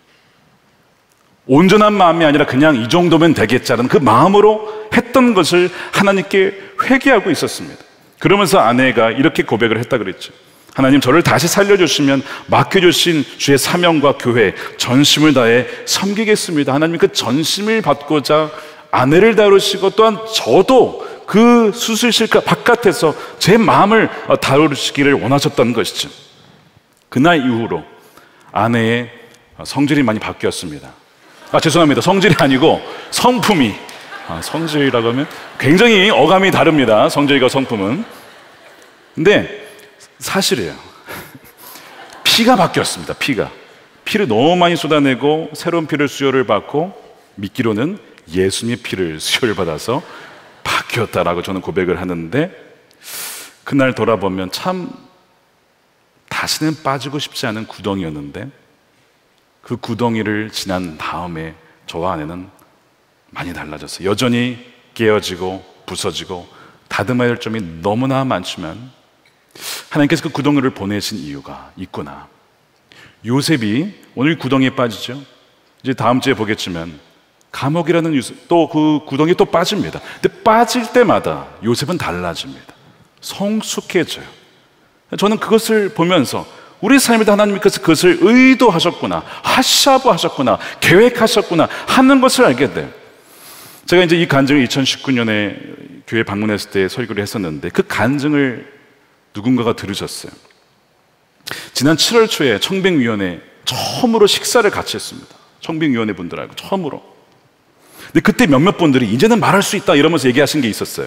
온전한 마음이 아니라 그냥 이 정도면 되겠자는 그 마음으로 했던 것을 하나님께 회개하고 있었습니다. 그러면서 아내가 이렇게 고백을 했다 그랬죠. 하나님, 저를 다시 살려주시면 맡겨주신 주의 사명과 교회 전심을 다해 섬기겠습니다. 하나님, 그 전심을 받고자 아내를 다루시고 또한 저도 그 수술실 바깥에서 제 마음을 다루시기를 원하셨던 것이죠. 그날 이후로 아내의 성질이 많이 바뀌었습니다. 아, 죄송합니다. 성질이 아니고 성품이. 아, 성질이라고 하면 굉장히 어감이 다릅니다. 성질과 성품은. 근데 사실이에요. 피가 바뀌었습니다. 피가. 피를 너무 많이 쏟아내고 새로운 피를 수혈을 받고 믿기로는 예수님의 피를 수혈을 받아서 바뀌었다라고 저는 고백을 하는데 그날 돌아보면 참 다시는 빠지고 싶지 않은 구덩이였는데 그 구덩이를 지난 다음에 저와 아내는 많이 달라졌어요. 여전히 깨어지고 부서지고 다듬어야 할 점이 너무나 많지만 하나님께서 그 구덩이를 보내신 이유가 있구나. 요셉이 오늘 구덩이에 빠지죠. 이제 다음 주에 보겠지만 감옥이라는 또 그 구덩이에 또 빠집니다. 근데 빠질 때마다 요셉은 달라집니다. 성숙해져요. 저는 그것을 보면서 우리 삶에도 하나님께서 그것을 의도하셨구나, 하샤브 하셨구나, 계획하셨구나 하는 것을 알게 돼요. 제가 이제 이 간증을 이천십구 년에 교회 방문했을 때 설교를 했었는데 그 간증을 누군가가 들으셨어요. 지난 칠월 초에 청빙위원회 처음으로 식사를 같이 했습니다. 청빙위원회 분들하고 처음으로. 근데 그때 몇몇 분들이 이제는 말할 수 있다 이러면서 얘기하신 게 있었어요.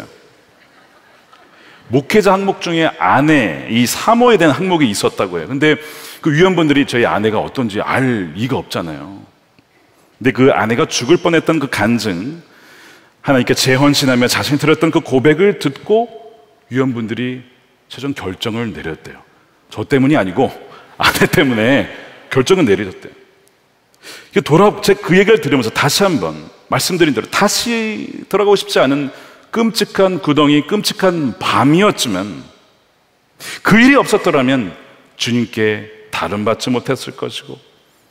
목회자 항목 중에 아내, 이 사모에 대한 항목이 있었다고 해요. 근데 그 위원분들이 저희 아내가 어떤지 알 리가 없잖아요. 근데 그 아내가 죽을 뻔했던 그 간증, 하나님께 재헌신하며 자신이 들었던 그 고백을 듣고 위원분들이 최종 결정을 내렸대요. 저 때문이 아니고 아내 때문에 결정을 내리셨대요. 돌아, 제가 그 얘기를 들으면서 다시 한번 말씀드린 대로 다시 돌아가고 싶지 않은 끔찍한 구덩이, 끔찍한 밤이었지만 그 일이 없었더라면 주님께 다름받지 못했을 것이고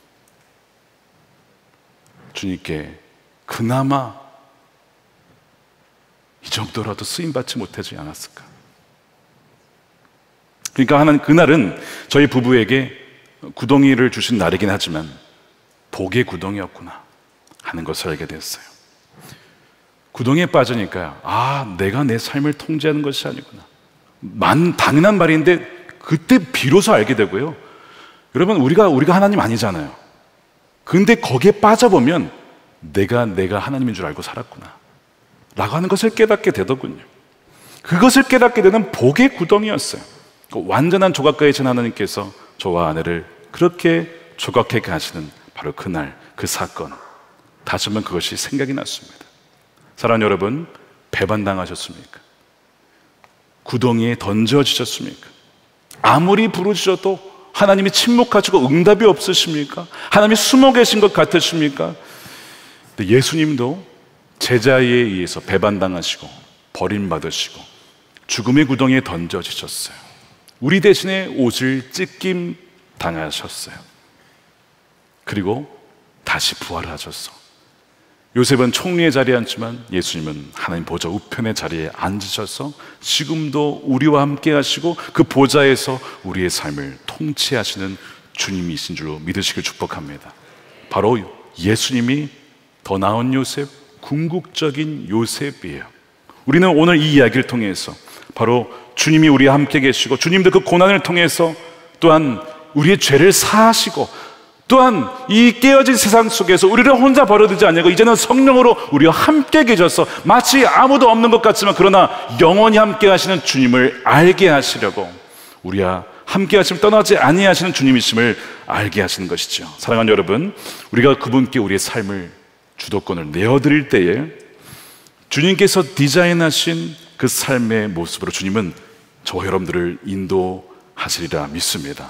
주님께 그나마 이 정도라도 쓰임받지 못하지 않았을까. 그러니까 하나님, 그날은 저희 부부에게 구덩이를 주신 날이긴 하지만 복의 구덩이였구나 하는 것을 알게 됐어요. 구덩이에 빠지니까 아, 내가 내 삶을 통제하는 것이 아니구나. 만 당연한 말인데 그때 비로소 알게 되고요. 여러분, 우리가 우리가 하나님 아니잖아요. 근데 거기에 빠져보면 내가 내가 하나님인 줄 알고 살았구나 라고 하는 것을 깨닫게 되더군요. 그것을 깨닫게 되는 복의 구덩이였어요. 그 완전한 조각가에 진 하나님께서 저와 아내를 그렇게 조각하게 하시는 바로 그날, 그 사건, 다시 한번 그것이 생각이 났습니다. 사랑하는 여러분, 배반당하셨습니까? 구덩이에 던져지셨습니까? 아무리 부르짖어도 하나님이 침묵하시고 응답이 없으십니까? 하나님이 숨어 계신 것 같으십니까? 근데 예수님도 제자에 의해서 배반당하시고 버림받으시고 죽음의 구덩이에 던져지셨어요. 우리 대신에 옷을 찢김 당하셨어요. 그리고 다시 부활하셨어. 요셉은 총리의 자리에 앉지만 예수님은 하나님 보좌 우편의 자리에 앉으셔서 지금도 우리와 함께 하시고 그 보좌에서 우리의 삶을 통치하시는 주님이신 줄로 믿으시길 축복합니다. 바로 예수님이 더 나은 요셉, 궁극적인 요셉이에요. 우리는 오늘 이 이야기를 통해서 바로 주님이 우리와 함께 계시고 주님도 그 고난을 통해서 또한 우리의 죄를 사하시고 또한 이 깨어진 세상 속에서 우리를 혼자 버려두지 않냐고 이제는 성령으로 우리와 함께 계셔서 마치 아무도 없는 것 같지만 그러나 영원히 함께 하시는 주님을 알게 하시려고 우리와 함께 하시면 떠나지 아니하시는 주님이심을 알게 하시는 것이죠. 사랑하는 여러분, 우리가 그분께 우리의 삶을 주도권을 내어드릴 때에 주님께서 디자인하신 그 삶의 모습으로 주님은 저와 여러분들을 인도하시리라 믿습니다.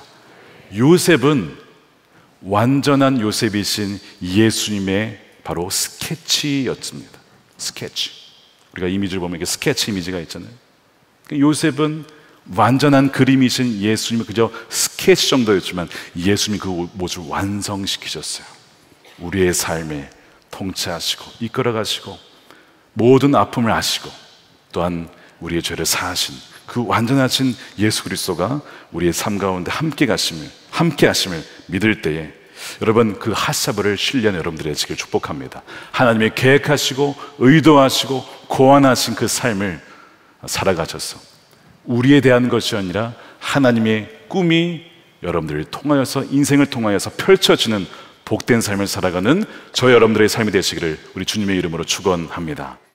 요셉은 완전한 요셉이신 예수님의 바로 스케치였습니다. 스케치. 우리가 이미지를 보면 이게 스케치 이미지가 있잖아요. 요셉은 완전한 그림이신 예수님이 그저 스케치 정도였지만 예수님이 그 모습을 완성시키셨어요. 우리의 삶에 통치하시고 이끌어가시고 모든 아픔을 아시고 또한 우리의 죄를 사하신 그 완전하신 예수 그리스도가 우리의 삶 가운데 함께 가심을 함께 하심을 믿을 때에 여러분 그 핫사브를 신뢰하는 여러분들의 지길 축복합니다. 하나님이 계획하시고 의도하시고 고안하신 그 삶을 살아가셔서 우리에 대한 것이 아니라 하나님의 꿈이 여러분들을 통하여서 인생을 통하여서 펼쳐지는 복된 삶을 살아가는 저 여러분들의 삶이 되시기를 우리 주님의 이름으로 축원합니다.